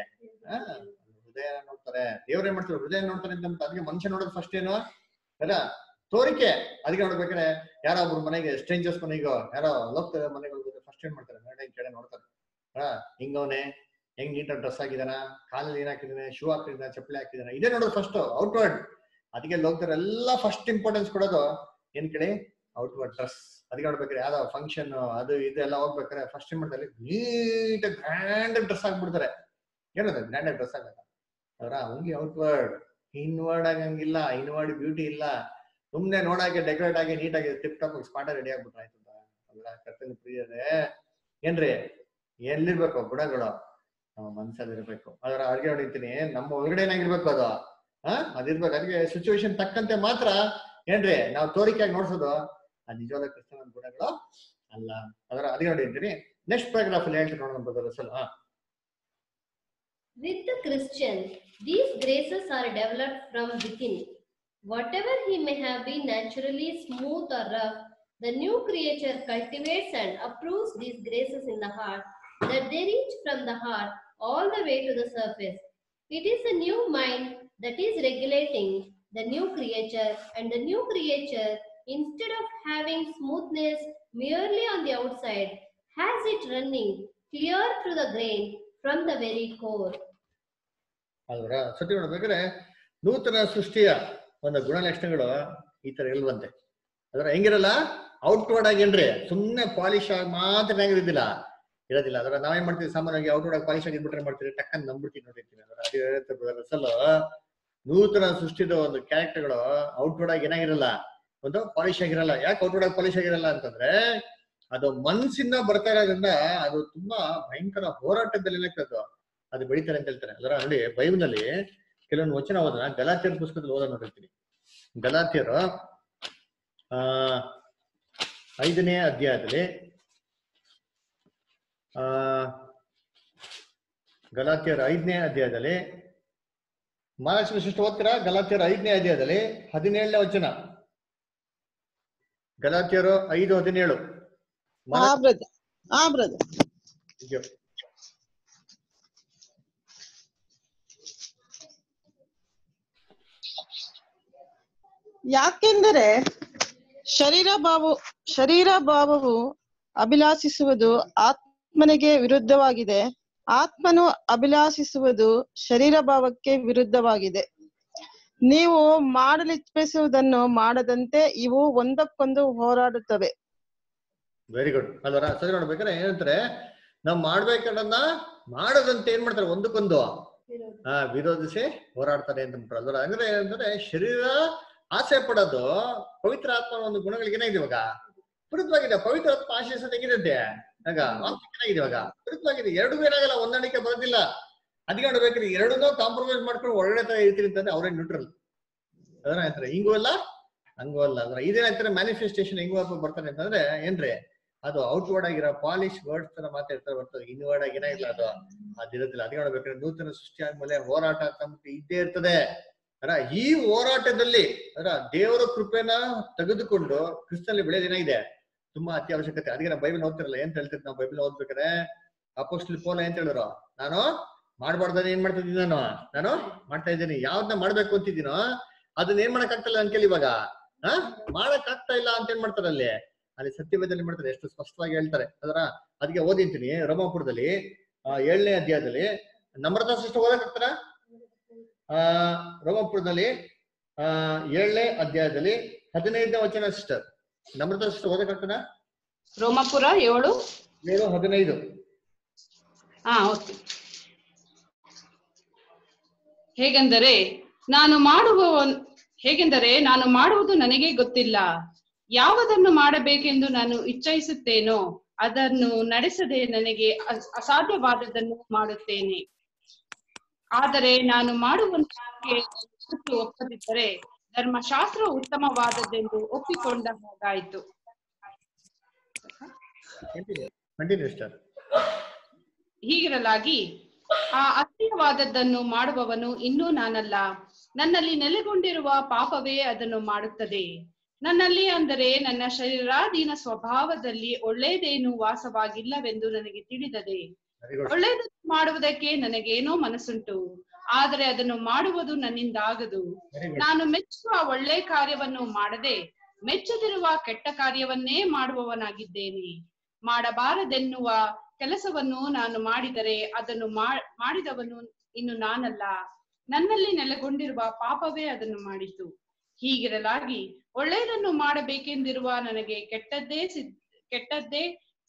Speaker 2: ಹೃದಯ ನೋಡ್ತಾರೆ. ದೇವ್ರ ಏನ್ ಮಾಡ್ತಾರೆ ಹೃದಯ ನೋಡ್ತಾನೆ ಅಂತ. ಅದಕ್ಕೆ ಮನುಷ್ಯ ನೋಡೋದು ಫಸ್ಟ್ ಏನು ಅಲ್ಲ ತೋರಿಕೆ. ಅದಕ್ಕೆ ನೋಡ್ಬೇಕಾದ್ರೆ ಯಾರೋ ಒಬ್ರು ಮನೆಗೆ ಸ್ಟ್ರೇಂಜರ್ಸ್ ಮನೆಗೋ ಯಾರೋ ಲೋಕ ಮನೆಗಳು ಫಸ್ಟ್ ಏನ್ ಮಾಡ್ತಾರೆ ಕೆಳ ನೋಡ್ತಾರೆ, ಹಿಂಗವನೆ ಹೆಂಗ್ ನೀಟಾಗಿ ಡ್ರೆಸ್ ಹಾಕಿದಾನ, ಕಾಲಲ್ಲಿ ಏನ್ ಹಾಕಿದಾನೆ, ಶೂ ಹಾಕಿದಾನ, ಚಪ್ಪಲಿ ಹಾಕಿದಾನ, ಇದೇ ನೋಡೋದು ಫಸ್ಟ್ ಔಟ್ವರ್ಡ್. ಅದಕ್ಕೆ ಲೋಕದವರೆಲ್ಲ ಫಸ್ಟ್ ಇಂಪಾರ್ಟೆನ್ಸ್ ಕೊಡೋದು ಏನ್ ಕಡೆ ಔಟ್ವರ್ಡ್ ಡ್ರೆಸ್. ಅದಕ್ಕೆ ನೋಡ್ಬೇಕಾರೆ ಯಾವ್ದೋ ಫಂಕ್ಷನ್ ಅದು ಇದೆಲ್ಲ ಹೋಗ್ಬೇಕಾರೆ ಫಸ್ಟ್ ಏನ್ ಮಾಡ್ತಾರೆ ನೀಟಾಗಿ ಗ್ರ್ಯಾಂಡ್ ಡ್ರೆಸ್ ಹಾಕ್ಬಿಡ್ತಾರೆ. ಏನದ ಗ್ರ್ಯಾಂಡ್ ಆಗಿ ಡ್ರೆಸ್ ಆಗಲ್ಲ ಅವ್ರ ಹಂಗೆ ಔಟ್ವರ್ಡ್, ಇನ್ವರ್ಡ್ ಆಗಂಗಿಲ್ಲ, ಇನ್ವರ್ಡ್ ಬ್ಯೂಟಿ ಇಲ್ಲ. ಸುಮ್ನೆ ನೋಡಾಕೆ ಡೆಕೋರೇಟ್ ಆಗಿ ನೀಟಾಗಿ ಟಿಪ್ ಟಾಪ್ ಸ್ಪಾಟ ರೆಡಿ ಆಗ್ಬಿಟ್ರೆ ಆಯ್ತದ. ಅಲ್ಲ ಕರ್ತನ ಪ್ರಿಯರೇ ಏನ್ರಿ ಎಲ್ಲಿರ್ಬೇಕು ಗುಣಗಳು ನಮ್ಮ ಮನ್ಸಲ್ಲಿ ಇರ್ಬೇಕು. ಅದರ ಅಡ್ಗೆ ಹೊಡಿತೀನಿ ನಮ್ಮ ಒಳಗಡೆ ಏನಾಗಿರ್ಬೇಕು ಅದು ಅದಿರ್ಬೇಕು. ಅದಕ್ಕೆ ಸಿಚುವೇಶನ್ ತಕ್ಕಂತೆ ಮಾತ್ರ ಏನ್ರಿ ನಾವು ತೋರಿಕೆಯಾಗಿ ನೋಡ್ಸೋದು, ಅದು ನಿಜವಾದ ಕ್ರಿಸ್ತನ ಗುಣಗಳು ಅಲ್ಲ. ಅದರ ಅಡಿಗೆ ಹೊಡಿತೀನಿ ನೆಕ್ಸ್ಟ್ ಪ್ಯಾರಾಗ್ರಾಫ್ ಅಲ್ಲಿ ಹೇಳ್ತೀನಿ ನೋಡೋಣ ಬ್ರದರ್ ಅಸಲ್.
Speaker 5: With the Christian, these graces are developed from within. Whatever he may have been naturally smooth or rough, the new creature cultivates and approves these graces in the heart, that they reach from the heart all the way to the surface. It is the new mind that is regulating the new creature, and the new creature, instead of having smoothness merely on the outside, has it running clear through the grain from the very core.
Speaker 2: ಅಲ್ವರ ಸತ್ಯ ನೋಡ್ಬೇಕಾದ್ರೆ ನೂತನ ಸೃಷ್ಟಿಯ ಒಂದು ಗುಣಲಕ್ಷಣಗಳು ಈ ತರ ಇಲ್ವಂತೆ. ಅದರ ಹೆಂಗಿರಲ್ಲ ಔಟ್ವರ್ಡ್ ಆಗಿ ಏನ್ರಿ ಸುಮ್ನೆ ಪಾಲಿಶ್ ಆಗಿ ಮಾತ್ರ ಇರೋದಿಲ್ಲ. ಅದರ ನಾವೇನ್ ಮಾಡ್ತೀವಿ ಸಾಮಾನ್ಯವಾಗಿ ಔಟ್ವರ್ಡ್ ಆಗಿ ಪಾಲಿಶ್ ಆಗಿ ಇದ್ಬಿಟ್ರೆ ಮಾಡ್ತೀವಿ ಟಕ್ಕನ್ ನಂಬಿಡ್ತೀವಿ ನೋಡಿರ್ತೀವಿ. ಅದರ ಅದೇ ಹೇಳುತ್ತೆ ಅಸಲು ನೂತನ ಸೃಷ್ಟಿದ ಒಂದು ಕ್ಯಾರೆಕ್ಟರ್ಗಳು ಔಟ್ವರ್ಡ್ ಆಗಿ ಏನಾಗಿರಲ್ಲ, ಒಂದು ಪಾಲಿಶ್ ಆಗಿರಲ್ಲ. ಯಾಕೆ ಔಟ್ವರ್ಡ್ ಆಗಿ ಪಾಲಿಶ್ ಆಗಿರಲ್ಲ ಅಂತಂದ್ರೆ ಅದು ಮನ್ಸಿಂದ ಬರ್ತಾ ಇರೋದ್ರಿಂದ ಅದು ತುಂಬಾ ಭಯಂಕರ ಹೋರಾಟದಲ್ಲಿ ಏನಾಗ್ತದೆ ಅದು ಬೆಳಿತಾರೆ ಅಂತ ಹೇಳ್ತಾರೆ. ಅದರ ನೋಡಿ ಬೈಬಲ್ನಲ್ಲಿ ಕೆಲವೊಂದು ವಚನ ಓದೋಣ. ಗಲಾತ್ಯರ ಪುಸ್ತಕದಲ್ಲಿ ಓದೋಣ ನೋಡಿರ್ತೀನಿ. ಗಲಾತ್ಯರು 5ನೇ ಅಧ್ಯಾಯದಲ್ಲಿ ಗಲಾತ್ಯರ 5ನೇ ಅಧ್ಯಾಯದಲ್ಲಿ ಮಹಾಲಕ್ಷ್ಮಿ ಸೃಷ್ಟಿ ಓದ್ತೀರಾ? ಗಲಾತ್ಯರ 5ನೇ ಅಧ್ಯಾಯದಲ್ಲಿ 17ನೇ ವಚನ. ಗಲಾತ್ಯರು 5:17.
Speaker 7: ಯಾಕೆಂದರೆ ಶರೀರ ಭಾವವು ಅಭಿಲಾಷಿಸುವುದು ಆತ್ಮನಿಗೆ ವಿರುದ್ಧವಾಗಿದೆ, ಆತ್ಮನು ಅಭಿಲಾಷಿಸುವುದು ಶರೀರ ಭಾವಕ್ಕೆ ವಿರುದ್ಧವಾಗಿದೆ. ನೀವು ಮಾಡಲಿಚ್ಛಿಸುವುದನ್ನು ಮಾಡದಂತೆ ಇವು ಒಂದಕ್ಕೊಂದು ಹೋರಾಡುತ್ತವೆ.
Speaker 2: Very good. ಅಲ್ವರ ಸರಿ ನೋಡ್ಬೇಕಾದ್ರೆ ಏನಂತಾರೆ ನಾವ್ ಮಾಡ್ಬೇಕನ್ನ ಮಾಡದಂತೆ ಏನ್ ಮಾಡ್ತಾರೆ ಒಂದಕ್ಕೊಂದು ವಿರೋಧಿಸಿ ಹೋರಾಡ್ತಾರೆ ಅಂತ ಬಿಟ್ರು. ಅಲ್ವರ ಅಂದ್ರೆ ಏನಂದ್ರೆ ಶರೀರ ಆಸೆ ಪಡೋದು ಪವಿತ್ರ ಆತ್ಮ ಒಂದು ಗುಣಗಳಿಗೆ ಏನಾಗಿದೆ ಇವಾಗ ವಿರುದ್ಧವಾಗಿದೆ. ಪವಿತ್ರ ಆತ್ಮ ಆಶಿಸೋದು ಹೇಗಿರುತ್ತೆ ಆಗ ಏನಾಗಿದೆ ಇವಾಗ ವಿರುದ್ಧವಾಗಿದೆ. ಎರಡು ಏನಾಗಲ್ಲ, ಹೊಂದಾಣಿಕೆ ಬರೋದಿಲ್ಲ. ಅದಕ್ಕೆ ನೋಡ್ಬೇಕ್ರಿ ಎರಡನ್ನೂ ಕಾಂಪ್ರಮೈಸ್ ಮಾಡ್ಕೊಂಡು ಒಳ್ಳೆ ತರ ಇರ್ತೀರಿ ಅಂತಂದ್ರೆ ಅವ್ರೇ ನ್ಯೂಟ್ರಲ್. ಅದನ್ನ ಹೇಳ್ತಾರೆ ಹಿಂಗೂ ಅಲ್ಲ ಹಂಗೂ ಅಲ್ಲ. ಅದ್ರ ಇದೇನಾಗ್ತಾರೆ ಮ್ಯಾನಿಫೆಸ್ಟೇಷನ್ ಹೆಂಗ್ ಬರ್ತಾರೆ ಅಂತಂದ್ರೆ ಏನ್ರಿ ಅದು ಔಟ್ವರ್ಡ್ ಆಗಿರೋ ಪಾಲಿಶ್ ವರ್ಡ್ಸ್ ತರ ಮಾತಾಡ್ತಾರೆ ಬರ್ತದೆ, ಇನ್ವರ್ಡ್ ಆಗಿ ಏನಾಗಿಲ್ಲ ಅದು ಅದಿರೋದಿಲ್ಲ. ಅದಕ್ಕೆ ನೋಡ್ಬೇಕ್ರೆ ನೂತನ ಸೃಷ್ಟಿ ಆದ್ಮೇಲೆ ಹೋರಾಟ ಅಂತ ಇದ್ದೇ ಇರ್ತದೆ. ಈ ಹೋರಾಟದಲ್ಲಿ ದೇವರ ಕೃಪೆನ ತೆಗೆದುಕೊಂಡು ಕ್ರಿಸ್ತನಲ್ಲಿ ಬೆಳೆಯೋದೇನಾಗಿದೆ ತುಂಬಾ ಅತ್ಯವಶ್ಯಕತೆ. ಅದಕ್ಕೆ ನಾವು ಬೈಬಲ್ ಓದ್ತಿರಲ್ಲ ಏನ್ ಹೇಳ್ತಿದ್ ನಾವು ಬೈಬಲ್ ಓದ್ಬೇಕಾದ್ರೆ ಅಪೊಸ್ತಲ ಪೌಲ ಏನ್ ಹೇಳಿದ್ರು, ನಾನು ಮಾಡ್ಬಾರ್ದಾನೆ ಏನ್ ಮಾಡ್ತಾ ಇದ್ದೀನಿ ನಾನು ಮಾಡ್ತಾ ಇದ್ದೀನಿ, ಯಾವ್ದನ್ನ ಮಾಡ್ಬೇಕು ಅಂತಿದ್ದೀನೋ ಅದನ್ನ ಏನ್ ಮಾಡಕ್ ಆಗ್ತಿಲ್ಲ ನನ್ ಕೇಳಿ ಇವಾಗ ಮಾಡಕ್ ಆಗ್ತಾ ಇಲ್ಲ ಅಂತ ಏನ್ ಮಾಡ್ತಾರೆ ಅಲ್ಲಿ ಸತ್ಯವೇದಲ್ಲಿ ಮಾಡ್ತಾರೆ, ಎಷ್ಟು ಸ್ಪಷ್ಟವಾಗಿ ಹೇಳ್ತಾರೆ ಅದರ. ಅದಕ್ಕೆ ಓದಿಂತೀನಿ ರೋಮಾಪುರದಲ್ಲಿ 7ನೇ ಅಧ್ಯಾಯದಲ್ಲಿ ನಮ್ರತಾ ಸಿಸ್ಟರ್ ಓದಕ್ ಆಗ್ತಾರ? ರೋಮಾಪುರದಲ್ಲಿ 7ನೇ ಅಧ್ಯಾಯದಲ್ಲಿ 15ನೇ ವಚನ ಸಿಸ್ಟರ್ ನಮ್ರತಾ ಸಿಸ್ಟರ್ ಓದಕ್ ಆಗ್ತಾರ?
Speaker 8: ರೋಮಾಪುರ 7:15. ಓಕೆ. ಹೇಗೆಂದರೆ ನಾನು ಮಾಡುವುದು ನನಗೆ ಗೊತ್ತಿಲ್ಲ, ಯಾವುದನ್ನು ಮಾಡಬೇಕೆಂದು ನಾನು ಇಚ್ಛಿಸುತ್ತೇನೋ ಅದನ್ನು ನಡೆಸದೆ ನನಗೆ ಅಸಾಧ್ಯವಾದದ್ದನ್ನು ಮಾಡುತ್ತೇನೆ. ಆದರೆ ನಾನು ಮಾಡುವಂತೆ ಒಪ್ಪದಿದ್ದರೆ ಧರ್ಮಶಾಸ್ತ್ರ ಉತ್ತಮವಾದದ್ದೆಂದು ಒಪ್ಪಿಕೊಂಡ ಹಾಗಾಯಿತು. ಹೀಗಿರಲಾಗಿ ಆ ಅಸಹ್ಯವಾದದ್ದನ್ನು ಮಾಡುವವನು ಇನ್ನೂ ನಾನಲ್ಲ, ನನ್ನಲ್ಲಿ ನೆಲೆಗೊಂಡಿರುವ ಪಾಪವೇ ಅದನ್ನು ಮಾಡುತ್ತದೆ. ನನ್ನಲ್ಲಿ ಅಂದರೆ ನನ್ನ ಶರೀರಾಧೀನ ಸ್ವಭಾವದಲ್ಲಿ ಒಳ್ಳೆಯದೇನು ವಾಸವಾಗಿಲ್ಲವೆಂದು ನನಗೆ ತಿಳಿದದೆ. ಒಳ್ಳೆಯದನ್ನು ಮಾಡುವುದಕ್ಕೆ ನನಗೇನೋ ಮನಸ್ಸುಂಟು, ಆದರೆ ಅದನ್ನು ಮಾಡುವುದು ನನ್ನಿಂದ ಆಗದು. ನಾನು ಮೆಚ್ಚುವ ಒಳ್ಳೆ ಕಾರ್ಯವನ್ನು ಮಾಡದೆ ಮೆಚ್ಚದಿರುವ ಕೆಟ್ಟ ಕಾರ್ಯವನ್ನೇ ಮಾಡುವವನಾಗಿದ್ದೇನೆ. ಮಾಡಬಾರದೆನ್ನುವ ಕೆಲಸವನ್ನು ನಾನು ಮಾಡಿದರೆ ಅದನ್ನು ಮಾಡಿದವನು ಇನ್ನು ನಾನಲ್ಲ, ನನ್ನಲ್ಲಿ ನೆಲೆಗೊಂಡಿರುವ ಪಾಪವೇ ಅದನ್ನು ಮಾಡಿತು. ಹೀಗಿರಲಾಗಿ ಒಳ್ಳೆಯದನ್ನು ಮಾಡಬೇಕೆಂದಿರುವ ನನಗೆ ಕೆಟ್ಟದ್ದೇ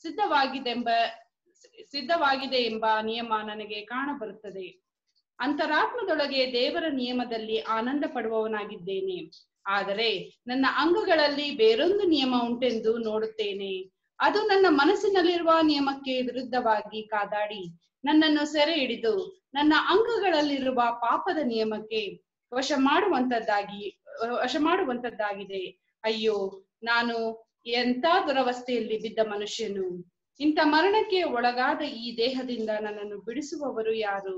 Speaker 8: ಸಿದ್ಧವಾಗಿದೆ ಎಂಬ ನಿಯಮ ನನಗೆ ಕಾಣಬರುತ್ತದೆ. ಅಂತರಾತ್ಮದೊಳಗೆ ದೇವರ ನಿಯಮದಲ್ಲಿ ಆನಂದ ಪಡುವವನಾಗಿದ್ದೇನೆ. ಆದರೆ ನನ್ನ ಅಂಗಗಳಲ್ಲಿ ಬೇರೊಂದು ನಿಯಮ ಉಂಟೆಂದು ನೋಡುತ್ತೇನೆ. ಅದು ನನ್ನ ಮನಸ್ಸಿನಲ್ಲಿರುವ ನಿಯಮಕ್ಕೆ ವಿರುದ್ಧವಾಗಿ ಕಾದಾಡಿ ನನ್ನನ್ನು ಸೆರೆ ಹಿಡಿದು ನನ್ನ ಅಂಗಗಳಲ್ಲಿರುವ ಪಾಪದ ನಿಯಮಕ್ಕೆ ವಶ ಮಾಡುವಂತದ್ದಾಗಿದೆ. ಅಯ್ಯೋ, ನಾನು ಎಂಥ ದುರವಸ್ಥೆಯಲ್ಲಿ ಬಿದ್ದ ಮನುಷ್ಯನು! ಇಂಥ ಮರಣಕ್ಕೆ ಒಳಗಾದ ಈ ದೇಹದಿಂದ ನನ್ನನ್ನು ಬಿಡಿಸುವವರು ಯಾರು?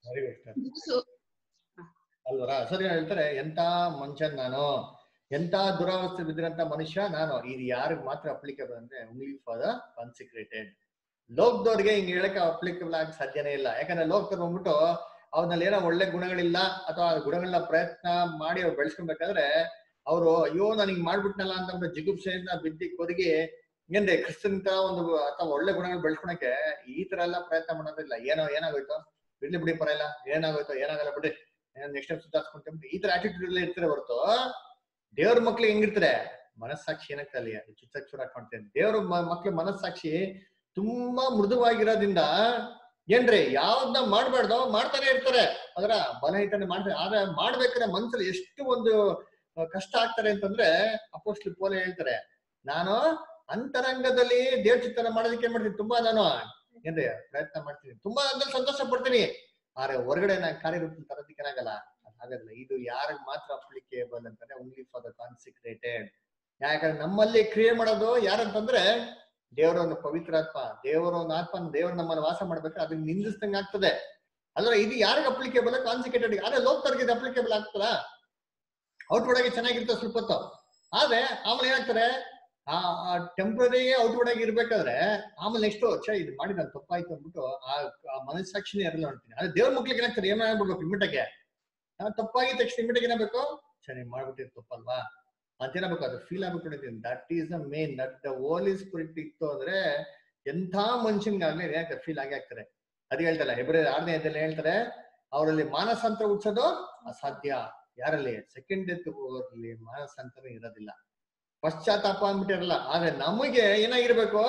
Speaker 2: ಅಲ್ವರ ಸರಿ ಹೇಳ್ತಾರೆ, ಎಂತ ಮನುಷ್ಯನ್ ನಾನು, ಎಂತ ದುರಾವಸ್ಥೆ ಬಿದ್ದಿರಂತ ಮನುಷ್ಯ ನಾನು. ಇದು ಯಾರಿಗ್ ಮಾತ್ರ ಅಪ್ಲಿಕೇಬಲ್ ಅಂದ್ರೆ ಓನ್ಲಿ ಫಾರ್ ದ ಕಾನ್ಸಿಕ್ರೇಟೆಡ್. ಲೋಕದವ್ರಿಗೆ ಹಿಂಗ್ ಹೇಳಕ್ಕೆ ಅಪ್ಲಿಕೇಬಲ್ ಆಗಿ ಸಾಧ್ಯನೇ ಇಲ್ಲ. ಯಾಕಂದ್ರೆ ಲೋಕದವ್ರು ಬಂದ್ಬಿಟ್ಟು ಅವ್ರಲ್ಲಿ ಏನೋ ಒಳ್ಳೆ ಗುಣಗಳಿಲ್ಲ ಅಥವಾ ಆ ಗುಣಗಳನ್ನ ಪ್ರಯತ್ನ ಮಾಡಿ ಅವ್ರು ಬೆಳೆಸ್ಕೊಬೇಕಾದ್ರೆ ಅವರು ಅಯ್ಯೋ ನಾನು ಹಿಂಗ್ ಮಾಡ್ಬಿಟ್ನಲ್ಲ ಅಂತ ಜಿಗುಪ್ಸೆಯಿಂದ ಬಿದ್ದಿ ಕೊರಗಿ ಏನ್ರಿ ಕ್ರಿಸ್ತಂತ ಒಂದು ಅಥವಾ ಒಳ್ಳೆ ಗುಣಗಳು ಬೆಳೆಸ್ಕೊಳಕ್ಕೆ ಈ ತರ ಎಲ್ಲ ಪ್ರಯತ್ನ ಮಾಡೋದಿಲ್ಲ. ಏನಾಗೋಯ್ತು ಬಿಡ್ಲಿ ಬಿಡಿ ಪರ ಇಲ್ಲ, ಏನಾಗಲ್ಲ ಬಿಡ್ರಿ, ನೆಕ್ಸ್ಟ್ ಟೈಮ್ ಸುಧಾರಿಸ್ಕೊಂತ ಈ ತರ ಆಟಿಟ್ಯೂಡ್ ಎಲ್ಲ ಇರ್ತಾರೆ ಹೊರತು ದೇವ್ರ ಮಕ್ಳಿಗೆ ಹೆಂಗಿರ್ತಾರೆ ಮನಸ್ಸಾಕ್ಷಿ ಏನಕ್ಕೆ ಅಲ್ಲಿ ಚುಚ್ಚಕ್ ಶುರು ಹಾಕೊಂಡ್ತೇನೆ. ದೇವ್ರ ಮಕ್ಳ ಮನಸ್ಸಾಕ್ಷಿ ತುಂಬಾ ಮೃದುವಾಗಿರೋದ್ರಿಂದ ಏನ್ರಿ ಯಾವ್ದನ್ನ ಮಾಡ್ಬಾರ್ದು ಮಾಡ್ತಾನೆ ಇರ್ತಾರೆ, ಅದರ ಬಲಹಿತನೆ ಮಾಡ್ತಾರೆ. ಆದ್ರೆ ಮಾಡ್ಬೇಕಾದ್ರೆ ಮನ್ಸಲ್ಲಿ ಎಷ್ಟು ಒಂದು ಕಷ್ಟ ಆಗ್ತಾರೆ ಅಂತಂದ್ರೆ ಅಪೊಸ್ತಲ ಪೌಲ ಹೇಳ್ತಾರೆ, ನಾನು ಅಂತರಂಗದಲ್ಲಿ ದೇವ್ರ ಚಿತ್ತನ ಮಾಡೋದಕ್ಕೆ ಏನ್ ಮಾಡ್ತೀನಿ, ತುಂಬಾ ನಾನು ಏನ್ರಿ ಪ್ರಯತ್ನ ಮಾಡ್ತೀನಿ, ತುಂಬಾ ಅದ್ರಲ್ಲಿ ಸಂತೋಷ ಪಡ್ತೀನಿ. ಆದ್ರೆ ಹೊರಗಡೆ ಕಾರ್ಯರೂಪ ತರೋದಕ್ಕೆ ಏನಾಗಲ್ಲ, ಅದಾಗಲ್ಲ. ಇದು ಯಾರಿಗ್ ಮಾತ್ರ ಅಪ್ಲಿಕೇಬಲ್ ಅಂತಾನೆ ಓನ್ಲಿ ಫಾರ್ ದ ಕಾನ್ಸಿಕ್ರೇಟೆಡ್. ಯಾಕಂದ್ರೆ ನಮ್ಮಲ್ಲಿ ಕ್ರಿಯೆ ಮಾಡೋದು ಯಾರಂತಂದ್ರೆ ದೇವರ ಒಂದು ಪವಿತ್ರಾತ್ಮ, ದೇವರ ಒಂದು ಆತ್ಮ, ದೇವ್ರ ನಮ್ಮನ್ನು ವಾಸ ಮಾಡ್ಬೇಕಾದ್ರೆ ಅದನ್ನ ನಿಂದಿಸ್ದಂಗ ಆಗ್ತದೆ. ಅಂದ್ರೆ ಇದು ಯಾರಿಗ ಅಪ್ಲಿಕೇಬಲ್? ಕಾನ್ಸಿಕ್ರೇಟೆಡ್. ಆದ್ರೆ ಲೋಕದವ್ರಿಗೆ ಇದು ಅಪ್ಲಿಕೇಬಲ್ ಆಗ್ತದ? ಔಟ್ವರ್ಡ್ ಆಗಿ ಚೆನ್ನಾಗಿರ್ತದೆ ಸ್ವಲ್ಪ ಹೊತ್ತು, ಆದ್ರೆ ಆಮೇಲೆ ಏನಾಗ್ತಾರೆ ಆ ಟೆಂಪ್ರರಿ ಔಟ್ವರ್ಡ್ ಆಗಿ ಇರ್ಬೇಕಾದ್ರೆ ಆಮೇಲೆ ನೆಕ್ಸ್ಟ್ ಇದು ಮಾಡಿ ನಾನು ತಪ್ಪಾಯ್ತು ಅಂದ್ಬಿಟ್ಟು ಆ ಮನಸ್ಸಾಕ್ಷಿನೇ ಇರಲ್ಲ ಅಂತೀನಿ. ಆದ್ರೆ ದೇವ್ರ ಮಕ್ಳಿಗೆ ಏನಾಗ್ತಾರೆ, ಏನಾಗ್ಬಿಡ್ಬೇಕು ಇಮ್ಮಿಟಕ್ಕೆ ತಪ್ಪಾಗಿ ತಕ್ಷಣ ಇಮ್ಮಿಟಕ್ಕೆ ಏನಾಗಬೇಕು, ಸರಿ ಮಾಡ್ಬಿಟ್ಟಿದ್ ತಪ್ಪಲ್ವಾ ಅಂತೇನಾಗಬೇಕು, ಅದು ಫೀಲ್ ಆಗ್ಬಿಟ್ಟು that is the main. That the holy spirit ಇತ್ತು ಅಂದ್ರೆ ಎಂಥ ಮನುಷ್ಯನ್ಗಾಗ್ಲಿ ಯಾಕೆ ಫೀಲ್ ಆಗಿ ಆಗ್ತಾರೆ. ಅದ್ ಹೇಳ್ತಲ್ಲ ಹೆಬ್ರಿಯರ್ 6ನೇ ಅಧ್ಯಾಯದಲ್ಲಿ ಹೇಳ್ತಾರೆ, ಅವರಲ್ಲಿ ಮಾನಸಾಂತರ ಹುಡ್ಸೋದು ಅಸಾಧ್ಯ. ಯಾರಲ್ಲಿ? ಸೆಕೆಂಡ್ ಡೆತ್ ಅಲ್ಲಿ ಮಾನಸಾಂತರ ಇರೋದಿಲ್ಲ, ಪಶ್ಚಾತ್ತಾಪ ಅಂದ್ಬಿಟ್ಟಿರಲ್ಲ. ಆದ್ರೆ ನಮಗೆ ಏನಾಗಿರ್ಬೇಕು,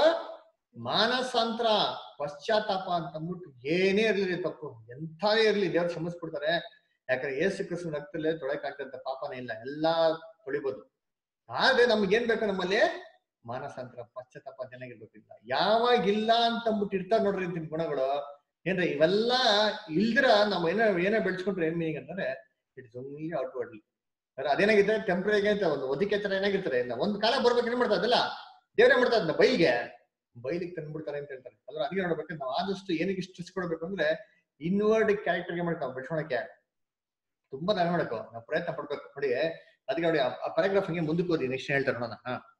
Speaker 2: ಮಾನಸಾಂತರ ಪಶ್ಚಾತ್ತಾಪ ಅಂತ ಅಂದ್ಬಿಟ್ಟು ಏನೇ ಇರ್ಲಿ ತಪ್ಪು ಎಂಥ ಇರ್ಲಿ ದೇವ್ರು ಕ್ಷಮಿಸ್ಬಿಡ್ತಾರೆ. ಯಾಕಂದ್ರೆ ಯೇಸು ಕ್ರಿಸ್ತನ ರಕ್ತದಲ್ಲೇ ತೊಳೆಕಾಗ್ತಂತ ಪಾಪನೇ ಇಲ್ಲ, ಎಲ್ಲಾ ತೊಳಿಬೋದು. ಆದ್ರೆ ನಮ್ಗೆ ಏನ್ ಬೇಕು, ನಮ್ಮಲ್ಲಿ ಮಾನಸಾಂತರ ಪಶ್ಚಾತ್ತಾಪ ಚೆನ್ನಾಗಿರ್ಬೇಕಿಲ್ಲ. ಯಾವಾಗಿಲ್ಲ ಅಂತ ಅಂದ್ಬಿಟ್ಟು ಇರ್ತಾರ ನೋಡ್ರಿ ಇಂತಿನ ಗುಣಗಳು, ಏನ್ರಿ ಇವೆಲ್ಲ ಇಲ್ದಿರ ನಾವು ಏನೇ ಬೆಳೆಸ್ಕೊಂಡ್ರೆ ಏನ್ ಮೀನಿಂಗ್ ಅಂತಂದ್ರೆ ಇಟ್ಸ್ ಓನ್ಲಿ ಔಟ್ವರ್ಡ್ಲಿ. ಅದೇನಾಗಿದೆ ಟೆಂಪ್ರರಿ ಅಂತ ಒಂದು ಒದಿಕೆ ತರ ಏನಾಗಿರ್ತಾರೆ, ಒಂದ್ ಕಾಲ ಬರ್ಬೇಕು ಏನ್ ಮಾಡ್ತಾ ಅದಲ್ಲ ದೇವ್ರೇ ಮಾಡ್ತಾ ಅದನ್ನ ಬೈಲಿಗೆ ತಂದ್ಬಿಡ್ತಾರೆ ಅಂತ ಹೇಳ್ತಾರೆ. ಅದ್ರ ಅದಕ್ಕೆ ನೋಡ್ಬೇಕು ನಾವು ಆದಷ್ಟು ಏನಕ್ಕೆ ಸ್ಟ್ರೆಸ್ ಕೊಡ್ಬೇಕು ಅಂದ್ರೆ ಇನ್ವರ್ಡ್ ಕ್ಯಾರೆಕ್ಟರ್ಗೆ ಮಾಡ್ಬೇಕು ನಾವು ಬೆಳ್ಸೋಣಕ್ಕೆ ತುಂಬಾ ನಾವೇ ಮಾಡಬೇಕು, ನಾವು ಪ್ರಯತ್ನ ಪಡ್ಬೇಕು. ನೋಡಿ ಅದಕ್ಕೆ ನೋಡಿ ಆ ಪ್ಯಾರಾಗ್ರಾಫ್ ಹಂಗೆ ಮುಂದಕ್ಕೆ ಓದಿ ನೆಕ್ಸ್ಟ್ ಹೇಳ್ತಾರೆ ನೋಡೋಣ.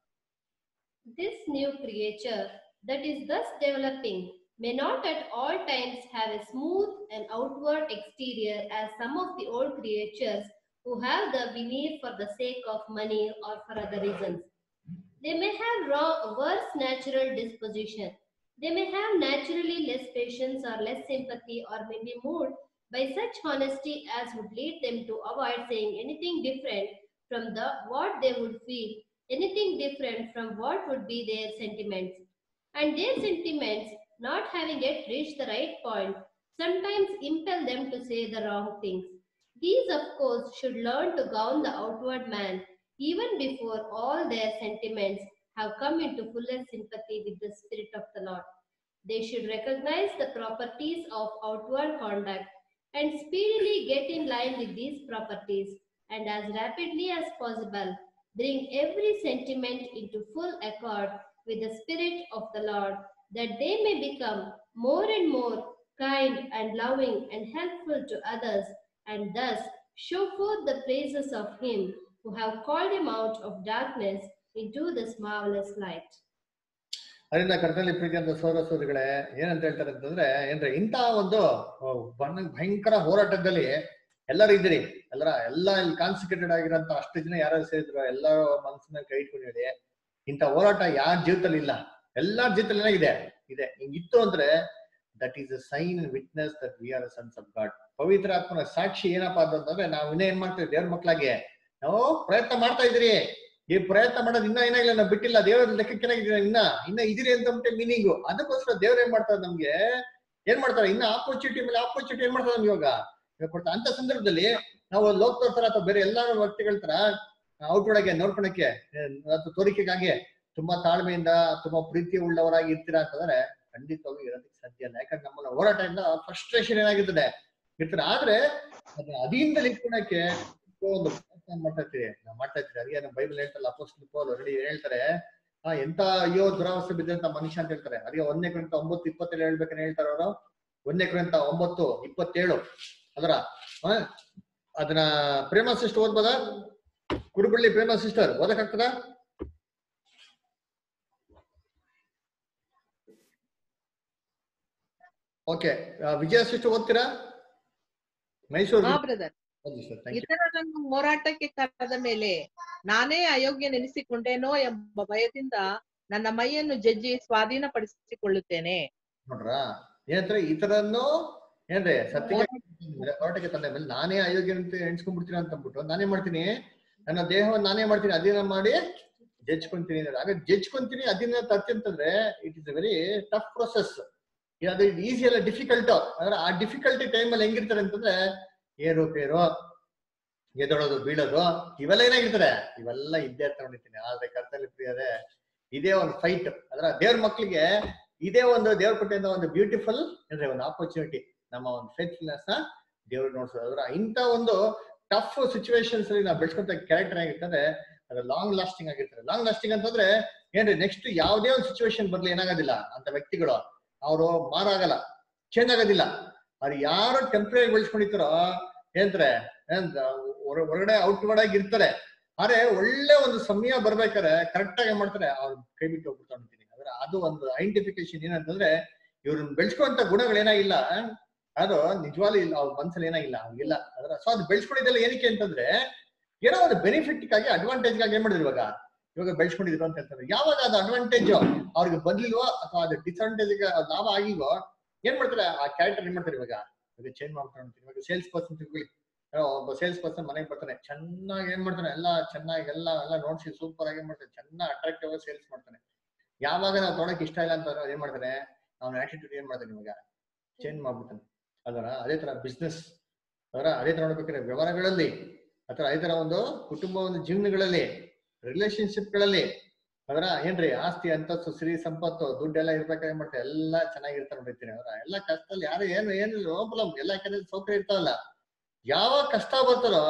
Speaker 5: This new creature that is thus developing may not at all times have a smooth and outward exterior as some of the old creatures who have the veneer for the sake of money or for other reasons. They may have worse natural disposition. They may have naturally less patience or less sympathy, or may be moved by such honesty as would lead them to avoid saying anything different from what they would feel, anything different from what would be their sentiments. And their sentiments, not having yet reached the right point, sometimes impel them to say the wrong things. These, of course, should learn to gown the outward man even before all their sentiments have come into fuller sympathy with the Spirit of the Lord. They should recognize the properties of outward conduct and speedily get in line with these properties, and as rapidly as possible bring every sentiment into full accord with the Spirit of the Lord, that they may become more and more kind and loving and helpful to others, and thus show forth the praises of Him who have called him out of darkness into this marvelous light.
Speaker 2: ಅದರಿಂದ ಕರ್ತನಲ್ಲಿ ಪ್ರೀತಿ ಅಂತ ಸೋದರಗಳೇ ಏನಂತ ಹೇಳ್ತಾರೆ ಅಂತಂದ್ರೆ ಏನ್ರಿ ಇಂಥ ಒಂದು ಭಯಂಕರ ಹೋರಾಟದಲ್ಲಿ ಎಲ್ಲರೂ ಇದ್ದೀರಿ, ಎಲ್ಲ ಇಲ್ಲಿ ಕಾನ್ಸಂಟ್ರೇಟೆಡ್ ಆಗಿರೋಂಥ ಅಷ್ಟು ಜನ ಯಾರು ಸೇರಿದ್ರು ಎಲ್ಲರೂ ಮನಸ್ಸನ್ನ ಕೈ ಇಟ್ಕೊಂಡು ಹೇಳಿ ಇಂಥ ಹೋರಾಟ ಯಾರ ಜೀವಿತದಲ್ಲಿ ಇಲ್ಲ, ಎಲ್ಲಾರ ಜೀವಿತದಲ್ಲಿ ಏನಾಗಿದೆ ಹಿಂಗಿತ್ತು ಅಂದ್ರೆ that is a sign and witness that we are sons of God. ಪವಿತ್ರ ಆತ್ಮನ ಸಾಕ್ಷಿ ಏನಪ್ಪಾ ಅಂತಂದ್ರೆ ನಾವು ಇನ್ನೇ ಏನ್ ಮಾಡ್ತೀವಿ ದೇವ್ರ ಮಕ್ಳಾಗಿ ನಾವು ಪ್ರಯತ್ನ ಮಾಡ್ತಾ ಇದ್ರಿ. ಈ ಪ್ರಯತ್ನ ಮಾಡೋದು ಇನ್ನ ಏನಾಗಿಲ್ಲ, ನಾವು ಬಿಟ್ಟಿಲ್ಲ, ದೇವರ ಲೆಕ್ಕಕ್ಕೆ ಏನಾಗಿದ್ದೀರ ಇನ್ನ ಇದೀರಿ ಅಂತ ಮೀನಿಂಗು. ಅದಕ್ಕೋಸ್ಕರ ದೇವ್ರ ಏನ್ ಮಾಡ್ತಾರೆ ನಮ್ಗೆ ಏನ್ ಮಾಡ್ತಾರೆ ಇನ್ನ ಆಪರ್ಚುನಿಟಿ ಮೇಲೆ ಆಪರ್ಚುನಿಟಿ ಏನ್ ಮಾಡ್ತಾರೆ ನಮ್ಗೆ ಇವಾಗ ಕೊಡ್ತಾರೆ. ಅಂತ ಸಂದರ್ಭದಲ್ಲಿ ನಾವು ಲೋಕದವ್ರ ತರ ಅಥವಾ ಬೇರೆ ಎಲ್ಲಾರು ವ್ಯಕ್ತಿಗಳ ತರ ಔಟ್ವರ್ಡ್ಗೆ ನೋಡ್ಕೊಳಕ್ಕೆ ಅಥವಾ ತೋರಿಕೆಗಾಗಿ ತುಂಬಾ ತಾಳ್ಮೆಯಿಂದ ತುಂಬಾ ಪ್ರೀತಿ ಉಳ್ಳವರಾಗಿ ಇರ್ತೀರಾ ಅಂತಂದ್ರೆ ಖಂಡಿತವಾಗಿ ಇರೋದಕ್ಕೆ ಸಾಧ್ಯ ಇಲ್ಲ. ಯಾಕಂದ್ರೆ ನಮ್ಮ ಹೋರಾಟದಿಂದ ಫ್ರಸ್ಟ್ರೇಷನ್ ಏನಾಗಿರ್ತದೆ ಇರ್ತಾರೆ. ಆದ್ರೆ ಅದನ್ನ ಅಧೀನದಲ್ಲಿ ಇಟ್ಕೊಳಕ್ಕೆ ಒಂದು ಪ್ರಯತ್ನ ಮಾಡ್ತಾ ಇರ್ತೀವಿ. ಅದಕ್ಕೆ ನಮ್ಮ ಬೈಬಲ್ ಹೇಳ್ತಲ್ಲ ಅಪೊಸ್ತಲ ಪೌಲ್ ರೆಡಿ ಹೇಳ್ತಾರೆ ಎಂತ ಅಯ್ಯೋ ದುರಾವಸ್ಥೆ ಬಿದ್ದಂತ ಮನುಷ್ಯ ಅಂತ ಹೇಳ್ತಾರೆ. ಅದಕ್ಕೆ 1 Corinthians 9:27 ಹೇಳ್ಬೇಕಂತ ಹೇಳ್ತಾರೆ ಅವರು. 1 Corinthians 9:27 ಅದನ್ನ ಪ್ರೇಮ ಸಿಸ್ಟರ್ ಓದ್ಬೋದಾ? ಕುರುಬಳ್ಳಿ ಪ್ರೇಮ ಸಿಸ್ಟರ್ ಓದಕ್ಕಾಗ್ತದ? ಓಕೆ, ವಿಜಯ ಸಿಸ್ಟರ್ ಓದ್ತೀರಾ? ಮೈಸೂರು
Speaker 9: ಇತರರನ್ನು ಹೋರಾಟಕ್ಕೆ ಕರೆದ ಮೇಲೆ ನಾನೇ ಅಯೋಗ್ಯ ನೆನೆಸಿಕೊಂಡೇನೋ ಎಂಬ ಭಯದಿಂದ ನನ್ನ ಮೈಯನ್ನು ಜಜ್ಜಿ ಸ್ವಾಧೀನಪಡಿಸಿಕೊಳ್ಳುತ್ತೇನೆ.
Speaker 2: ನೋಡ್ರಾ ಏನಂದ್ರೆ ಇತರನ್ನು ಏನ್ರಿ ಸತ್ಯಕ್ಕೆ ಹೋರಾಟಕ್ಕೆ ತಂದ ಮೇಲೆ ನಾನೇ ಅಯೋಗ್ಯ ಅಂತ ಎಣಿಸ್ಕೊಂಡ್ಬಿಡ್ತೀನಿ ಅಂತ ಅಂದ್ಬಿಟ್ಟು ನಾನೇ ಮಾಡ್ತೀನಿ, ನನ್ನ ದೇಹವನ್ನು ನಾನೇ ಮಾಡ್ತೀನಿ, ಅಧೀನ ಮಾಡಿ ಜಜ್ಕೊಂತೀನಿ. ಹಾಗೆ ಜಜ್ಕೊಂತೀನಿ ಅಧೀನ ತರ್ತಿ ಅಂತಂದ್ರೆ it is a very tough process. ಅದು ಈಸಿ ಅಲ್ಲ, ಡಿಫಿಕಲ್ಟ್. ಅಂದ್ರೆ ಆ ಡಿಫಿಕಲ್ಟಿ ಟೈಮಲ್ಲಿ ಹೆಂಗಿರ್ತಾರೆ ಅಂತಂದ್ರೆ ಏರುಪೇರು, ಎದೊಳೋದು ಬೀಳೋದು ಇವೆಲ್ಲ ಏನಾಗಿರ್ತಾರೆ, ಇವೆಲ್ಲ ಇದ್ದೇ ತಗೊಂಡಿರ್ತೀನಿ. ಆದ್ರೆ ಕರ್ತನಲ್ಲಿ ಪ್ರಿಯರೇ ಇದೇ ಒಂದು ಫೈಟ್. ಅದ್ರ ದೇವ್ರ ಮಕ್ಳಿಗೆ ಇದೇ ಒಂದು ದೇವ್ರ ಕೊಟ್ಟಿದ್ದ ಒಂದು ಬ್ಯೂಟಿಫುಲ್ ಅಂದ್ರೆ ಒಂದು ಆಪರ್ಚುನಿಟಿ, ನಮ್ಮ ಒಂದು ಫೇತ್ಫುಲ್ನೆಸ್ ನ ದೇವ್ರು ನೋಡ್ಸೋದು. ಅದ್ರ ಇಂಥ ಒಂದು ಟಫ್ ಸಿಚುವೇಶನ್ಸ್ ಅಲ್ಲಿ ನಾವು ಬೆಳೆಸ್ಕೊಂತ ಕ್ಯಾರೆಕ್ಟರ್ ಆಗಿರ್ತಂದ್ರೆ ಅದು ಲಾಂಗ್ ಲಾಸ್ಟಿಂಗ್ ಆಗಿರ್ತಾರೆ. ಲಾಂಗ್ ಲಾಸ್ಟಿಂಗ್ ಅಂತಂದ್ರೆ ಏನ್ರಿ ನೆಕ್ಸ್ಟ್ ಯಾವುದೇ ಒಂದು ಸಿಚುವೇಶನ್ ಬರ್ಲಿ ಏನಾಗೋದಿಲ್ಲ, ಅಂತ ವ್ಯಕ್ತಿಗಳು ಅವರು ಮಾರಾಗಲ್ಲ, ಚೇಂಜ್ ಆಗೋದಿಲ್ಲ. ಅವ್ರು ಯಾರು ಟೆಂಪ್ರರಿ ಬೆಳೆಸ್ಕೊಂಡಿರ್ತಾರೋ ಏನ್ತಾರೆ ಹೊರಗಡೆ ಔಟ್ವರ್ಡ್ ಆಗಿ ಇರ್ತಾರೆ. ಆದ್ರೆ ಒಳ್ಳೆ ಒಂದು ಸಮಯ ಬರ್ಬೇಕಾದ್ರೆ ಕರೆಕ್ಟ್ ಆಗಿ ಏನ್ ಮಾಡ್ತಾರೆ, ಅವ್ರು ಕೈ ಬಿಟ್ಟು ಹೋಗ್ಬಿಡ್ತಾ ಅಂತೀನಿ. ಅಂದ್ರೆ ಅದು ಒಂದು ಐಡೆಂಟಿಫಿಕೇಶನ್ ಏನಂತಂದ್ರೆ ಇವ್ರನ್ನ ಬೆಳೆಸ್ಕೊಂತ ಗುಣಗಳೇನಾಗಿಲ್ಲ, ಅದು ನಿಜವಾಗ್ಲೂ ಇಲ್ಲ, ಅವ್ರ ಮನ್ಸಲ್ಲಿ ಏನಾಗಿಲ್ಲ, ಹಂಗಿಲ್ಲ. ಅದ್ರ ಸೊ ಅದು ಬೆಳೆಸ್ಕೊಂಡಿದ್ದೆಲ್ಲ ಏನಕ್ಕೆ ಅಂತಂದ್ರೆ ಏನೋ ಒಂದು ಬೆನಿಫಿಟ್ಗಾಗಿ ಅಡ್ವಾಂಟೇಜ್ಗಾಗಿ ಏನ್ ಮಾಡಿದ್ರು ಇವಾಗ ಬೆಳೆಸ್ಕೊಂಡಿದ್ರು ಅಂತ ಹೇಳ್ತಾರೆ. ಯಾವಾಗ ಅದು ಅಡ್ವಾಂಟೇಜ್ ಅವ್ರಿಗೆ ಬಂದಿಲ್ವೋ ಅಥವಾ ಅದು ಡಿಸ್ಅಡ್ವಾಂಟೇಜ್ ಲಾಭ ಆಗಿಲ್ವೋ ಏನ್ ಮಾಡ್ತಾರೆ, ಆ ಕ್ಯಾರೆಕ್ಟರ್ ಏನ್ ಮಾಡ್ತಾರೆ ಇವಾಗ ಚೇಂಜ್ ಮಾಡ್ತಾರೆ. ಇವಾಗ ಸೇಲ್ಸ್ ಪರ್ಸನ್ ತಿಳ್ಕೊಳ್ಳಿ, ಒಬ್ಬ ಸೇಲ್ಸ್ ಪರ್ಸನ್ ಮನೆಗೆ ಬರ್ತಾನೆ, ಚೆನ್ನಾಗಿ ಏನ್ ಮಾಡ್ತಾನೆ, ಎಲ್ಲ ಚೆನ್ನಾಗಿ ಎಲ್ಲ ನೋಡ್ಸಿ ಸೂಪರ್ ಆಗಿ ಏನ್ ಮಾಡ್ತಾನೆ, ಚೆನ್ನಾಗಿ ಅಟ್ರಾಕ್ಟಿವ್ ಆಗಿ ಸೇಲ್ಸ್ ಮಾಡ್ತಾನೆ. ಯಾವಾಗ ನಾವು ತೊಗೊಳಕ್ ಇಷ್ಟ ಇಲ್ಲ ಅಂತ ಏನ್ ಮಾಡ್ತಾನೆ, ಅವ್ನ ಆಟಿಟ್ಯೂಡ್ ಏನ್ ಮಾಡ್ತಾನೆ ಇವಾಗ ಚೇಂಜ್ ಮಾಡ್ಬಿಡ್ತಾನೆ. ಅದರ ಅದೇ ತರ ಬಿಸ್ನೆಸ್ ಅದೇ ತರ ನೋಡ್ಬೇಕಾದ್ರೆ ವ್ಯವಹಾರಗಳಲ್ಲಿ ಅಥವಾ ಅದೇ ತರ ಒಂದು ಕುಟುಂಬ ಒಂದು ಜೀವನಗಳಲ್ಲಿ ರಿಲೇಶನ್ಶಿಪ್ ಗಳಲ್ಲಿ ಅದರ ಏನ್ರಿ ಆಸ್ತಿ ಅಂತಸ್ತು ಸಿರಿ ಸಂಪತ್ತು ದುಡ್ಡೆಲ್ಲ ಇರ್ಬೇಕಾದ್ರೆ ಏನ್ ಮಾಡ್ತಾರೆ ಎಲ್ಲಾ ಚೆನ್ನಾಗಿರ್ತಾರೆ ನೋಡಿರ್ತೀನಿ ಅವ್ರ ಎಲ್ಲ ಕಷ್ಟದಲ್ಲಿ ಯಾರು ಏನು ಪ್ರಾಬ್ಲಮ್ ಎಲ್ಲ ಕಡೆ ಸೌಕರ್ಯ ಇರ್ತಾವಲ್ಲ, ಯಾವಾಗ ಕಷ್ಟ ಬರ್ತಾರೋ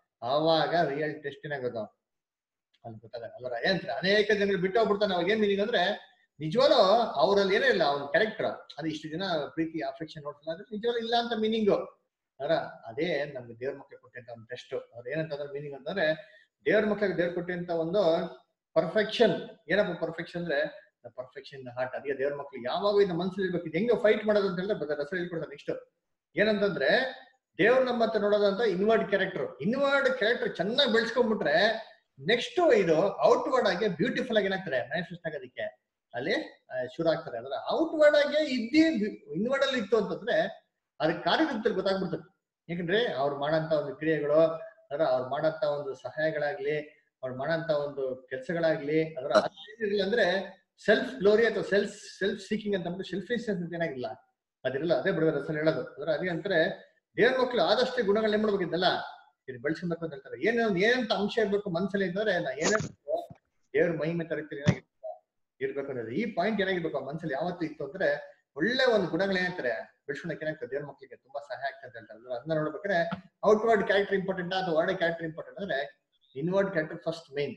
Speaker 2: ಆವಾಗ ರಿಯಲ್ ಟೆಸ್ಟ್ ಏನಾಗೋದು ಅಲ್ಲಿ ಗೊತ್ತಾಗಲ್ಲ ಅಲ್ವರ. ಏನ್ರಿ ಅನೇಕ ಜನಗಳು ಬಿಟ್ಟು ಹೋಗ್ಬಿಡ್ತಾನೆ. ಅವಾಗ ಏನ್ ಮೀನಿಂಗ್ ಅಂದ್ರೆ ನಿಜವಾಗ್ಲೂ ಅವ್ರಲ್ಲಿ ಏನೇ ಇಲ್ಲ ಅವ್ನ ಕ್ಯಾರೆಕ್ಟರ್ ಅದು ಇಷ್ಟು ದಿನ ಪ್ರೀತಿ ಅಫೆಕ್ಷನ್ ನೋಡ್ತಿಲ್ಲ ಅಂದ್ರೆ ನಿಜವಾಗ್ಲೂ ಇಲ್ಲ ಅಂತ ಮೀನಿಂಗು. ಅದರ ಅದೇ ನಮ್ಗೆ ದೇವ್ರ ಮಕ್ಳಿಗೆ ಕೊಟ್ಟಂತ ಒಂದು ಟೆಸ್ಟ್. ಅವ್ರು ಏನಂತಂದ್ರೆ ಮೀನಿಂಗ್ ಅಂತಂದ್ರೆ ದೇವ್ರ ಮಕ್ಳಿಗೆ ದೇವ್ರ ಕೊಟ್ಟಂತ ಒಂದು ಪರ್ಫೆಕ್ಷನ್. ಏನಪ್ಪ ಪರ್ಫೆಕ್ಷನ್ ಅಂದ್ರೆ ಪರ್ಫೆಕ್ಷನ್ ಹಾರ್ಟ್. ಅದೇ ದೇವ್ರ ಮಕ್ಳಿಗೆ ಯಾವಾಗ ಇನ್ನು ಮನ್ಸಲ್ಲಿ ಇರ್ಬೇಕು. ಇದು ಹೆಂಗೆ ಫೈಟ್ ಮಾಡೋದು ಅಂತ ಹೇಳಿದ್ರೆ ರಸ ಹೇಳ್ಕೊಡ್ತಾರೆ. ನೆಕ್ಸ್ಟ್ ಏನಂತಂದ್ರೆ ದೇವ್ರ ನಮ್ಮ ಹತ್ರ ನೋಡೋದಂತ ಇನ್ವರ್ಡ್ ಕ್ಯಾರೆಕ್ಟರ್ ಚೆನ್ನಾಗಿ ಬೆಳೆಸ್ಕೊಂಡ್ಬಿಟ್ರೆ ನೆಕ್ಸ್ಟ್ ಇದು ಔಟ್ವರ್ಡ್ ಆಗಿ ಬ್ಯೂಟಿಫುಲ್ ಆಗಿ ಏನಾಗ್ತಾರೆ ಮ್ಯಾನಿಫೆಸ್ಟ್ ಆಗೋದಕ್ಕೆ ಅಲ್ಲಿ ಶುರು ಆಗ್ತಾರೆ. ಅಂದ್ರೆ ಔಟ್ವರ್ಡ್ ಆಗಿ ಇನ್ವರ್ಡ್ ಅಲ್ಲಿ ಇತ್ತು ಅಂತಂದ್ರೆ ಅದಕ್ಕೆ ಕಾರ್ಯರೂಪದಲ್ಲಿ ಗೊತ್ತಾಗ್ಬಿಡ್ತದೆ. ಯಾಕಂದ್ರೆ ಅವ್ರು ಮಾಡಂತ ಒಂದು ಕ್ರಿಯೆಗಳು, ಅದರ ಅವ್ರು ಮಾಡಂತ ಒಂದು ಸಹಾಯಗಳಾಗ್ಲಿ, ಅವ್ರು ಮಾಡಂತ ಒಂದು ಕೆಲಸಗಳಾಗ್ಲಿ, ಅದರ ಅಂದ್ರೆ ಸೆಲ್ಫ್ ಗ್ಲೋರಿ ಅಥವಾ ಸೆಲ್ಫ್ ಸೀಕಿಂಗ್ ಅಂತ ಸೆಲ್ಫಿಶ್ನೆಸ್ ಅಂತ ಏನಾಗಿಲ್ಲ ಅದಿರಲ್ಲ. ಅದೇ ಬಿಡೋದ್ರ ಹೆಸರು ಹೇಳೋದು. ಅಂದ್ರೆ ಅದೇ ಅಂತಾರೆ ದೇವ್ರ ಮಕ್ಳು ಆದಷ್ಟು ಗುಣಗಳು ಏನ್ ಮಾಡ್ಬೇಕಿದ್ದಲ್ಲ ಇದು ಬೆಳೆಸ್ಕೊಬೇಕು ಅಂತ ಹೇಳ್ತಾರೆ. ಏನಂತ ಅಂಶ ಇರ್ಬೇಕು ಮನ್ಸಲ್ಲಿ ಅಂತಂದ್ರೆ ನಾ ಏನಾಗ್ಬೇಕು ದೇವ್ರ ಮಹಿಮೆ ತರತೀರಿ ಇರ್ಬೇಕು ಅನ್ನೋದು ಈ ಪಾಯಿಂಟ್ ಏನಾಗಿರ್ಬೇಕು ಮನ್ಸಲ್ಲಿ ಯಾವತ್ತೂ ಇತ್ತು ಅಂದ್ರೆ ಒಳ್ಳೆ ಒಂದು ಗುಣಗಳು ಏನಾಗ್ತಾರೆ ಬೆಳ್ಸ್ಕೊಳಕ್ಕೆ ಏನಾಗ್ತದೆ ದೇವ್ರ ಮಕ್ಳಿಗೆ ತುಂಬಾ ಸಹಾಯ ಆಗ್ತದೆ ಅಂತ ಹೇಳ್ತಾರೆ. ಅದನ್ನ ನೋಡ್ಬೇಕಾದ್ರೆ ಔಟ್ವರ್ಡ್ ಕ್ಯಾರೆಕ್ಟರ್ ಇಂಪಾರ್ಟೆಂಟ್ ಅಥವಾ ವರ್ಡ್ ಕ್ಯಾರೆಕ್ಟರ್ ಇಂಪಾರ್ಟೆಂಟ್ ಅಂದ್ರೆ ಇನ್ವರ್ಡ್ ಕ್ಯಾರೆಕ್ಟರ್ ಫಸ್ಟ್ ಮೇನ್.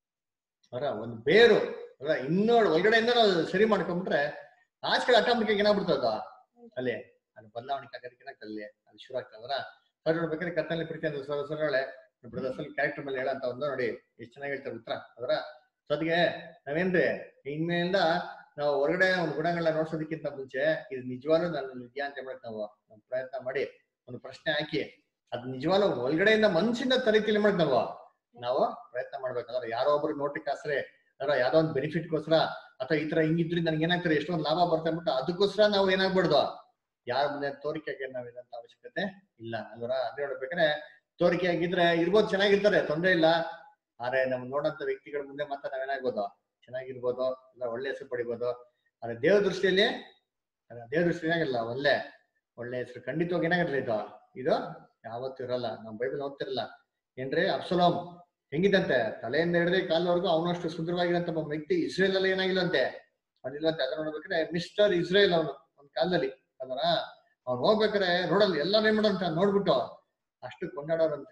Speaker 2: ಅವರ ಒಂದು ಬೇರು ಇನ್ನೋಡ್ ಒಳಗಡೆಯಿಂದ ನಾವು ಸರಿ ಮಾಡ್ಕೊಂಡ್ಬಿಟ್ರೆ ಆಚೆ ಕಡೆ ಆಟೋಮೆಟಿಕ್ ಏನಾಗ್ಬಿಡ್ತದ ಅಲ್ಲಿ ಅದು ಬದಲಾವಣೆ ಆಗೋದಕ್ಕೆ ಏನಾಗ್ತದೆ ಅಲ್ಲಿ ಅದು ಶುರು ಆಗ್ತದರ. ಸರ್ ನೋಡ್ಬೇಕಾದ್ರೆ ಕರ್ತನಲ್ಲಿ ಪ್ರೀತಿ ಅಂತ ಸೊರಳೆ ಬ್ರದರ್ಸಲ್ಲಿ ಕ್ಯಾರೆಕ್ಟರ್ ಮೇಲೆ ಹೇಳಂತ ಒಂದು ನೋಡಿ ಎಷ್ಟು ಚೆನ್ನಾಗಿ ಹೇಳ್ತಾರೆ ಉತ್ತರ. ಅದರ ಸದ್ಗೆ ನಾವೇನ್ರಿ ಇನ್ಮೇಲಿಂದ ನಾವು ಹೊರಗಡೆ ಒಂದು ಗುಣಗಳನ್ನ ನೋಡ್ಸೋದಕ್ಕಿಂತ ಮುಂಚೆ ಇದು ನಿಜವಾಗ್ಲೂ ನನ್ನ ಇದೆಯಾ ಅಂತ ಹೇಳ್ಬೇಕು ನಾವು ಪ್ರಯತ್ನ ಮಾಡಿ ಒಂದು ಪ್ರಶ್ನೆ ಹಾಕಿ ಅದ್ ನಿಜವಾಗ್ಲೂ ಒಳಗಡೆಯಿಂದ ಮನ್ಸಿಂದ ತರೀತಿಲಿ ಮಾಡ್ಬೇಕು ನಾವು ಪ್ರಯತ್ನ ಮಾಡ್ಬೇಕಾದ್ರೆ ಯಾರೋ ಒಬ್ರಿಗೆ ನೋಟಿಕ್ ಆಸ್ರೆ ಅದರ ಯಾವ್ದೋ ಒಂದು ಬೆನಿಫಿಟ್ಗೋಸ್ಕರ ಅಥವಾ ಈ ತರ ಹಿಂಗಿದ್ರಿಂದ ನನ್ಗೆ ಏನಾಗ್ತಾರೆ ಎಷ್ಟೊಂದು ಲಾಭ ಬರ್ತಾ ಅಂದ್ಬಿಟ್ಟು ಅದಕ್ಕೋಸ್ಕರ ನಾವು ಏನಾಗ್ಬಾರ್ದು ಯಾರ ಮುಂದೆ ತೋರಿಕೆಗೆ ನಾವ್ ಇದಂತ ಅವಶ್ಯಕತೆ ಇಲ್ಲ ಅಲ್ವರ. ಅದೇ ನೋಡ್ಬೇಕಾದ್ರೆ ತೋರಿಕೆ ಆಗಿದ್ರೆ ಇರ್ಬೋದು, ಚೆನ್ನಾಗಿರ್ತಾರೆ, ತೊಂದ್ರೆ ಇಲ್ಲ. ಆದ್ರೆ ನಮ್ ನೋಡಂತ ವ್ಯಕ್ತಿಗಳ ಮುಂದೆ ಮಾತ್ರ ನಾವೇನಾಗ್ಬೋದು ಚೆನ್ನಾಗಿರ್ಬೋದು, ಇಲ್ಲ ಒಳ್ಳೆ ಹೆಸರು ಪಡಿಬೋದು. ಆದ್ರೆ ದೇವ್ರ ದೃಷ್ಟಿಯಲ್ಲಿ ಏನಾಗಿಲ್ಲ ಒಳ್ಳೆ ಹೆಸರು ಖಂಡಿತವಾಗಿ ಏನಾಗಿರ್ಲಿಲ್ಲ ಇದು ಯಾವತ್ತೂ ಇರಲ್ಲ. ನಮ್ ಬೈಬಲ್ ಓದ್ತಿರಲ್ಲ ಏನ್ರಿ ಅಬ್ಸಲೋಮ್ ಹೆಂಗಿದಂತೆ ತಲೆಯಿಂದ ಹಿಡಿದ್ರೆ ಕಾಲವರೆಗೂ ಅವನಷ್ಟು ಸುಂದರವಾಗಿರಂತ ಒಬ್ಬ ವ್ಯಕ್ತಿ ಇಸ್ರೇಲ್ ಅಲ್ಲಿ ಏನಾಗಿಲ್ಲಂತೆ ಅದಿಲ್ಲಂತೆ. ಅದನ್ನ ನೋಡ್ಬೇಕಾದ್ರೆ ಮಿಸ್ಟರ್ ಇಸ್ರೇಲ್ ಅವನು ಒಂದ್ ಕಾಲದಲ್ಲಿ ಅದರ ಅವ್ನು ಹೋಗ್ಬೇಕಾರೆ ರೋಡಲ್ಲಿ ಎಲ್ಲಾರು ಏನ್ ಮಾಡೋಂತ ನೋಡ್ಬಿಟ್ಟು ಅಷ್ಟು ಕೊಂಡಾಡೋರಂತೆ.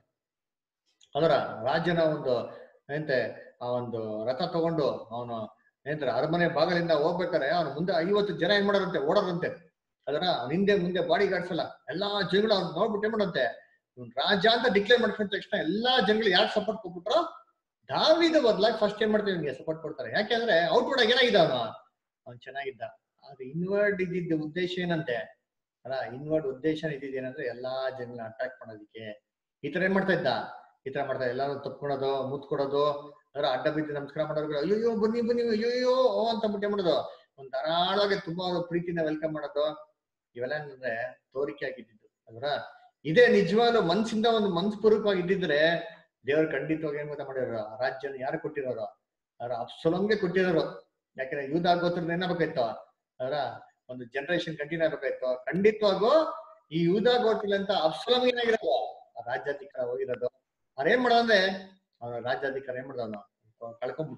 Speaker 2: ಅದರ ರಾಜ್ಯನ ಒಂದು ಏನಂತೆ ಆ ಒಂದು ರಥ ತಗೊಂಡು ಅವನು ಏನಂತಾರೆ ಅರಮನೆ ಭಾಗದಿಂದ ಹೋಗ್ಬೇಕಾರೆ ಅವ್ನ ಮುಂದೆ 50 ಜನ ಏನ್ ಮಾಡೋರಂತೆ ಓಡೋರಂತೆ. ಅದರ ಅವ್ನ ಹಿಂದೆ ಮುಂದೆ ಬಾಡಿ ಗಾರ್ಡ್ಸ್ ಎಲ್ಲ ಎಲ್ಲಾ ಜನಗಳು ಅವ್ನು ನೋಡ್ಬಿಟ್ಟು ಏನ್ ಮಾಡೋಂತೆ ರಾಜ ಅಂತ ಡಿಕ್ಲೇರ್ ಮಾಡ್ಕೊಂಡ ತಕ್ಷಣ ಎಲ್ಲಾ ಜನಗಳು ಯಾರು ಸಪೋರ್ಟ್ ಕೊಟ್ಬಿಟ್ರು ದಾವೀದ ಬದಲಾಗಿ ಫಸ್ಟ್ ಏನ್ ಮಾಡ್ತೀವಿ ನಿಮ್ಗೆ ಸಪೋರ್ಟ್ ಕೊಡ್ತಾರೆ. ಯಾಕೆಂದ್ರೆ ಔಟ್ವರ್ಡ್ ಆಗಿ ಏನಾಗಿದ್ದ ಅವ್ನು ಚೆನ್ನಾಗಿದ್ದ. ಆದ್ರೆ ಇನ್ವರ್ಡ್ ಇದ್ದಿದ್ದ ಉದ್ದೇಶ ಏನಂತೆ ಅಲ್ಲ ಇನ್ವರ್ಡ್ ಉದ್ದೇಶ ಇದ್ದಿದ್ದೇನಂದ್ರೆ ಎಲ್ಲಾ ಜನಗಳನ್ನ ಅಟ್ರಾಕ್ಟ್ ಮಾಡೋದಿಕ್ಕೆ ಈ ತರ ಏನ್ ಮಾಡ್ತಾ ಇದ್ದ ಈ ತರ ಮಾಡ್ತಾ ಎಲ್ಲಾರು ತಪ್ಕೊಳೋದು ಮುತ್ ಕೊಡೋದು ಅದರ ಅಡ್ಡ ಬಿದ್ದು ನಮಸ್ಕಾರ ಮಾಡೋರು ಅಯ್ಯೋ ಬನ್ನಿ ಅಯ್ಯೋ ಅಂತ ಬಿಟ್ಟು ಮಾಡೋದು ಒಂದ್ ಧಾರಾಳವಾಗಿ ತುಂಬಾ ಪ್ರೀತಿನ ವೆಲ್ಕಮ್ ಮಾಡೋದು ಇವೆಲ್ಲ ಅಂದ್ರೆ ತೋರಿಕೆ ಆಗಿದ್ದು ಅಲ್ರ. ಇದೇ ನಿಜವಾದ ಮನ್ಸಿಂದ ಒಂದು ಮನ್ಸ್ಪೂರ್ವಕವಾಗಿ ಇದ್ದಿದ್ರೆ ದೇವ್ರು ಖಂಡಿತವಾಗಿ ಏನ್ ಗೊತ್ತಾ ಮಾಡಿರೋರು ಆ ರಾಜ್ಯನ ಯಾರು ಕೊಟ್ಟಿರೋರು ಅವ್ರ ಅಬ್ಸಲೋಮ್ಗೆ ಕೊಟ್ಟಿರೋರು. ಯಾಕಂದ್ರೆ ಯೂದ ಗೋತ್ರದ ಏನಾಗಬೇಕಾಯ್ತು ಅದರ ಒಂದು ಜನರೇಷನ್ ಕಂಟಿನ್ಯೂ ಆಗ್ಬೇಕಾಯ್ತು. ಖಂಡಿತವಾಗೂ ಈ ಯೂದ ಗೋತ್ರ ಅಂತ ಅಬ್ಸಲೋಮ್ ಏನಾಗಿರೋದು ರಾಜ್ಯಾಧಿಕಾರ ಹೋಗಿರೋದು. ಅವ್ರೇನ್ ಮಾಡೋದಂದ್ರೆ ಅವ್ರ ರಾಜ್ಯಾಧಿಕಾರ ಏನ್ ಮಾಡ್ದವನು ಕಳ್ಕೊಂಡ್ಬಿಟ್ಟ.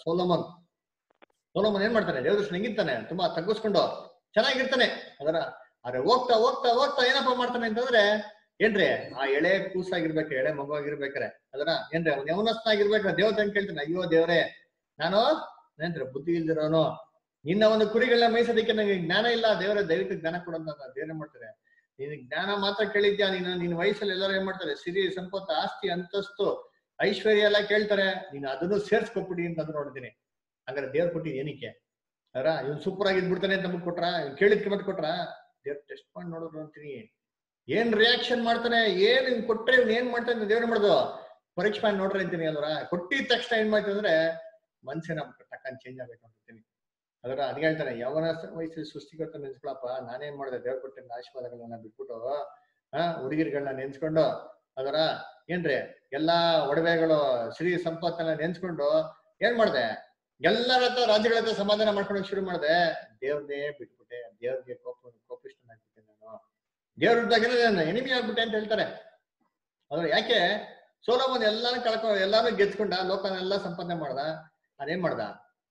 Speaker 2: ಸೋಲೋಮನ್ ಏನ್ ಮಾಡ್ತಾನೆ ದೇವ್ರ ದೃಷ್ಟಿ ಹೆಂಗಿರ್ತಾನೆ ತುಂಬಾ ತಗ್ಗಿಸ್ಕೊಂಡು ಚೆನ್ನಾಗಿರ್ತಾನೆ. ಅದರ ಆದ್ರೆ ಹೋಗ್ತಾ ಹೋಗ್ತಾ ಹೋಗ್ತಾ ಏನಪ್ಪಾ ಮಾಡ್ತಾನೆ ಅಂತಂದ್ರೆ ಏನ್ರಿ ಆ ಎಳೆ ಕೂಸಾಗಿರ್ಬೇಕು ಎಳೆ ಮಗುವಾಗಿರ್ಬೇಕ್ರೆ ಅದರ ಏನ್ರಿ ಅವ್ನು ಯವನಸ್ಥನಾಗಿರ್ಬೇಕ್ರೆ ದೇವತೆ ಅಂತ ಕೇಳ್ತಾನೆ ಅಯ್ಯೋ ದೇವ್ರೆ ನಾನು ಏನ್ರಿ ಬುದ್ಧಿ ಇಲ್ದಿರೋನು ನಿನ್ನ ಒಂದು ಕುರಿಗಳನ್ನ ಮೇಯಿಸೋದಕ್ಕೆ ನಂಗೆ ಜ್ಞಾನ ಇಲ್ಲ ದೇವರ ದೈವಿಕ ಜ್ಞಾನ ಕೊಡಂತ ದೇವ್ರ ಮಾಡ್ತಾರೆ. ನೀನ್ ಜ್ಞಾನ ಮಾತ್ರ ಕೇಳಿದ್ಯಾ ನಿನ್ನ ವಯಸ್ಸಲ್ಲಿ ಎಲ್ಲರೂ ಏನ್ ಮಾಡ್ತಾರೆ ಸಿರಿ ಸಂಪತ್ತು ಆಸ್ತಿ ಅಂತಸ್ತು ಐಶ್ವರ್ಯ ಎಲ್ಲ ಕೇಳ್ತಾರೆ ನೀನು ಅದನ್ನು ಸೇರ್ಸ್ಕೊಟ್ಬಿಡಿ ಅಂತ ಅದು ನೋಡಿದೀನಿ. ಹಂಗಾರೆ ದೇವ್ರು ಕೊಟ್ಟಿದ್ ಏನಕ್ಕೆ ಅರ ಇವ್ನು ಸೂಪರ್ ಆಗಿ ಇದ್ಬಿಡ್ತಾನೆ ಅಂತ ನಮಗ್ ಕೊಟ್ರ ಇವ್ನು ಕೇಳಿದ್ಕೆ ಮತ್ತೆ ಕೊಟ್ರ ದೇವ್ರ ಟೆಸ್ಟ್ ಮಾಡಿ ನೋಡೋದು ಅಂತೀನಿ ಏನ್ ರಿಯಾಕ್ಷನ್ ಮಾಡ್ತಾನೆ ಏನ್ ಇವ್ನು ಕೊಟ್ರೆ ಇವ್ನು ಏನ್ ಮಾಡ್ತಾನೆ ದೇವ್ರ ಮಾಡೋದು ಪರೀಕ್ಷೆ ಮಾಡಿ ನೋಡ್ರಿ ಅಂತೀನಿ ಅಲ್ವರ. ಕೊಟ್ಟಿದ ತಕ್ಷಣ ಏನ್ ಮಾಡ್ತೀನಿ ಅಂದ್ರೆ ಮನ್ಸಿನ ಟಕ್ಕನ್ ಚೇಂಜ್ ಆಗ್ಬೇಕು ಅಂತೀನಿ. ಅದರ ಅದ್ ಹೇಳ್ತಾನೆ ಯವನ ವಯಸ್ಸಲ್ಲಿ ಸೃಷ್ಟಿಕರ್ತ ನೆನ್ಸ್ಕೊಳಪ್ಪ ನಾನೇನ್ ಮಾಡಿದೆ ದೇವ್ರ ಕೊಟ್ಟಿದ್ದ ಆಶೀರ್ವಾದಗಳನ್ನ ಬಿಟ್ಬಿಟ್ಟು ಹುಡುಗಿರ್ಗಳನ್ನ ನೆನ್ಸ್ಕೊಂಡು ಅದರ ಏನ್ರಿ ಎಲ್ಲಾ ಒಡವೆಗಳು ಶ್ರೀ ಸಂಪತ್ತನ್ನ ನೆನ್ಸ್ಕೊಂಡು ಏನ್ ಮಾಡ್ದೆ ಎಲ್ಲರ ಹತ್ರ ರಾಜ್ಯಗಳ ಹತ್ರ ಸಮಾಧಾನ ಮಾಡ್ಕೊಳಕ್ ಶುರು ಮಾಡಿದೆ. ದೇವ್ರನ್ನೇ ಬಿಟ್ಬಿಟ್ಟೆ ದೇವ್ರಿಗೆ ಕೋಪಿಷ್ಟನಾಗ್ಬಿಟ್ಟೆ ನಾನು ದೇವ್ರ ಹುಡ್ದಾಗೇನೆ ಎನಿಮಿ ಆಗ್ಬಿಟ್ಟೆ ಅಂತ ಹೇಳ್ತಾರೆ. ಅದ್ರ ಯಾಕೆ ಸೋಲೋಮನ್ ಎಲ್ಲಾನು ಎಲ್ಲಾನು ಗೆದ್ಕೊಂಡ ಲೋಕನೆಲ್ಲ ಸಂಪಾದನೆ ಮಾಡ್ದ. ಅದೇನ್ ಮಾಡ್ದ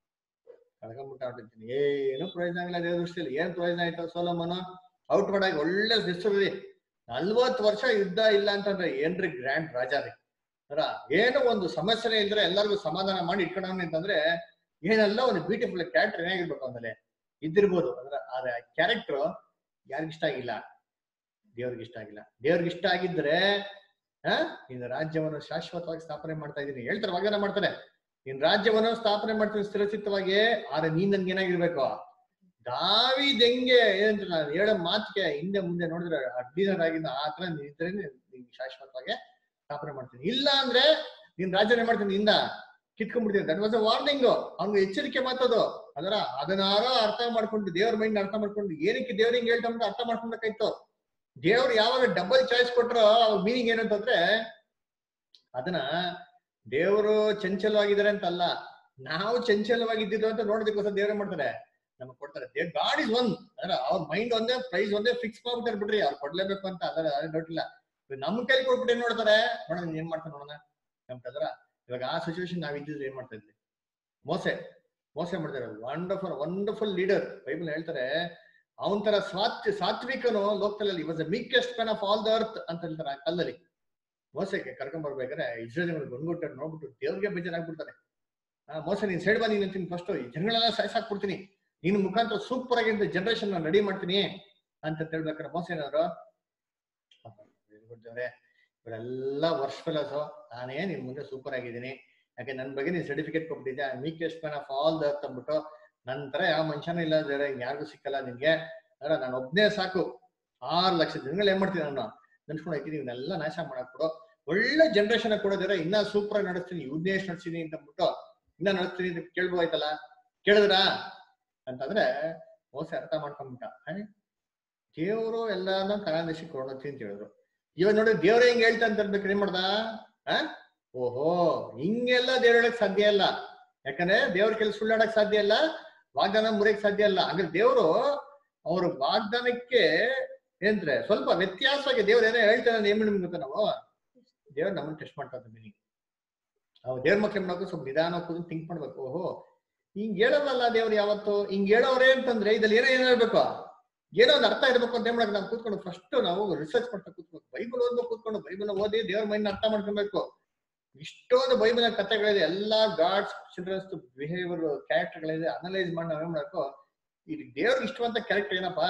Speaker 2: ಕಳ್ಕೊಂಡ್ಬಿಟ್ಟ ಹೊಟ್ಟಿರ್ತೀನಿ, ಏನು ಪ್ರಯೋಜನ ಆಗಿಲ್ಲ ದೇವ್ರ ದೃಷ್ಟಿಯಲ್ಲಿ. ಏನ್ ಪ್ರಯೋಜನ ಆಯ್ತು? ಸೊಲೊಮೋನು ಔಟ್ ಮಾಡಿ ಒಳ್ಳೆ ಹೆಸರು, 40 ವರ್ಷ ಯುದ್ಧ ಇಲ್ಲ ಅಂತಂದ್ರೆ ಏನ್ರಿ ಗ್ರ್ಯಾಂಡ್ ರಾಜ ರೀ ಅರ. ಏನು ಒಂದು ಸಮಸ್ಯೆನೇ ಇಲ್ದ್ರೆ ಎಲ್ಲರಿಗೂ ಸಮಾಧಾನ ಮಾಡಿ ಇಟ್ಕೊಂಡವನಿ ಅಂತಂದ್ರೆ ಏನೆಲ್ಲ ಒಂದು ಬ್ಯೂಟಿಫುಲ್ ಕ್ಯಾರೆಕ್ಟರ್ ಏನಾಗಿರ್ಬೇಕು ಅಂದಲೆ ಇದ್ದಿರ್ಬೋದು. ಆದ್ರೆ ಕ್ಯಾರೆಕ್ಟರ್ ಯಾರಿಗಿಷ್ಟ ಆಗಿಲ್ಲ? ದೇವ್ರಿಗೆ ಇಷ್ಟ ಆಗಿಲ್ಲ. ದೇವ್ರಿಗೆ ಇಷ್ಟ ಆಗಿದ್ರೆ ನಿನ್ನ ರಾಜ್ಯವನ್ನು ಶಾಶ್ವತವಾಗಿ ಸ್ಥಾಪನೆ ಮಾಡ್ತಾ ಇದ್ದೀನಿ ಹೇಳ್ತಾರೆ, ವಾಗ್ದಾನ ಮಾಡ್ತಾರೆ. ನಿನ್ ರಾಜ್ಯವನ್ನು ಸ್ಥಾಪನೆ ಮಾಡ್ತೀನಿ ಸ್ಥಿರಚಿತ್ತವಾಗಿ. ಆದ್ರೆ ನೀನ್ ನನ್ಗೆ ಏನಾಗಿರ್ಬೇಕು? ದಾವೀದ್ ಹೆಂಗೆ ಏನಂತ ನಾನು ಹೇಳೋ ಮಾತಿಗೆ ಹಿಂದೆ ಮುಂದೆ ನೋಡಿದ್ರೆ ಅಡ್ಡಿನರ್ ಆಗಿದ್ದ ಆ ತರ ನಿಂತ್ರೆ ನಿನ್ಗೆ ಶಾಶ್ವತವಾಗಿ ಸ್ಥಾಪನೆ ಮಾಡ್ತೀನಿ. ಇಲ್ಲ ಅಂದ್ರೆ ನೀನ್ ರಾಜ್ಯನೇ ಮಾಡ್ತೀನಿ, ಇಂದ ಕಿತ್ಕೊಂಡ್ಬಿಡ್ತೀನಿ. That was a warning. ಅವ್ನಿಗೆ ಎಚ್ಚರಿಕೆ ಮಾತದು. ಅದನ್ನಾರ ಅರ್ಥ ಮಾಡ್ಕೊಂಡು ದೇವ್ರ ಮೈಂಡ್ ಅರ್ಥ ಮಾಡ್ಕೊಂಡು ಏನಕ್ಕೆ ದೇವ್ರ ಹಿಂಗ್ ಹೇಳ್ತಾ ಅರ್ಥ ಮಾಡ್ಕೊಬೇಕಾಯ್ತು. ದೇವ್ರು ಯಾವಾಗ ಡಬಲ್ ಚಾಯ್ಸ್ ಕೊಟ್ರೋ ಅವಾಗ ಮೀನಿಂಗ್ ಏನಂತಂದ್ರೆ ಅದನ್ನ ದೇವರು ಚಂಚಲವಾಗಿದ್ದಾರೆ ಅಂತ ಅಲ್ಲ, ನಾವು ಚಂಚಲವಾಗಿದ್ದು ಅಂತ ನೋಡೋದಕ್ಕೋಸ್ಕರ ದೇವ್ರ ಮಾಡ್ತಾರೆ, ನಮಗ್ ಕೊಡ್ತಾರೆ. God is one. ಅವ್ರ ಮೈಂಡ್ ಒಂದೇ, ಪ್ರೈಸ್ ಒಂದೇ ಫಿಕ್ಸ್ ಮಾಡ್ಬಿಟ್ಟಾರೆ ಬಿಡ್ರಿ, ಅವ್ರು ಕೊಡ್ಲೇಬೇಕು ಅಂತ. ಅದೇ ಡೌಟ್ ಇಲ್ಲ. ನಮ್ ಕೈಲಿ ಕೊಟ್ಬಿಟ್ಟು ಏನ್ ನೋಡ್ತಾರೆ, ನೋಡೋಣ ಏನ್ ಮಾಡ್ತಾರೆ ನೋಡೋಣ ನಮ್ಗದ್ರ. ಇವಾಗ ಆ ಸಿಚುವೇಶನ್ ನಾವ್ ಇದ್ದಿದ್ರೆ ಏನ್ ಮಾಡ್ತಾ ಇದ್ವಿ? ಮೋಸ ಮಾಡ್ತಾರೆ. Wonderful leader. ಬೈಬಲ್ ಹೇಳ್ತಾರೆ ಅವನ್ ತರ ಸಾತ್ವಿಕನು ಲೋಕದಲ್ಲಿ was the meekest man of all the earth ಅಂತ ಹೇಳ್ತಾರೆ. ಆ ಕಾಲದಲ್ಲಿ ಮೋಸಕ್ಕೆ ಕರ್ಕೊಂಡ್ ಬರ್ಬೇಕಾದ್ರೆ ಇಸ್ರೇಲ್ ಬಂದ್ಬಿಟ್ಟು ನೋಡ್ಬಿಟ್ಟು ದೇವ್ರಿಗೆ ಬೇಜಾರಾಗ್ಬಿಡ್ತಾರೆ. ಮೋಸ ನೀನ್ ಸೈಡ್ ಬಾ, ನೀನ್ ಅಂತೀನಿ ಫಸ್ಟ್ ಈ ಜನಗಳೆಲ್ಲ ಸಾಯ್ಸಾಕ್ಬಿಡ್ತೀನಿ, ನಿನ್ ಮುಖಾಂತರ ಸೂಪರ್ ಆಗಿದ್ದ ಜನರೇಷನ್ ನಾನು ರೆಡಿ ಮಾಡ್ತೀನಿ ಅಂತ ಹೇಳ್ಬೇಕಾರೆ ಮೋಸ ಏನಾದ್ರು ದೇವ್ರೆ ಇವರೆಲ್ಲ ವರ್ಷ ಫೆಲೋಸು, ನಾನೇ ನಿನ್ ಮುಂದೆ ಸೂಪರ್ ಆಗಿದ್ದೀನಿ, ಯಾಕೆ ನನ್ ಬಗ್ಗೆ ನೀನ್ ಸರ್ಟಿಫಿಕೇಟ್ ಕೊಟ್ಬಿಟ್ಟಿದ್ದೆ, meekest man of all the earth ಅಂದ್ಬಿಟ್ಟು ನಂತರ ಯಾವ ಮನುಷ್ಯನೂ ಇಲ್ಲ ಬೇರೆ ಯಾರಿಗೂ ಸಿಕ್ಕಲ್ಲ ನಿನ್ಗೆ, ನಾನು ಒಬ್ನೇ ಸಾಕು, 6 ಲಕ್ಷ ಜನಗಳು ಏನ್ ಮಾಡ್ತೀನಿ ನಾನು ನೆನ್ಸ್ಕೊಂಡು ಹೋಗ್ತೀನಿ, ಇವನ್ನೆಲ್ಲ ನಾಶ ಮಾಡಾಕ್ಬಿಡು, ಒಳ್ಳೆ ಜನರೇಷನ್ ಕೊಡೋದಿರ ಇನ್ನ ಸೂಪರ್ ಆಗಿ ನಡೆಸ್ತೀನಿ, ಯುದ್ಧ ಎಷ್ಟು ನಡೆಸ್ತೀನಿ ಅಂತ ಅಂದ್ಬಿಟ್ಟು ಇನ್ನ ನಡೆಸ್ತೀನಿ ಅಂತ ಕೇಳ್ಬೋದಾಯ್ತಲ್ಲ. ಕೇಳಿದ್ರಾ ಅಂತಂದ್ರೆ ಮೋಸ ಅರ್ಥ ಮಾಡ್ಕೊಂಡ್ಬಿಟ್ಟ. ದೇವ್ರು ಎಲ್ಲಾನು ಕನಾನ್ ದೇಶಕ್ಕೆ ಕೊಂಡೋಗ್ತೀನಿ ಅಂತ ಹೇಳಿದ್ರು. ಇವಾಗ ನೋಡಿ ದೇವ್ರ ಹೆಂಗ್ ಹೇಳ್ತಾ ಅಂತ ಅನ್ಬೇಕು, ಏನ್ ಮಾಡ್ದ? ಓಹೋ ಹಿಂಗೆಲ್ಲ ದೇವ್ರ ಹೇಳಕ್ ಸಾಧ್ಯ ಇಲ್ಲ, ಯಾಕಂದ್ರೆ ದೇವ್ರ ಕೆಲ ಸುಳ್ಳಾಡಕ್ ಸಾಧ್ಯ ಇಲ್ಲ, ವಾಗ್ದಾನ ಮುರಿಯಕ್ ಸಾಧ್ಯ ಇಲ್ಲ. ಹಾಗಾದ್ರೆ ದೇವ್ರು ಅವ್ರ ವಾಗ್ದಾನಕ್ಕೆ ಏನ್ರೆ ಸ್ವಲ್ಪ ವ್ಯತ್ಯಾಸವಾಗಿ ದೇವ್ರ ಏನೋ ಹೇಳ್ತಾರೆ. ಏನ್ ನಿಮ್ಗೆ ಗೊತ್ತಾ, ನಾವು ದೇವ್ರ ನಮ್ಮನ್ನ ಟೆಸ್ಟ್ ಮಾಡ್ತಾ ಮೀನಿಂಗ್. ನಾವು ದೇವ್ರ ಮಕ್ಳು ಮಾಡೋದು ಸ್ವಲ್ಪ ನಿಧಾನ ಕೂತು ಥಿಂಕ್ ಮಾಡ್ಬೇಕು. ಓಹೋ ಹಿಂಗ್ ಹೇಳೋದಲ್ಲ ದೇವ್ರು ಯಾವತ್ತು ಹಿಂಗ್ ಹೇಳೋರೇ ಅಂತಂದ್ರೆ ಇದ್ರಲ್ಲಿ ಏನೋ ಹೇಳ್ಬೇಕು, ಏನೋ ಒಂದು ಅರ್ಥ ಇರ್ಬೇಕು ಅಂತ ಏನ್ ಮಾಡಕ್ ನಾವು ಕೂತ್ಕೊಂಡು ಫಸ್ಟ್ ನಾವು ರಿಸರ್ಚ್ ಮಾಡ್ತಾ ಕೂತ್ಬೇಕು, ಬೈಬಲ್ ಓದ್ಬೇಕು, ಕೂತ್ಕೊಂಡು ಬೈಬಲ್ ಓದಿ ದೇವ್ರ ಮೈಂಡ್ ಅರ್ಥ ಮಾಡ್ಕೊಬೇಕು. ಇಷ್ಟೊಂದು ಬೈಬಲ್ ಕಥೆಗಳಿದೆ, ಎಲ್ಲಾ ಗಾಡ್ಸ್ ಚಿಲ್ಡ್ರನ್ಸ್ ಬಿಹೇವಿಯರ್ ಕ್ಯಾರೆಕ್ಟರ್ಗಳಿದೆ, ಅನಲೈಸ್ ಮಾಡಿ ನಾವೇನ್ ಮಾಡಬೇಕು, ಇದು ದೇವ್ರಿಗೆ ಇಷ್ಟವಂತ ಕ್ಯಾರೆಕ್ಟರ್ ಏನಪ್ಪಾ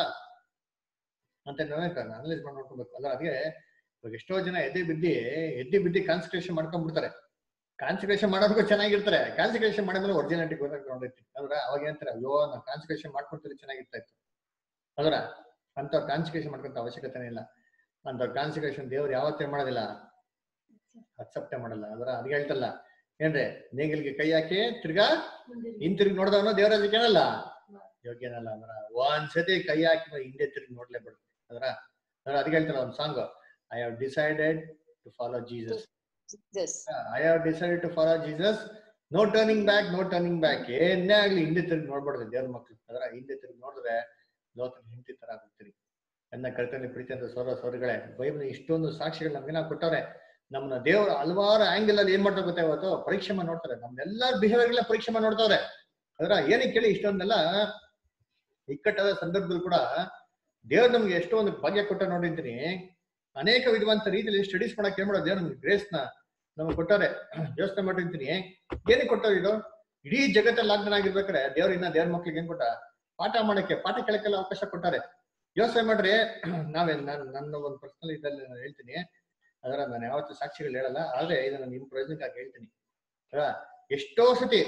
Speaker 2: ಅಂತ ಅನಲೈಸ್ ಮಾಡಿ ನೋಡ್ಕೊಬೇಕು. ಅಲ್ಲ ಅದಕ್ಕೆ ಇವಾಗ ಎಷ್ಟೋ ಜನ ಎದ್ದಿ ಬಿದ್ದಿ ಕಾನ್ಸಂಟ್ರೇಷನ್ ಮಾಡ್ಕೊಂಡ್ಬಿಡ್ತಾರೆ. ಕಾನ್ಸಂಟ್ರೇಷನ್ ಮಾಡೋದಕ್ಕೂ ಚೆನ್ನಾಗಿರ್ತಾರೆ, ಕಾನ್ಸಂಟ್ರೇಷನ್ ಮಾಡಿದ್ರೆ ಒರಿಜಿನಾಲಿಟಿ ಗೊತ್ತಾಗ್ತೈತಿ. ಅದ್ರ ಅವಾಗ ಏನಂತಾರೆ, ಅಯ್ಯೋ ನಾವು ಕಾನ್ಸಂಟ್ರೇಷನ್ ಮಾಡ್ಕೊಡ್ತೀವಿ ಚೆನ್ನಾಗಿರ್ತಾ ಇತ್ತು. ಅದರ ಅಂತ ಕಾನ್ಸಂಟ್ರೇಷನ್ ಮಾಡ್ಕೊಂತ ಅವಶ್ಯಕತೆನೇ ಇಲ್ಲ. ಅಂತ ಕಾನ್ಸಂಟ್ರೇಷನ್ ದೇವ್ರು ಯಾವತ್ತೇ ಮಾಡೋದಿಲ್ಲ, ಅಕ್ಸೆಪ್ಟೇ ಮಾಡಲ್ಲ. ಅದರ ಅದ್ ಹೇಳ್ತಲ್ಲ ಏನ್ರಿ, ನೇಗಿಲ್ಗೆ ಕೈ ಹಾಕಿ ತಿರ್ಗಾ ಹಿಂತಿರುಗಿ ನೋಡ್ದವನು ದೇವರಾಜಕ್ಕೆ ಏನಲ್ಲ ಯೋಗ್ಯನಲ್ಲ. ಅಂದ್ರ ಒಂದ್ಸತಿ ಕೈ ಹಾಕಿ ಹಿಂದೆ ತಿರುಗಿ ನೋಡ್ಲೇಬಾರ್ದು. ಅದರ ಅದ್ ಹೇಳ್ತಾರ ಒಂದ್ song, I have decided to follow Jesus, I have decided to follow Jesus, no turning back, no turning back. ಏನೇ ಆಗ್ಲಿ ಹಿಂದೆ ತಿರುಗಿ ನೋಡ್ಬಾರ್ದು ದೇವ್ರ ಮಕ್ಳು. ಅದರ ಹಿಂದೆ ತಿರುಗಿ ನೋಡಿದ್ರೆ ಲೋಕದ ಹಿಂದಿ ತರ ಆಗ್ತೀರಿ. ಎನ್ನ ಕರ್ತನೆ ಪ್ರೀತಿ ಅಂತ ಸೋದರಗಳೇ, ಬೈಬಲ್ ಇಷ್ಟೊಂದು ಸಾಕ್ಷಿಗಳು ನಮ್ಗೆ ಕೊಟ್ಟವ್ರೆ. ನಮ್ಮನ್ನ ದೇವ್ರ ಹಲವಾರು ಆಂಗಲ್ ಅಲ್ಲಿ ಏನ್ ಮಾಡ್ತಾ ಗೊತ್ತಾ, ಇವತ್ತು ಪರೀಕ್ಷೆ ಮಾಡಿ ನೋಡ್ತಾರೆ, ನಮ್ನೆಲ್ಲಾ ಬಿಹೇವಿಯರ್ ಪರೀಕ್ಷೆ ಮಾಡಿ ನೋಡ್ತಾವ್ರೆ. ಅದರ ಏನಕ್ಕೆ ಕೇಳಿ ಇಷ್ಟೊಂದೆಲ್ಲ ಇಕ್ಕಟ್ಟಾದ ಸಂದರ್ಭದಲ್ಲಿ ಕೂಡ ದೇವ್ರು ನಮ್ಗೆ ಎಷ್ಟೋ ಒಂದು ಭಾಗ್ಯ ಕೊಟ್ಟ ನೋಡಿದ್ದೀನಿ. ಅನೇಕ ವಿಧವಂತ ರೀತಿಯಲ್ಲಿ ಸ್ಟಡೀಸ್ ಮಾಡಕ್ ಏನ್ ಮಾಡೋದು, ದೇವ್ರ ನಮ್ಗೆ ಗ್ರೇಸ್ ನ ನಮ್ಗೆ ಕೊಟ್ಟಾರೆ. ಯೋಚನೆ ಮಾಡಿರ್ತೀನಿ ಏನಕ್ಕೆ ಕೊಟ್ಟವ್ರು ಇದು, ಇಡೀ ಜಗತ್ತಲ್ಲಿ ಲಾಕ್ಡೌನ್ ಆಗಿರ್ಬೇಕಾರೆ ದೇವ್ರ ಇನ್ನ ದೇವ್ರ ಮಕ್ಳಿಗೆ ಏನ್ ಕೊಟ್ಟ, ಪಾಠ ಮಾಡಕ್ಕೆ, ಪಾಠ ಕೇಳಕ್ಕೆಲ್ಲ ಅವಕಾಶ ಕೊಟ್ಟಾರೆ. ಯೋಚನೆ ಮಾಡ್ರಿ, ನನ್ನ ಒಂದು ಪರ್ಸನಲ್ ಇದ್ರಲ್ಲಿ ನಾನು ಹೇಳ್ತೀನಿ. ಅದರ ನಾನು ಯಾವತ್ತೂ ಸಾಕ್ಷಿಗಳು ಹೇಳಲ್ಲ, ಆದ್ರೆ ಇದನ್ನ ನಿಮ್ ಪ್ರಯೋಜನಕ್ಕಾಗಿ ಹೇಳ್ತೀನಿ. ಎಷ್ಟೋ ಸತಿ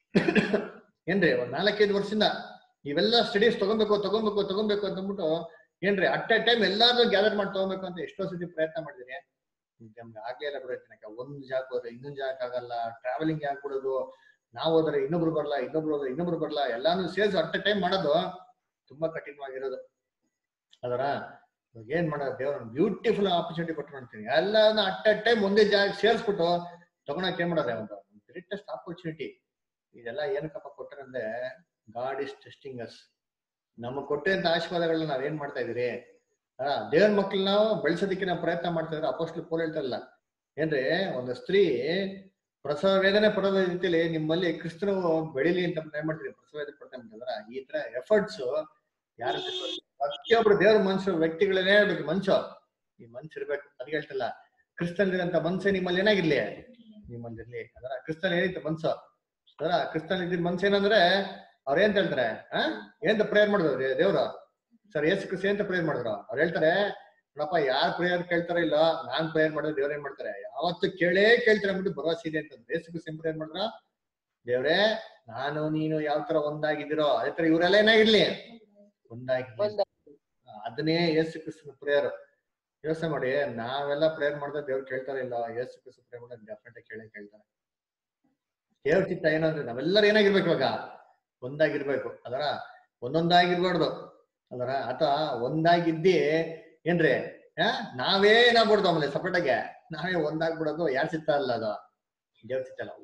Speaker 2: ಏನ್ರಿ ಒಂದ್ 4-5 ವರ್ಷದಿಂದ ಇವೆಲ್ಲ ಸ್ಟಡೀಸ್ ತಗೊಬೇಕು ಅಂತಂದ್ಬಿಟ್ಟು ಏನ್ರಿ ಅಟ್ ಎ ಟೈಮ್ ಎಲ್ಲಾರು ಗ್ಯಾದರ್ ಮಾಡಿ ತಗೋಬೇಕು ಅಂತ ಎಷ್ಟೋ ಸತಿ ಪ್ರಯತ್ನ ಮಾಡಿದೀನಿ. ನಮ್ಗೆ ಆಗ್ಲೇ ಇಲ್ಲ ಬಿಡೋಕೆ. ಒಂದ್ ಜಾಗಕ್ಕೆ ಹೋದ್ರೆ ಇನ್ನೊಂದ್ ಜಾಗಕ್ಕೆ ಆಗಲ್ಲ, ಟ್ರಾವೆಲಿಂಗ್ ಆಗ್ಬಿಡೋದು, ನಾವ್ ಹೋದ್ರೆ ಇನ್ನೊಬ್ರು ಬರಲ್ಲ, ಎಲ್ಲಾನು ಸೇರ್ಸಿ ಅಟ್ ಎ ಟೈಮ್ ಮಾಡೋದು ತುಂಬಾ ಕಠಿಣವಾಗಿರೋದು. ಅದರ ಏನ್ ಮಾಡೋದು, ದೇವ್ರ ಬ್ಯೂಟಿಫುಲ್ ಆಪರ್ಚುನಿಟಿ ಕೊಟ್ಟು ಮಾಡ್ತೀನಿ, ಎಲ್ಲಾನು ಅಟ್ ಎ ಟೈಮ್ ಒಂದೇ ಜಾಗ ಸೇರ್ಸ್ಬಿಟ್ಟು ತಗೊಳಕ್ ಏನ್ ಮಾಡೋದೇ ಒಂದು ಗ್ರೇಟೆಸ್ಟ್ ಆಪರ್ಚುನಿಟಿ. ಇದೆಲ್ಲ ಏನಕ್ಕಪ್ಪ ಕೊಟ್ಟರಂದ್ರೆ, ಗಾಡ್ ಇಸ್ ಟೆಸ್ಟಿಂಗ್ ಅಸ್. ನಮಗ್ ಕೊಟ್ಟಂತ ಆಶೀರ್ವಾದಗಳನ್ನ ನಾವೇನ್ ಮಾಡ್ತಾ ಇದೀರಿ, ದೇವ್ರ ಮಕ್ಳನ್ನ ಬೆಳೆಸೋದಕ್ಕೆ ನಾವು ಪ್ರಯತ್ನ ಮಾಡ್ತಾ ಇದ್ರೆ. ಅಪೊಸ್ತಲ ಪೌಲ್ ಹೇಳ್ತಾರಲ್ಲ ಏನ್ರಿ, ಒಂದು ಸ್ತ್ರೀ ಪ್ರಸವ ವೇದನೆ ಪಡೋದ ರೀತಿಯಲ್ಲಿ ನಿಮ್ಮಲ್ಲಿ ಕ್ರಿಸ್ತನು ಬೆಳಿಲಿ ಅಂತ ಏನ್ ಮಾಡ್ತೀರಿ, ಪ್ರಸವ ವೇದನೆ ಪಡ್ತಾನೆ ಅಂತಂದ್ರ ಈ ತರ ಎಫರ್ಟ್ಸ್ ಯಾರು ಪ್ರತಿಯೊಬ್ರು ದೇವ್ರ ಮನ್ಸು ವ್ಯಕ್ತಿಗಳನ್ನೇ ಹೇಳ್ಬೇಕು. ಮನ್ಸು ಈ ಮನ್ಸು ಇರ್ಬೇಕು. ಅದ್ ಹೇಳ್ತಲ್ಲ, ಕ್ರಿಸ್ತನ್ಲಿರಂತ ಮನ್ಸೆ ನಿಮ್ಮಲ್ಲಿ ಏನಾಗಿರ್ಲಿ, ನಿಮ್ಮಲ್ಲಿರ್ಲಿ. ಅದರ ಕ್ರಿಸ್ತನ್ ಏನಿತ್ತು ಮನ್ಸು, ಅದರ ಕ್ರಿಸ್ತನ್ ಇದ್ದಿದ್ ಮನ್ಸು ಏನಂದ್ರೆ ಅವ್ರ ಏನ್ ಹೇಳ್ತಾರೆ, ಏನ್ ಪ್ರೇಯರ್ ಮಾಡಿದ್ರು ದೇವ್ರು ಸರ್, ಯೇಸು ಕ್ರಿಸ್ತ ಏನ್ ಪ್ರೇಯರ್ ಮಾಡಿದ್ರು? ಅವ್ರು ಹೇಳ್ತಾರೆ, ನೋಡಪ್ಪ ಯಾರ್ ಪ್ರೇಯರ್ ಕೇಳ್ತಾರೋ ಇಲ್ಲ, ನಾನ್ ಪ್ರೇಯರ್ ಮಾಡಿದ್ರೆ ದೇವ್ರ ಏನ್ ಮಾಡ್ತಾರೆ, ಯಾವತ್ತು ಕೇಳೇ ಕೇಳ್ತಾರೆ ಅಂದ್ಬಿಟ್ಟು ಭರವಸೆ ಇದೆ ಅಂತಂದ್ರೆ ಯೇಸು ಕ್ರಿಸ್ತ ಪ್ರೇಯರ್ ಮಾಡಿದ್ರ, ದೇವ್ರೇ ನಾನು ನೀನು ಯಾವ ತರ ಒಂದಾಗಿದ್ದೀರೋ ಅದೇ ತರ ಇವರೆಲ್ಲ ಏನಾಗಿರ್ಲಿ, ಒಂದಾಗಿರ್ಲಿ. ಅದನ್ನೇ ಯೇಸು ಕ್ರಿಸ್ತನ ಪ್ರೇಯರ್. ಯೋಚನೆ ಮಾಡಿ, ನಾವೆಲ್ಲ ಪ್ರೇಯರ್ ಮಾಡಿದ್ರೆ ದೇವ್ರು ಕೇಳ್ತಾರ ಇಲ್ಲ, ಯೇಸು ಕ್ರಿಸ್ತ ಪ್ರೇಯರ್ ಮಾಡಿದ್ರೆ ಡೆಫಿನೆಟ್ ಕೇಳೇ ಕೇಳ್ತಾರೆ. ದೇವ್ರ ಚಿತ್ತ ಏನಂದ್ರೆ ನಾವೆಲ್ಲರೂ ಏನಾಗಿರ್ಬೇಕು, ಇವಾಗ ಒಂದಾಗಿರ್ಬೇಕು. ಅದರ ಒಂದೊಂದಾಗಿರ್ಬಾರ್ದು. ಅದರ ಆತ ಒಂದಾಗಿದ್ದಿ ಏನ್ರಿ, ನಾವೇ ಏನಾಗ್ಬಿಡ್ದು ಆಮೇಲೆ ಸಪರೇಟ್ ಆಗಿ ನಾವೇ ಒಂದಾಗ್ಬಿಡೋದು ಯಾರ ಚಿತ್ತ ಅಲ್ಲ, ಅದು ದೇವ್ರ ಚಿತ್ತ ಅಲ್ಲ.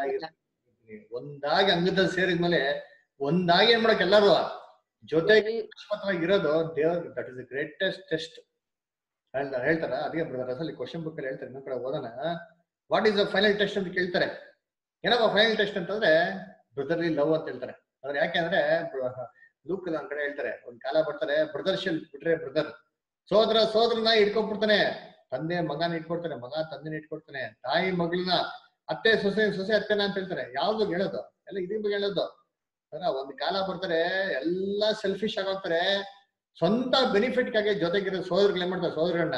Speaker 2: ಒಂದಾಗಿ ಅಂಗದಲ್ಲಿ ಸೇರಿದ್ಮೇಲೆ ಒಂದಾಗಿ ಏನ್ ಮಾಡಕ್ ಎಲ್ಲಾರು ಜೊತೆಗೆ ಇರೋದು ದೇವ್ರ, that is the greatest test ಹೇಳ್ತಾರ. ಅದಕ್ಕೆ ಬ್ರದರ್ ಅಸಲಿ ಕ್ವಶನ್ ಬುಕ್ ಅಲ್ಲಿ ಹೇಳ್ತಾರೆ, ಇನ್ನೊಂದ್ ಕಡೆ ಓದೋಣ. What is the final test ಅಂತ ಕೇಳ್ತಾರೆ. ಏನಪ್ಪ ಫೈನಲ್ ಟೆಸ್ಟ್ ಅಂತಂದ್ರೆ ಬ್ರದರ್ಲಿ ಲವ್ ಅಂತ ಹೇಳ್ತಾರೆ. ಅದ್ರ ಯಾಕೆಂದ್ರೆ ಲೂಕ್ ಒಂದ್ ಕಡೆ ಹೇಳ್ತಾರೆ, ಒಂದ್ ಕಾಲ ಬರ್ತಾರೆ ಬ್ರದರ್ಶಿಪ್ ಬಿಟ್ರೆ ಬ್ರದರ್, ಸೋದರನ ಇಟ್ಕೊಂಡ್ಬಿಡ್ತಾನೆ, ತಂದೆ ಮಗನ ಇಟ್ಕೊಡ್ತಾನೆ, ಮಗ ತಂದೆನ ಇಟ್ಕೊಡ್ತಾನೆ, ತಾಯಿ ಮಗಳನ್ನ, ಅತ್ತೆ ಸೊಸೆ ಅತ್ತೆನ ಅಂತ ಹೇಳ್ತಾರೆ. ಯಾವ್ದು ಹೇಳೋದು ಎಲ್ಲ ಇದ್ರ ಬಗ್ಗೆ ಹೇಳೋದು. ಒಂದ್ ಕಾಲ ಬರ್ತಾರೆ ಎಲ್ಲಾ ಸೆಲ್ಫಿಶ್ ಆಗೋಗ್ತಾರೆ, ಸ್ವಂತ ಬೆನಿಫಿಟ್ಗಾಗಿ ಜೊತೆಗಿರೋ ಸೋದರಗಳು ಏನ್ ಮಾಡ್ತಾರೆ, ಸೋದರಗಳನ್ನ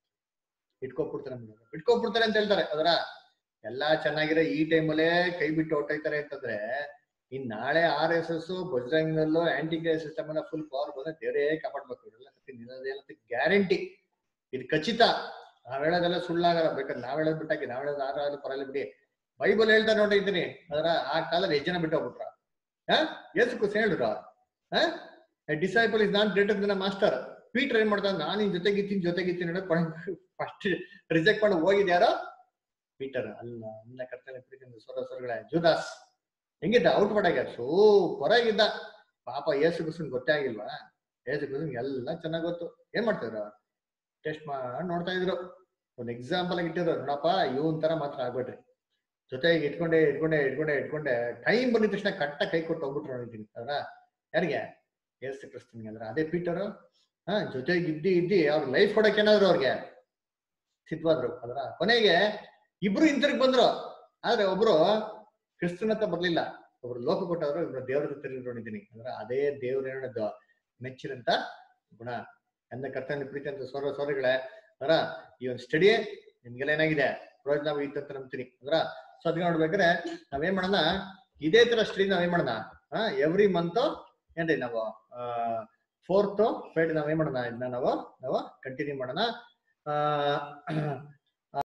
Speaker 2: ಇಟ್ಕೊಬಿಡ್ತಾರೆ ಅಂತ ಹೇಳ್ತಾರೆ. ಅದರ ಎಲ್ಲಾ ಚೆನ್ನಾಗಿರೋ ಈ ಟೈಮಲ್ಲೇ ಕೈ ಬಿಟ್ಟು ಹೊಟ್ಟೋಯ್ತಾರೆ ಅಂತಂದ್ರೆ, ಇನ್ ನಾಳೆ RSS ಬಜರಂಗದಲ್ಲೂ ಆಂಟಿ ಕ್ರೈಸ್ಟ್ ಸಿಸ್ಟಮ್ ಎಲ್ಲ ಫುಲ್ ಪವರ್ ಬಂದ್ರೆ ದೇವರೇ ಕಾಪಾಡ್ಬೇಕು. ಇದೆಲ್ಲ ಗ್ಯಾರಂಟಿ, ಇದು ಖಚಿತ. ನಾವ್ ಹೇಳೋದೆಲ್ಲ ಸುಳ್ಳಾಗಲ್ಲ. ಬೇಕಾದ್ರೆ ನಾವ್ ಹೇಳೋದ್ ಬಿಟ್ಟಾಕಿ, ನಾವ್ ಹೇಳೋದು ಆರಾಗಲ್ಲ ಪರಲ್ಲ ಬಿಡಿ. ಬೈಬಲ್ ಹೇಳ್ತಾ ನೋಡಿದ್ದೀನಿ. ಅದರ ಆ ಕಾಲದಲ್ಲಿ 8 ಜನ ಬಿಟ್ಟು ಹೋಗ್ಬಿಟ್ರ. ಯೇಸು ಕ್ರಿಸ್ತ ಹೇಳಿದ್ರು, disciple is not greater than a master. Peter ಏನ್ ಮಾಡ್ದ, ನಾನು ನಿನ್ ಜೊತೆಗಿತ್ತೀನಿ ಫಸ್ಟ್ ರಿಜೆಕ್ಟ್ ಮಾಡಿ ಹೋಗಿದ್ ಯಾರೋ ಪೀಟರ್ ಅಲ್ಲ. ಅನ್ನ ಕರ್ತನೆ ಪ್ರೀತಿಯಿಂದ ಸ್ವರಗಳೇ ಜೂದಾಸ್ ಹೆಂಗಿದ್ದ, ಔಟ್ ಮಾಡಾಗ ಸೂಪರ್ ಆಗಿದ್ದ. ಪಾಪ ಯೇಸು ಕ್ರಿಸ್ತನ್ ಗೊತ್ತೇ ಆಗಿಲ್ವಾ? ಯೇಸು ಕ್ರಿಸ್ತನ್ ಎಲ್ಲ ಚೆನ್ನಾಗ್ ಗೊತ್ತು. ಏನ್ ಮಾಡ್ತಿದ್ರು, ಟೆಸ್ಟ್ ಮಾಡಿ ನೋಡ್ತಾ ಇದ್ರು. ಒಂದ್ ಎಕ್ಸಾಂಪಲ್ ಆಗಿ ಇಟ್ಟಿದ್ರು, ನೋಡಪ್ಪ ಇವನ್ ತರ ಮಾತ್ರ ಆಗ್ಬೇಡ್ರಿ, ಜೊತೆಗೆ ಇಟ್ಕೊಂಡೆ ಟೈಮ್ ಬಂದಿದ ತಕ್ಷಣ ಕಟ್ಟ ಕೈ ಕೊಟ್ಟು ಹೋಗ್ಬಿಟ್ರು ನೋಡಿದ್ದೀನಿ. ಅದ್ರ ಯಾರಿಗೆ, ಯೇಸು ಕ್ರಿಸ್ತನ್ಗೆ. ಅಂದ್ರೆ ಅದೇ ಪೀಟರ್ ಜೊತೆಗೆ ಇದ್ದಿ ಅವ್ರ ಲೈಫ್ ಕೊಡಕ್ ಏನಾದ್ರು ಅವ್ರಿಗೆ ಸಿದ್ಧವಾದ್ರು. ಅದ್ರ ಕೊನೆಗೆ ಇಬ್ರು ಹಿಂತಿರುಗಿ ಬಂದ್ರು. ಆದ್ರೆ ಒಬ್ರು ಕ್ರಿಸ್ತನತ್ತ ಬರ್ಲಿಲ್ಲ, ಒಬ್ರು ಲೋಕ ಕೊಟ್ಟವ್ರು, ಇಬ್ರು ದೇವ್ರ ತಿರುಗಿ ನೋಡಿದ್ದೀನಿ. ಅಂದ್ರೆ ಅದೇ ದೇವ್ರ ಏನದ್ದು ಮೆಚ್ಚಿರಂತ ಗುಣ. ಎಂದ ಕರ್ತವ್ಯ ಪ್ರೀತಿ ಅಂತ ಸೋದರಗಳೇ, ಅದರ ಈ ಒಂದು ಸ್ಟಡಿ ನಿಮ್ಗೆಲ್ಲ ಏನಾಗಿದೆ ಪ್ರಯೋಜನ ಇತ್ತಂತ ನಂಬ್ತೀನಿ. ಅಂದ್ರ ಸೊ ಅದ್ ನೋಡ್ಬೇಕಾದ್ರೆ ನಾವೇನ್ ಮಾಡೋಣ, ಇದೇ ತರ ಸ್ಟಡಿ ನಾವೇನ್ ಮಾಡೋಣ, ಎವ್ರಿ ಮಂತ್ ಏನ್ರಿ ನಾವು 4th Friday ನಾವೇನ್ ಮಾಡೋಣ, ಇದನ್ನ ನಾವು ಕಂಟಿನ್ಯೂ ಮಾಡೋಣ.